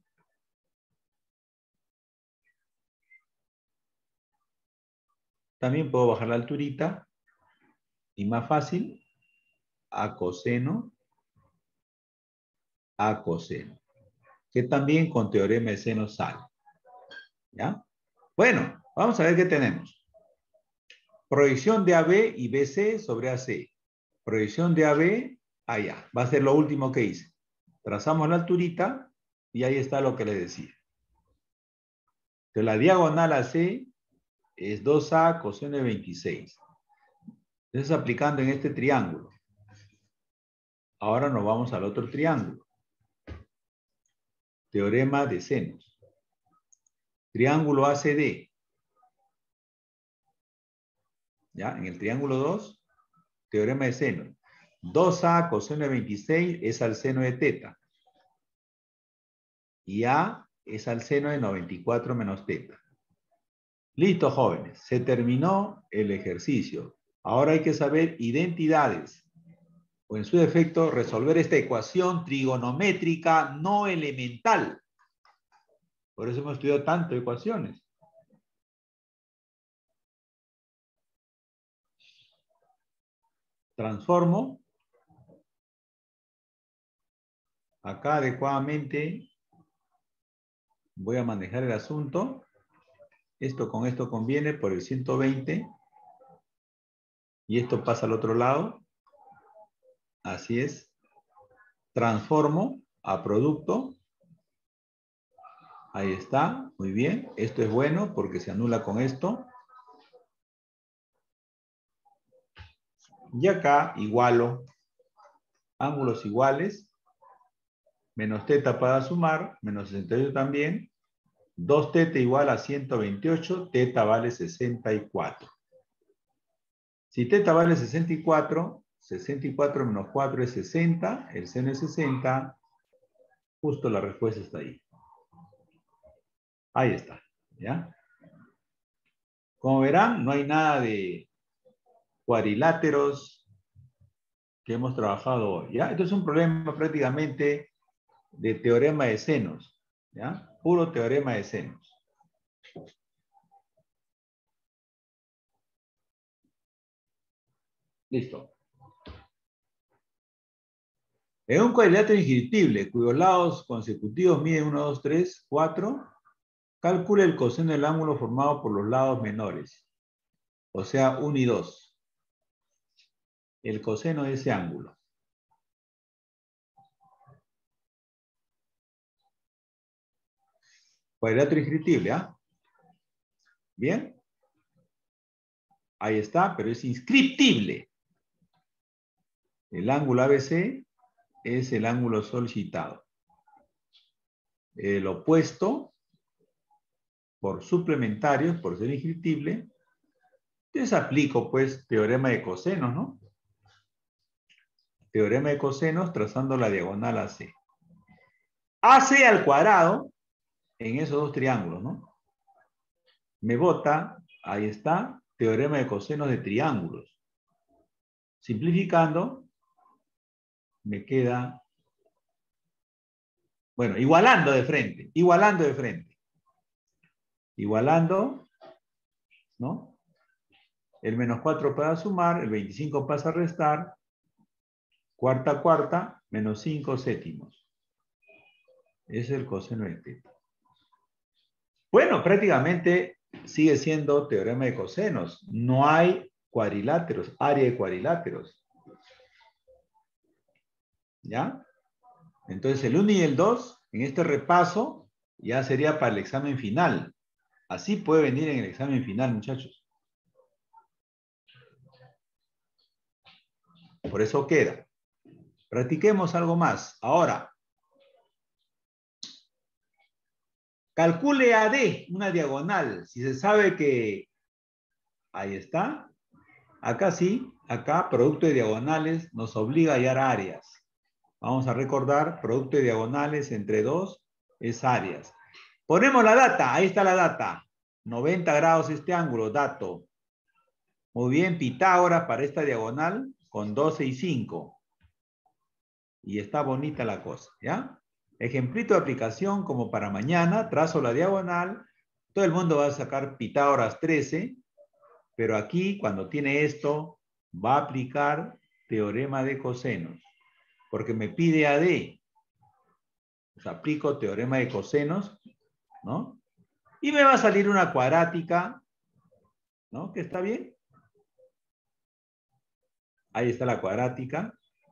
también puedo bajar la alturita, y más fácil, A coseno, que también con teorema de seno sale. ¿Ya? Bueno, vamos a ver qué tenemos. Proyección de AB y BC sobre AC. Proyección de AB allá. Va a ser lo último que hice. Trazamos la alturita y ahí está lo que les decía. Entonces la diagonal AC es 2A coseno de 26. Entonces aplicando en este triángulo. Ahora nos vamos al otro triángulo. Teorema de senos. Triángulo ACD. ¿Ya? En el triángulo 2, teorema de seno. 2A coseno de 26 es al seno de teta. Y A es al seno de 94 menos teta. Listo, jóvenes. Se terminó el ejercicio. Ahora hay que saber identidades. O en su defecto, resolver esta ecuación trigonométrica no elemental. Por eso hemos estudiado tanto ecuaciones. Transformo acá adecuadamente. Voy a manejar el asunto. Esto con esto conviene por el 120. Y esto pasa al otro lado. Así es. Transformo a producto. Ahí está. Muy bien. Esto es bueno porque se anula con esto. Y acá igualo. Ángulos iguales. Menos teta para sumar. Menos 68 también. 2 teta igual a 128. Teta vale 64. Si teta vale 64, 64 menos 4 es 60, el seno es 60, justo la respuesta está ahí. Ahí está, ¿ya? Como verán, no hay nada de cuadriláteros que hemos trabajado hoy, ¿ya? Esto es un problema prácticamente de teorema de senos, ¿ya? Puro teorema de senos. Listo. En un cuadrilátero inscriptible, cuyos lados consecutivos miden 1, 2, 3, 4, calcule el coseno del ángulo formado por los lados menores, o sea, 1 y 2. El coseno de ese ángulo. Cuadrilátero inscriptible, ¿ah? ¿Bien? Ahí está, pero es inscriptible. El ángulo ABC es el ángulo solicitado. El opuesto, por suplementarios, por ser inscriptible, entonces aplico, pues, teorema de cosenos, ¿no? Teorema de cosenos trazando la diagonal AC. AC al cuadrado en esos dos triángulos, ¿no? Me bota, ahí está, teorema de cosenos de triángulos. Simplificando, me queda, bueno, igualando de frente, igualando, ¿no? El menos 4 para sumar, el 25 pasa a restar, cuarta, menos 5 séptimos. Ese es el coseno de teta. Bueno, prácticamente sigue siendo teorema de cosenos. No hay cuadriláteros, área de cuadriláteros. ¿Ya? Entonces el 1 y el 2, en este repaso, ya sería para el examen final. Así puede venir en el examen final, muchachos. Por eso queda. Practiquemos algo más. Ahora, calcule AD, una diagonal. Si se sabe que... Ahí está. Acá sí, acá producto de diagonales nos obliga a hallar áreas. Vamos a recordar, producto de diagonales entre 2 es áreas. Ponemos la data, ahí está la data. 90 grados este ángulo, dato. Muy bien, Pitágoras para esta diagonal con 12 y 5. Y está bonita la cosa, ¿ya? Ejemplito de aplicación como para mañana, trazo la diagonal, todo el mundo va a sacar Pitágoras 13, pero aquí cuando tiene esto va a aplicar teorema de cosenos, porque me pide AD. Pues aplico teorema de cosenos, ¿no? Y me va a salir una cuadrática, ¿no? ¿Que está bien? Ahí está la cuadrática.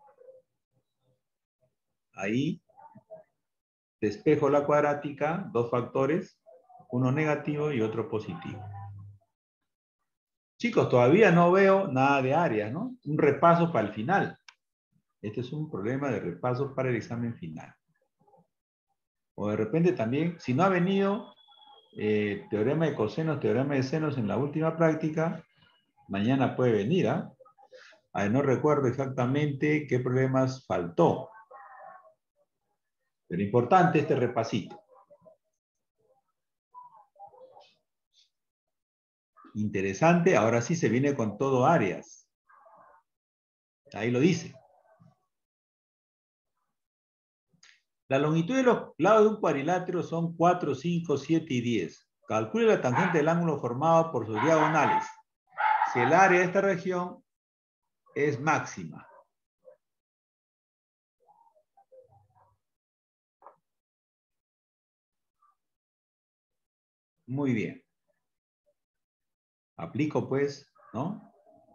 Ahí despejo la cuadrática, 2 factores, uno negativo y otro positivo. Chicos, todavía no veo nada de áreas, ¿no? Un repaso para el final. Este es un problema de repaso para el examen final. O de repente también, si no ha venido teorema de cosenos, teorema de senos en la última práctica, mañana puede venir, ¿ah? No recuerdo exactamente qué problemas faltó. Pero importante este repasito. Interesante, ahora sí se viene con todo áreas. Ahí lo dice. La longitud de los lados de un cuadrilátero son 4, 5, 7 y 10. Calcule la tangente del ángulo formado por sus diagonales. Si el área de esta región es máxima. Muy bien. Aplico pues, ¿no?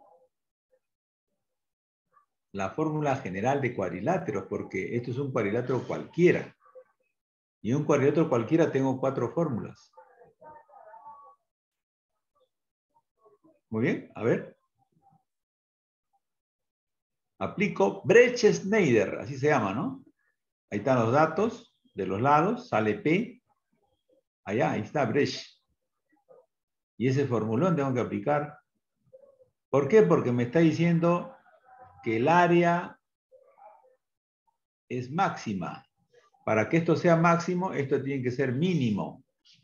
La fórmula general de cuadriláteros, porque esto es un cuadrilátero cualquiera. Y en un cuadrilátero cualquiera tengo 4 fórmulas. Muy bien, a ver. Aplico Brecht-Schneider, así se llama, ¿no? Ahí están los datos de los lados, sale P. Allá, ahí está Brecht. Y ese formulón tengo que aplicar. ¿Por qué? Porque me está diciendo que el área es máxima. Para que esto sea máximo, esto tiene que ser mínimo.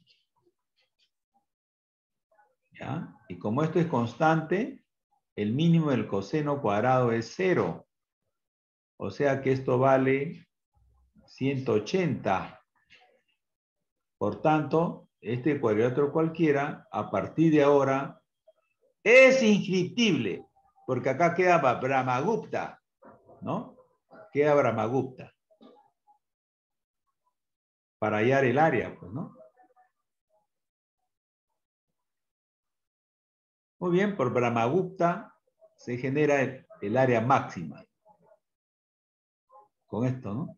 ¿Ya? Y como esto es constante, el mínimo del coseno cuadrado es 0. O sea que esto vale 180. Por tanto, este cuadrilátero cualquiera, a partir de ahora, es inscriptible. Porque acá queda Brahmagupta, ¿no? Queda Brahmagupta. Para hallar el área, pues, ¿no? Muy bien, por Brahmagupta se genera el área máxima. Con esto, ¿no?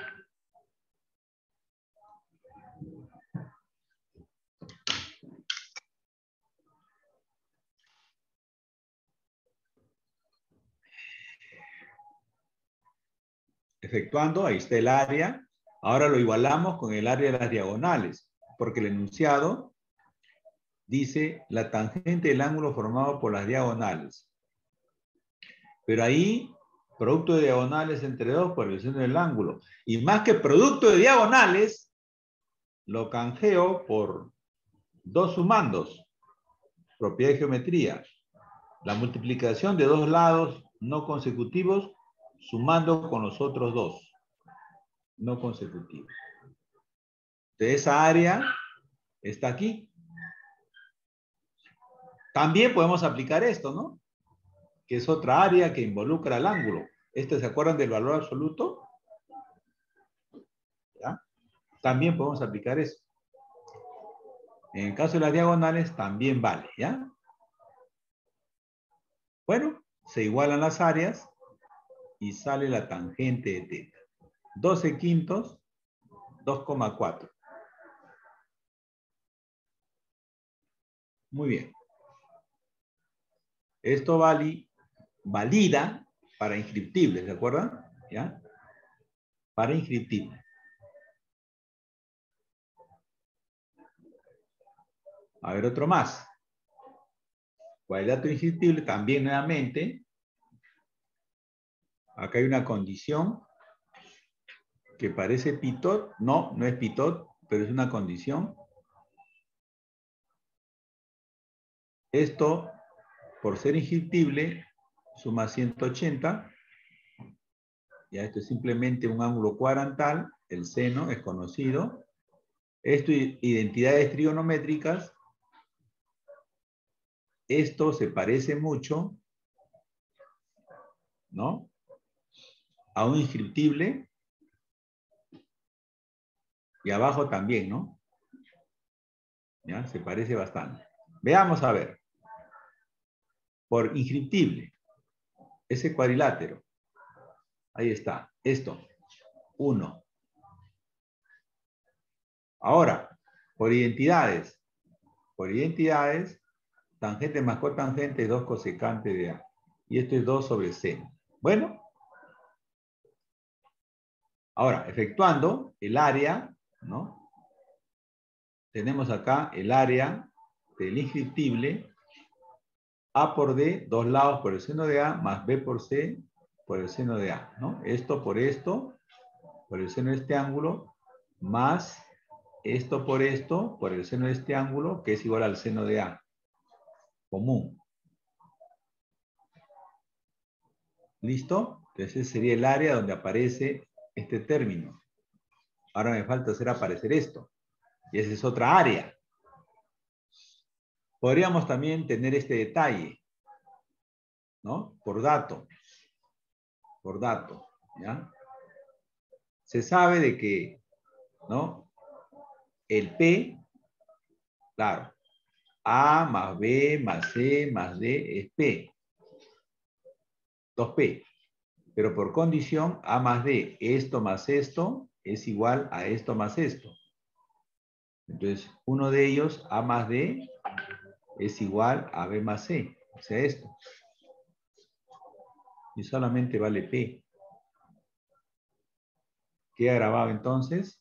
Efectuando, ahí está el área. Ahora lo igualamos con el área de las diagonales, porque el enunciado dice la tangente del ángulo formado por las diagonales. Pero ahí, producto de diagonales entre 2 por el seno del ángulo. Y más que producto de diagonales, lo canjeo por 2 sumandos. Propiedad de geometría. La multiplicación de 2 lados no consecutivos sumando con los otros 2 no consecutivos. De esa área está aquí. También podemos aplicar esto, ¿no? Que es otra área que involucra el ángulo. ¿Se acuerdan del valor absoluto? ¿Ya? También podemos aplicar eso. En el caso de las diagonales también vale, ¿ya? Bueno, se igualan las áreas y sale la tangente de teta. 12 quintos, 2,4. Muy bien. Esto valida para inscriptibles, ¿de acuerdo? ¿Ya? Para inscriptibles. A ver, otro más. Cuadrilátero inscriptible también nuevamente. Acá hay una condición. que parece pitot. No, no es pitot, pero es una condición. Esto, por ser inscriptible, suma 180. Ya esto es simplemente un ángulo cuadrantal. El seno es conocido. Esto, identidades trigonométricas. Esto se parece mucho, ¿no?, a un inscriptible. Y abajo también, ¿no? ¿Ya? Se parece bastante. Veamos a ver. Por inscriptible. Ese cuadrilátero. Ahí está. Esto. 1. Ahora, por identidades. Por identidades, tangente más cotangente es 2 cosecante de A. Y esto es 2 sobre seno. Bueno. Ahora, efectuando el área, ¿no? Tenemos acá el área del inscriptible. A por D, 2 lados por el seno de A, más B por C por el seno de A, ¿no? Esto, por el seno de este ángulo, más esto, por el seno de este ángulo, que es igual al seno de A. Común. ¿Listo? Entonces ese sería el área donde aparece este término. Ahora me falta hacer aparecer esto. Y esa es otra área. Podríamos también tener este detalle, ¿no? Por dato. Por dato, ¿ya? Se sabe de que, ¿no?, el P, claro, A más B más C más D es P. 2P. Pero por condición, A más D, esto más esto, es igual a esto más esto. Entonces, uno de ellos, A más D, es igual a B más C. O sea, esto. Y solamente vale P. ¿Queda grabado entonces?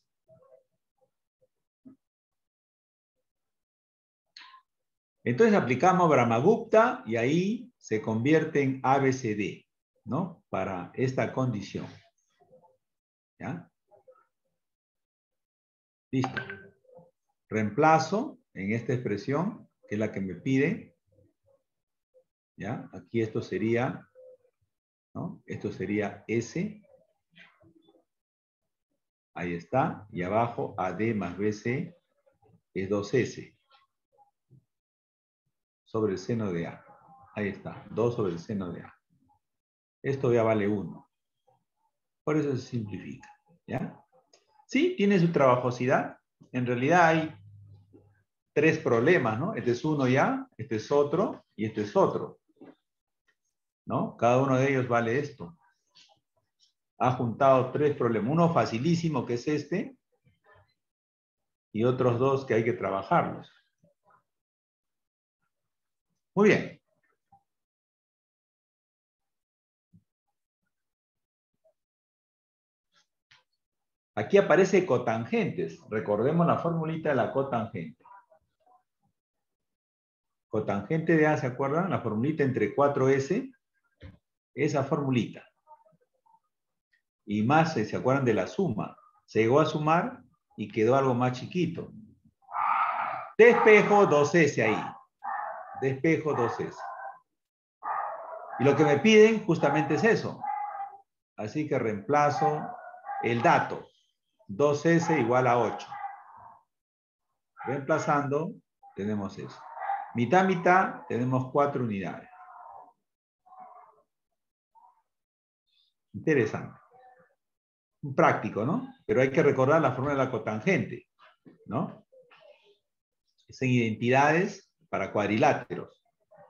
Entonces aplicamos Brahmagupta y ahí se convierte en ABCD, ¿no? Para esta condición. ¿Ya? Listo. Reemplazo en esta expresión, que es la que me pide. ¿Ya? Aquí esto sería, ¿no? Esto sería S. Ahí está. Y abajo AD más BC es 2S. Sobre el seno de A. Ahí está. 2 sobre el seno de A. Esto ya vale 1. Por eso se simplifica. ¿Ya? Sí, tiene su trabajosidad. En realidad hay 3 problemas, ¿no? Este es uno ya, este es otro y este es otro, ¿no? Cada uno de ellos vale esto. Ha juntado 3 problemas. Uno facilísimo, que es este, y otros 2 que hay que trabajarlos. Muy bien. Aquí aparece cotangentes. Recordemos la formulita de la cotangente. Cotangente de A, ¿se acuerdan? La formulita entre 4S. Esa formulita. Y más, ¿se acuerdan de la suma? Se llegó a sumar y quedó algo más chiquito. Despejo 2S ahí. Despejo 2S. Y lo que me piden justamente es eso. Así que reemplazo el dato. 2S igual a 8. Reemplazando, tenemos eso. Mitad, mitad, tenemos 4 unidades. Interesante. Un práctico, ¿no? Pero hay que recordar la fórmula de la cotangente, ¿no? Es en identidades para cuadriláteros.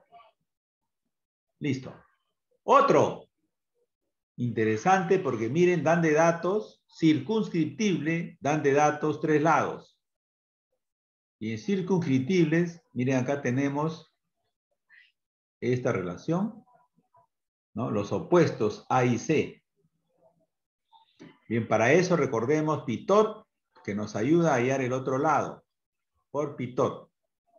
Listo. Otro. Interesante porque miren, dan de datos circunscriptible, dan de datos 3 lados. Y en circunscriptibles, miren, acá tenemos esta relación, ¿no? Los opuestos A y C. Bien, para eso recordemos Pitot, que nos ayuda a hallar el otro lado. Por Pitot.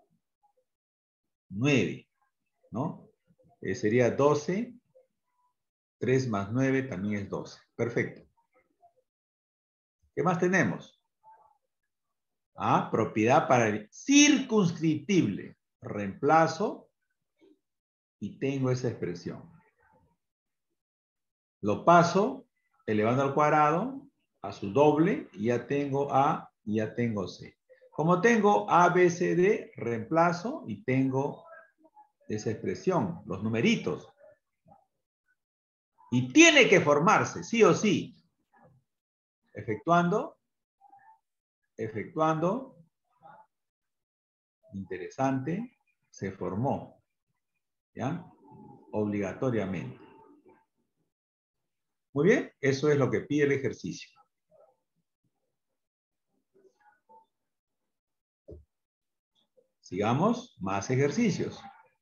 9, ¿no? Sería 12. 3 más 9 también es 12. Perfecto. ¿Qué más tenemos? Ah, propiedad para el circunscriptible. Reemplazo y tengo esa expresión. Lo paso elevando al cuadrado a su doble y ya tengo A y ya tengo C. Como tengo A, B, C, D, reemplazo y tengo esa expresión, los numeritos. Y tiene que formarse, sí o sí. Efectuando. Interesante. Se formó. ¿Ya? Obligatoriamente. Muy bien, eso es lo que pide el ejercicio. Sigamos, más ejercicios.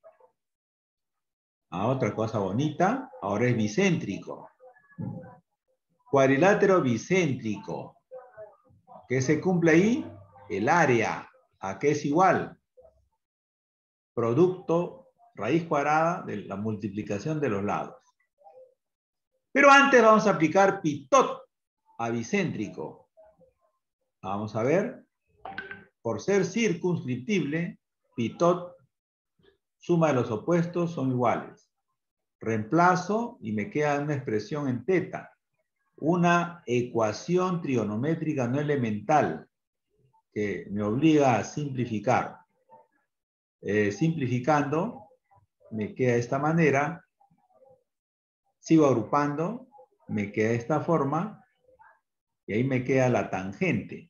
Ah, otra cosa bonita, ahora es bicéntrico. Cuadrilátero bicéntrico. ¿Qué se cumple ahí? El área. ¿A qué es igual? Producto, raíz cuadrada de la multiplicación de los lados. Pero antes vamos a aplicar Pitot a bicéntrico. Vamos a ver. Por ser circunscriptible, Pitot, suma de los opuestos son iguales. Reemplazo y me queda una expresión en teta. Una ecuación trigonométrica no elemental que me obliga a simplificar. Simplificando, me queda de esta manera. Sigo agrupando, me queda de esta forma y ahí me queda la tangente.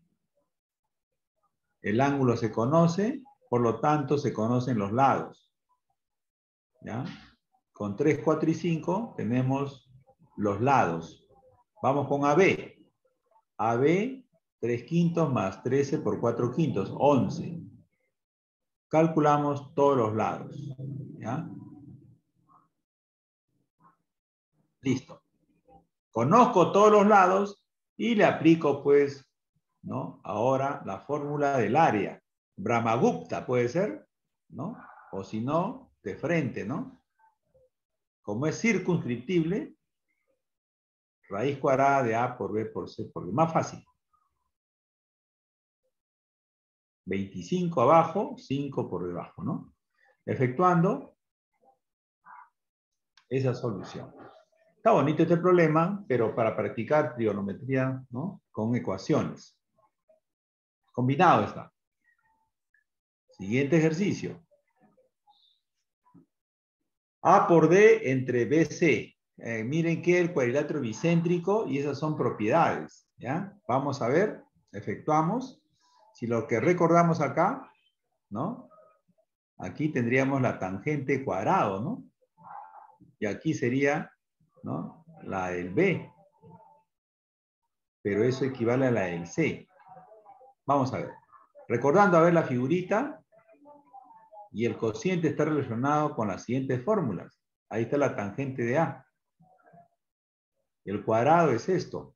El ángulo se conoce, por lo tanto se conocen los lados. ¿Ya? Con 3, 4 y 5 tenemos los lados. Vamos con AB. AB, 3 quintos más 13 por 4 quintos, 11. Calculamos todos los lados. ¿Ya? Listo. Conozco todos los lados y le aplico, pues, ¿no? Ahora la fórmula del área. Brahmagupta puede ser, ¿no? O si no, de frente, ¿no? Como es circunscriptible, raíz cuadrada de A por B por C por D. Más fácil. 25 abajo, 5 por debajo, ¿no? Efectuando esa solución. Está bonito este problema, pero para practicar trigonometría, ¿no? Con ecuaciones. Combinado está. Siguiente ejercicio. A por D entre BC. Miren que el cuadrilátero bicéntrico y esas son propiedades. ¿Ya? Vamos a ver, efectuamos. Si lo que recordamos acá, ¿no? Aquí tendríamos la tangente cuadrado, ¿no? Y aquí sería, ¿no? La del B. Pero eso equivale a la del C. Vamos a ver. Recordando a ver la figurita y el cociente está relacionado con las siguientes fórmulas. Ahí está la tangente de A. El cuadrado es esto.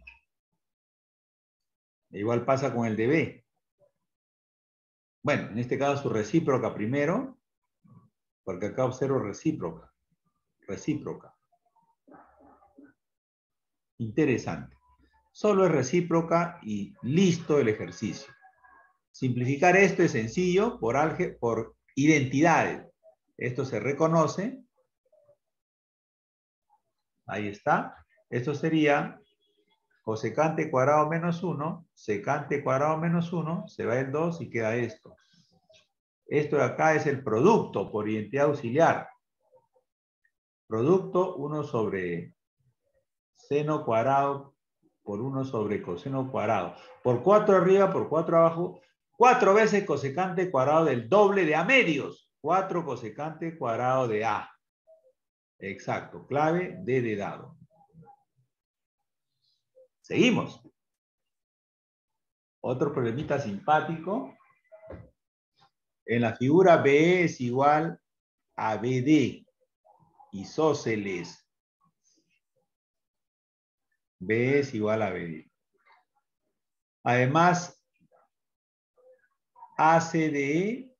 Igual pasa con el de B. Bueno, en este caso su recíproca primero, porque acá observo recíproca. Recíproca. Interesante. Solo es recíproca y listo el ejercicio. Simplificar esto es sencillo por identidades. Esto se reconoce. Ahí está. Esto sería cosecante cuadrado menos 1, secante cuadrado menos 1, se va el 2 y queda esto. Esto de acá es el producto por identidad auxiliar. Producto 1 sobre seno cuadrado por 1 sobre coseno cuadrado. Por 4 arriba, por 4 abajo. 4 veces cosecante cuadrado del doble de A medios. 4 cosecante cuadrado de A. Exacto. Clave D de dado. Seguimos. Otro problemita simpático. En la figura BE es igual a BD. Isósceles. B es igual a BD. Además, ACDE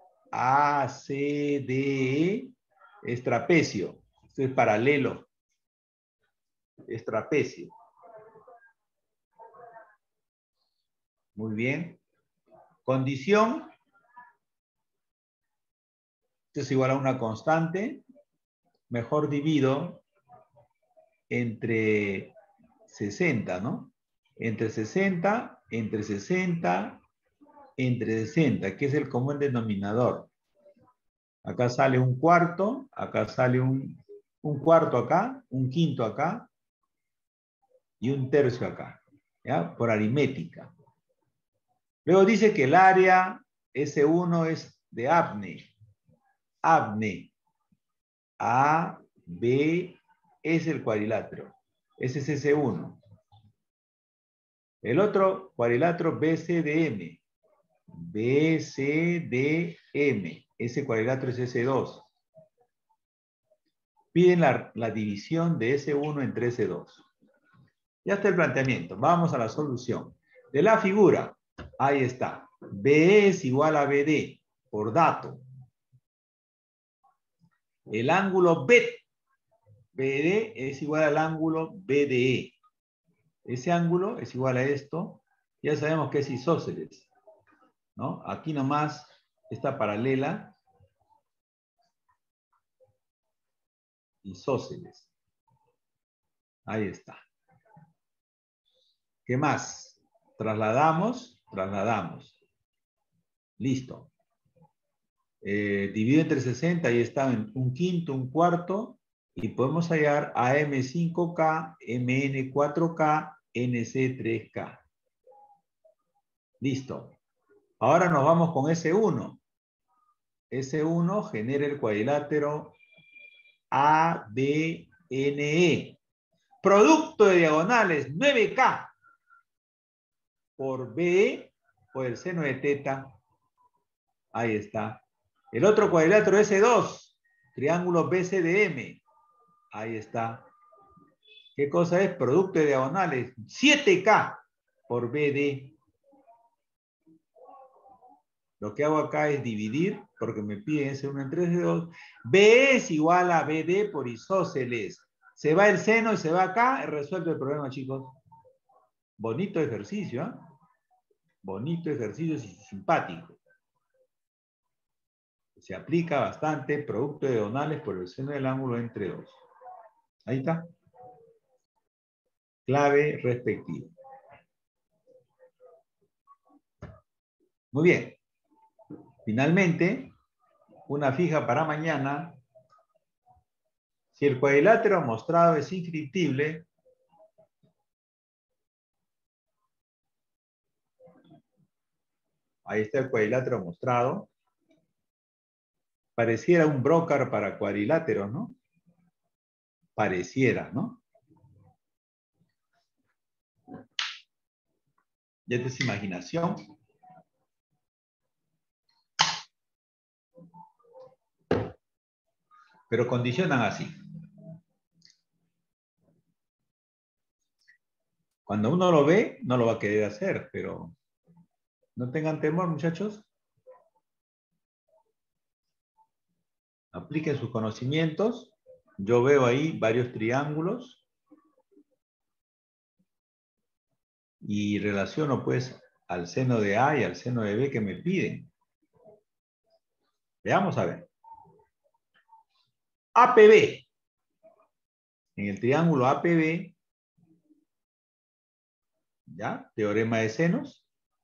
es trapecio. Esto es paralelo. Es trapecio. Muy bien. Condición. Esto es igual a una constante. Mejor divido entre 60, ¿no? Entre 60, entre 60, entre 60, que es el común denominador. Acá sale un cuarto, acá sale un cuarto acá, un quinto acá y un tercio acá, ¿ya? Por aritmética. Luego dice que el área S1 es de Abne. Abne. A, B, es el cuadrilátero. Ese es S1. El otro cuadrilátero BCDM. BCDM. Ese cuadrilátero es S2. Piden la división de S1 entre S2. Ya está el planteamiento. Vamos a la solución. De la figura, ahí está. BE es igual a BD, por dato. El ángulo BD es igual al ángulo BDE. Ese ángulo es igual a esto. Ya sabemos que es isósceles, ¿no? Aquí nomás esta paralela. Isósceles. Ahí está. ¿Qué más? Trasladamos. Listo. Divido entre 60, ahí está un quinto, un cuarto, y podemos hallar AM5K, MN4K, NC3K. Listo. Ahora nos vamos con S1. S1 genera el cuadrilátero ABNE. Producto de diagonales 9K por B por el seno de teta. Ahí está. El otro cuadrilátero S2, triángulo BCDM. Ahí está. ¿Qué cosa es? Producto de diagonales 7K por BD. Lo que hago acá es dividir, porque me piden S1 entre S2. B es igual a BD por isósceles. Se va el seno y se va acá, resuelve el problema, chicos. Bonito ejercicio, ¿eh? Bonito ejercicio y simpático. Se aplica bastante producto de diagonales por el seno del ángulo entre 2. Ahí está. Clave respectiva. Muy bien. Finalmente, una fija para mañana. Si el cuadrilátero mostrado es inscriptible, ahí está el cuadrilátero mostrado. Pareciera un brócar para cuadriláteros, ¿no? Pareciera, ¿no? Ya esta es imaginación. Pero condicionan así. Cuando uno lo ve, no lo va a querer hacer, pero no tengan temor, muchachos. Apliquen sus conocimientos. Yo veo ahí varios triángulos. Y relaciono pues al seno de A y al seno de B que me piden. Veamos a ver. APB. En el triángulo APB, ¿ya? Teorema de senos.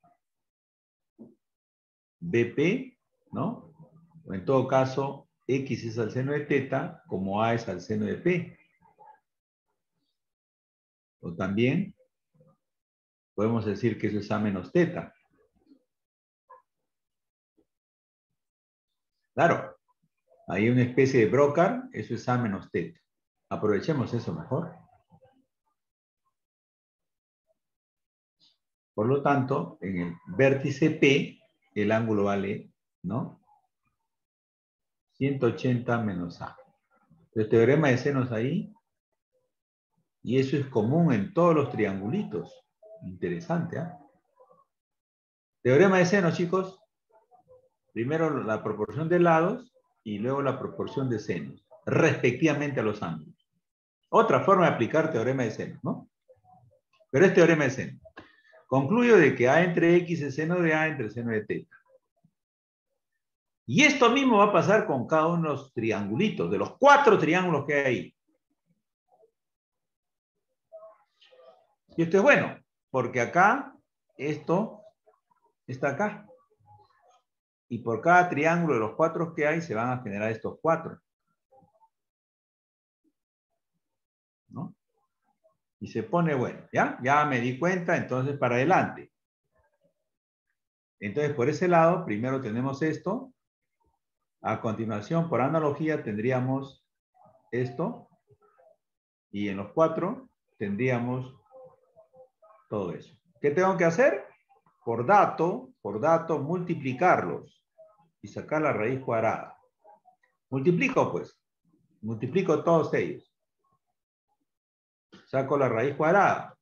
BP, ¿no? O en todo caso, X es al seno de teta, como A es al seno de P. O también podemos decir que eso es A menos teta. Claro, hay una especie de brócar, eso es A menos teta. Aprovechemos eso mejor. Por lo tanto, en el vértice P, el ángulo vale, ¿no? 180 menos A. El teorema de senos ahí, y eso es común en todos los triangulitos. Interesante, ¿eh? Teorema de senos, chicos. Primero la proporción de lados y luego la proporción de senos, respectivamente a los ángulos. Otra forma de aplicar teorema de senos, ¿no? Pero es teorema de senos. Concluyo de que A entre X es seno de A entre seno de teta. Y esto mismo va a pasar con cada uno de los triangulitos, de los 4 triángulos que hay ahí. Y esto es bueno, porque acá, esto está acá. Y por cada triángulo de los 4 que hay, se van a generar estos 4. ¿No? Y se pone bueno, ¿ya? Ya me di cuenta, entonces para adelante. Entonces, por ese lado, primero tenemos esto. A continuación, por analogía, tendríamos esto. Y en los 4 tendríamos todo eso. ¿Qué tengo que hacer? Por dato, multiplicarlos y sacar la raíz cuadrada. Multiplico, pues. Multiplico todos ellos. Saco la raíz cuadrada.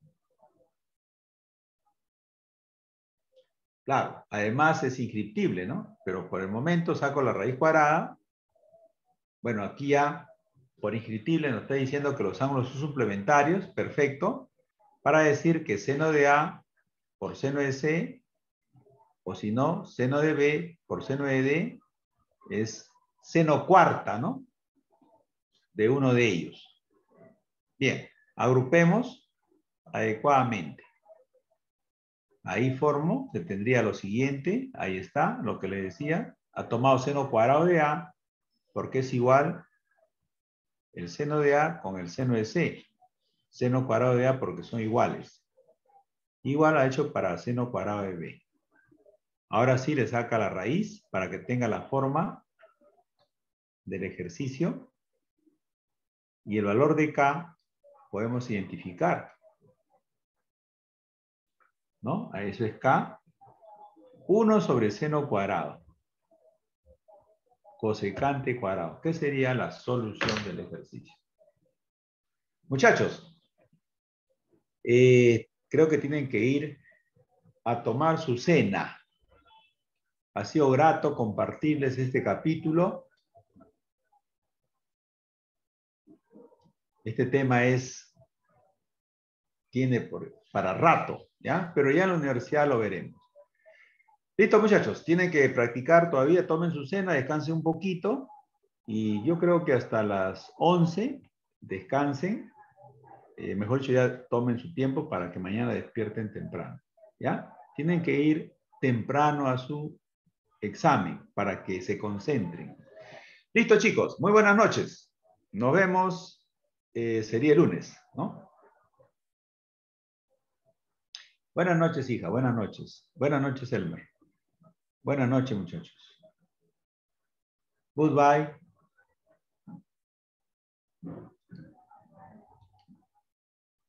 Claro, además es inscriptible, ¿no? Pero por el momento saco la raíz cuadrada. Bueno, aquí ya por inscriptible nos está diciendo que los ángulos son suplementarios. Perfecto. Para decir que seno de A por seno de C, o si no, seno de B por seno de D, es seno cuarta, ¿no? De uno de ellos. Bien, agrupemos adecuadamente. Ahí formo, se tendría lo siguiente, ahí está, lo que le decía, ha tomado seno cuadrado de A, porque es igual el seno de A con el seno de C. Seno cuadrado de A porque son iguales. Igual ha hecho para seno cuadrado de B. Ahora sí le saca la raíz para que tenga la forma del ejercicio. Y el valor de K podemos identificar, ¿no? A eso es K. 1 sobre seno cuadrado. Cosecante cuadrado. ¿Qué sería la solución del ejercicio? Muchachos, creo que tienen que ir a tomar su cena. Ha sido grato compartirles este capítulo. Este tema tiene para rato, ¿ya? Pero ya en la universidad lo veremos. Listo, muchachos, tienen que practicar todavía, tomen su cena, descansen un poquito y yo creo que hasta las 11 descansen. Mejor dicho, ya tomen su tiempo para que mañana despierten temprano, ¿ya? Tienen que ir temprano a su examen para que se concentren. Listo, chicos, muy buenas noches. Nos vemos, sería el lunes, ¿no? Buenas noches, hija, buenas noches. Buenas noches, Elmer. Buenas noches, muchachos. Goodbye.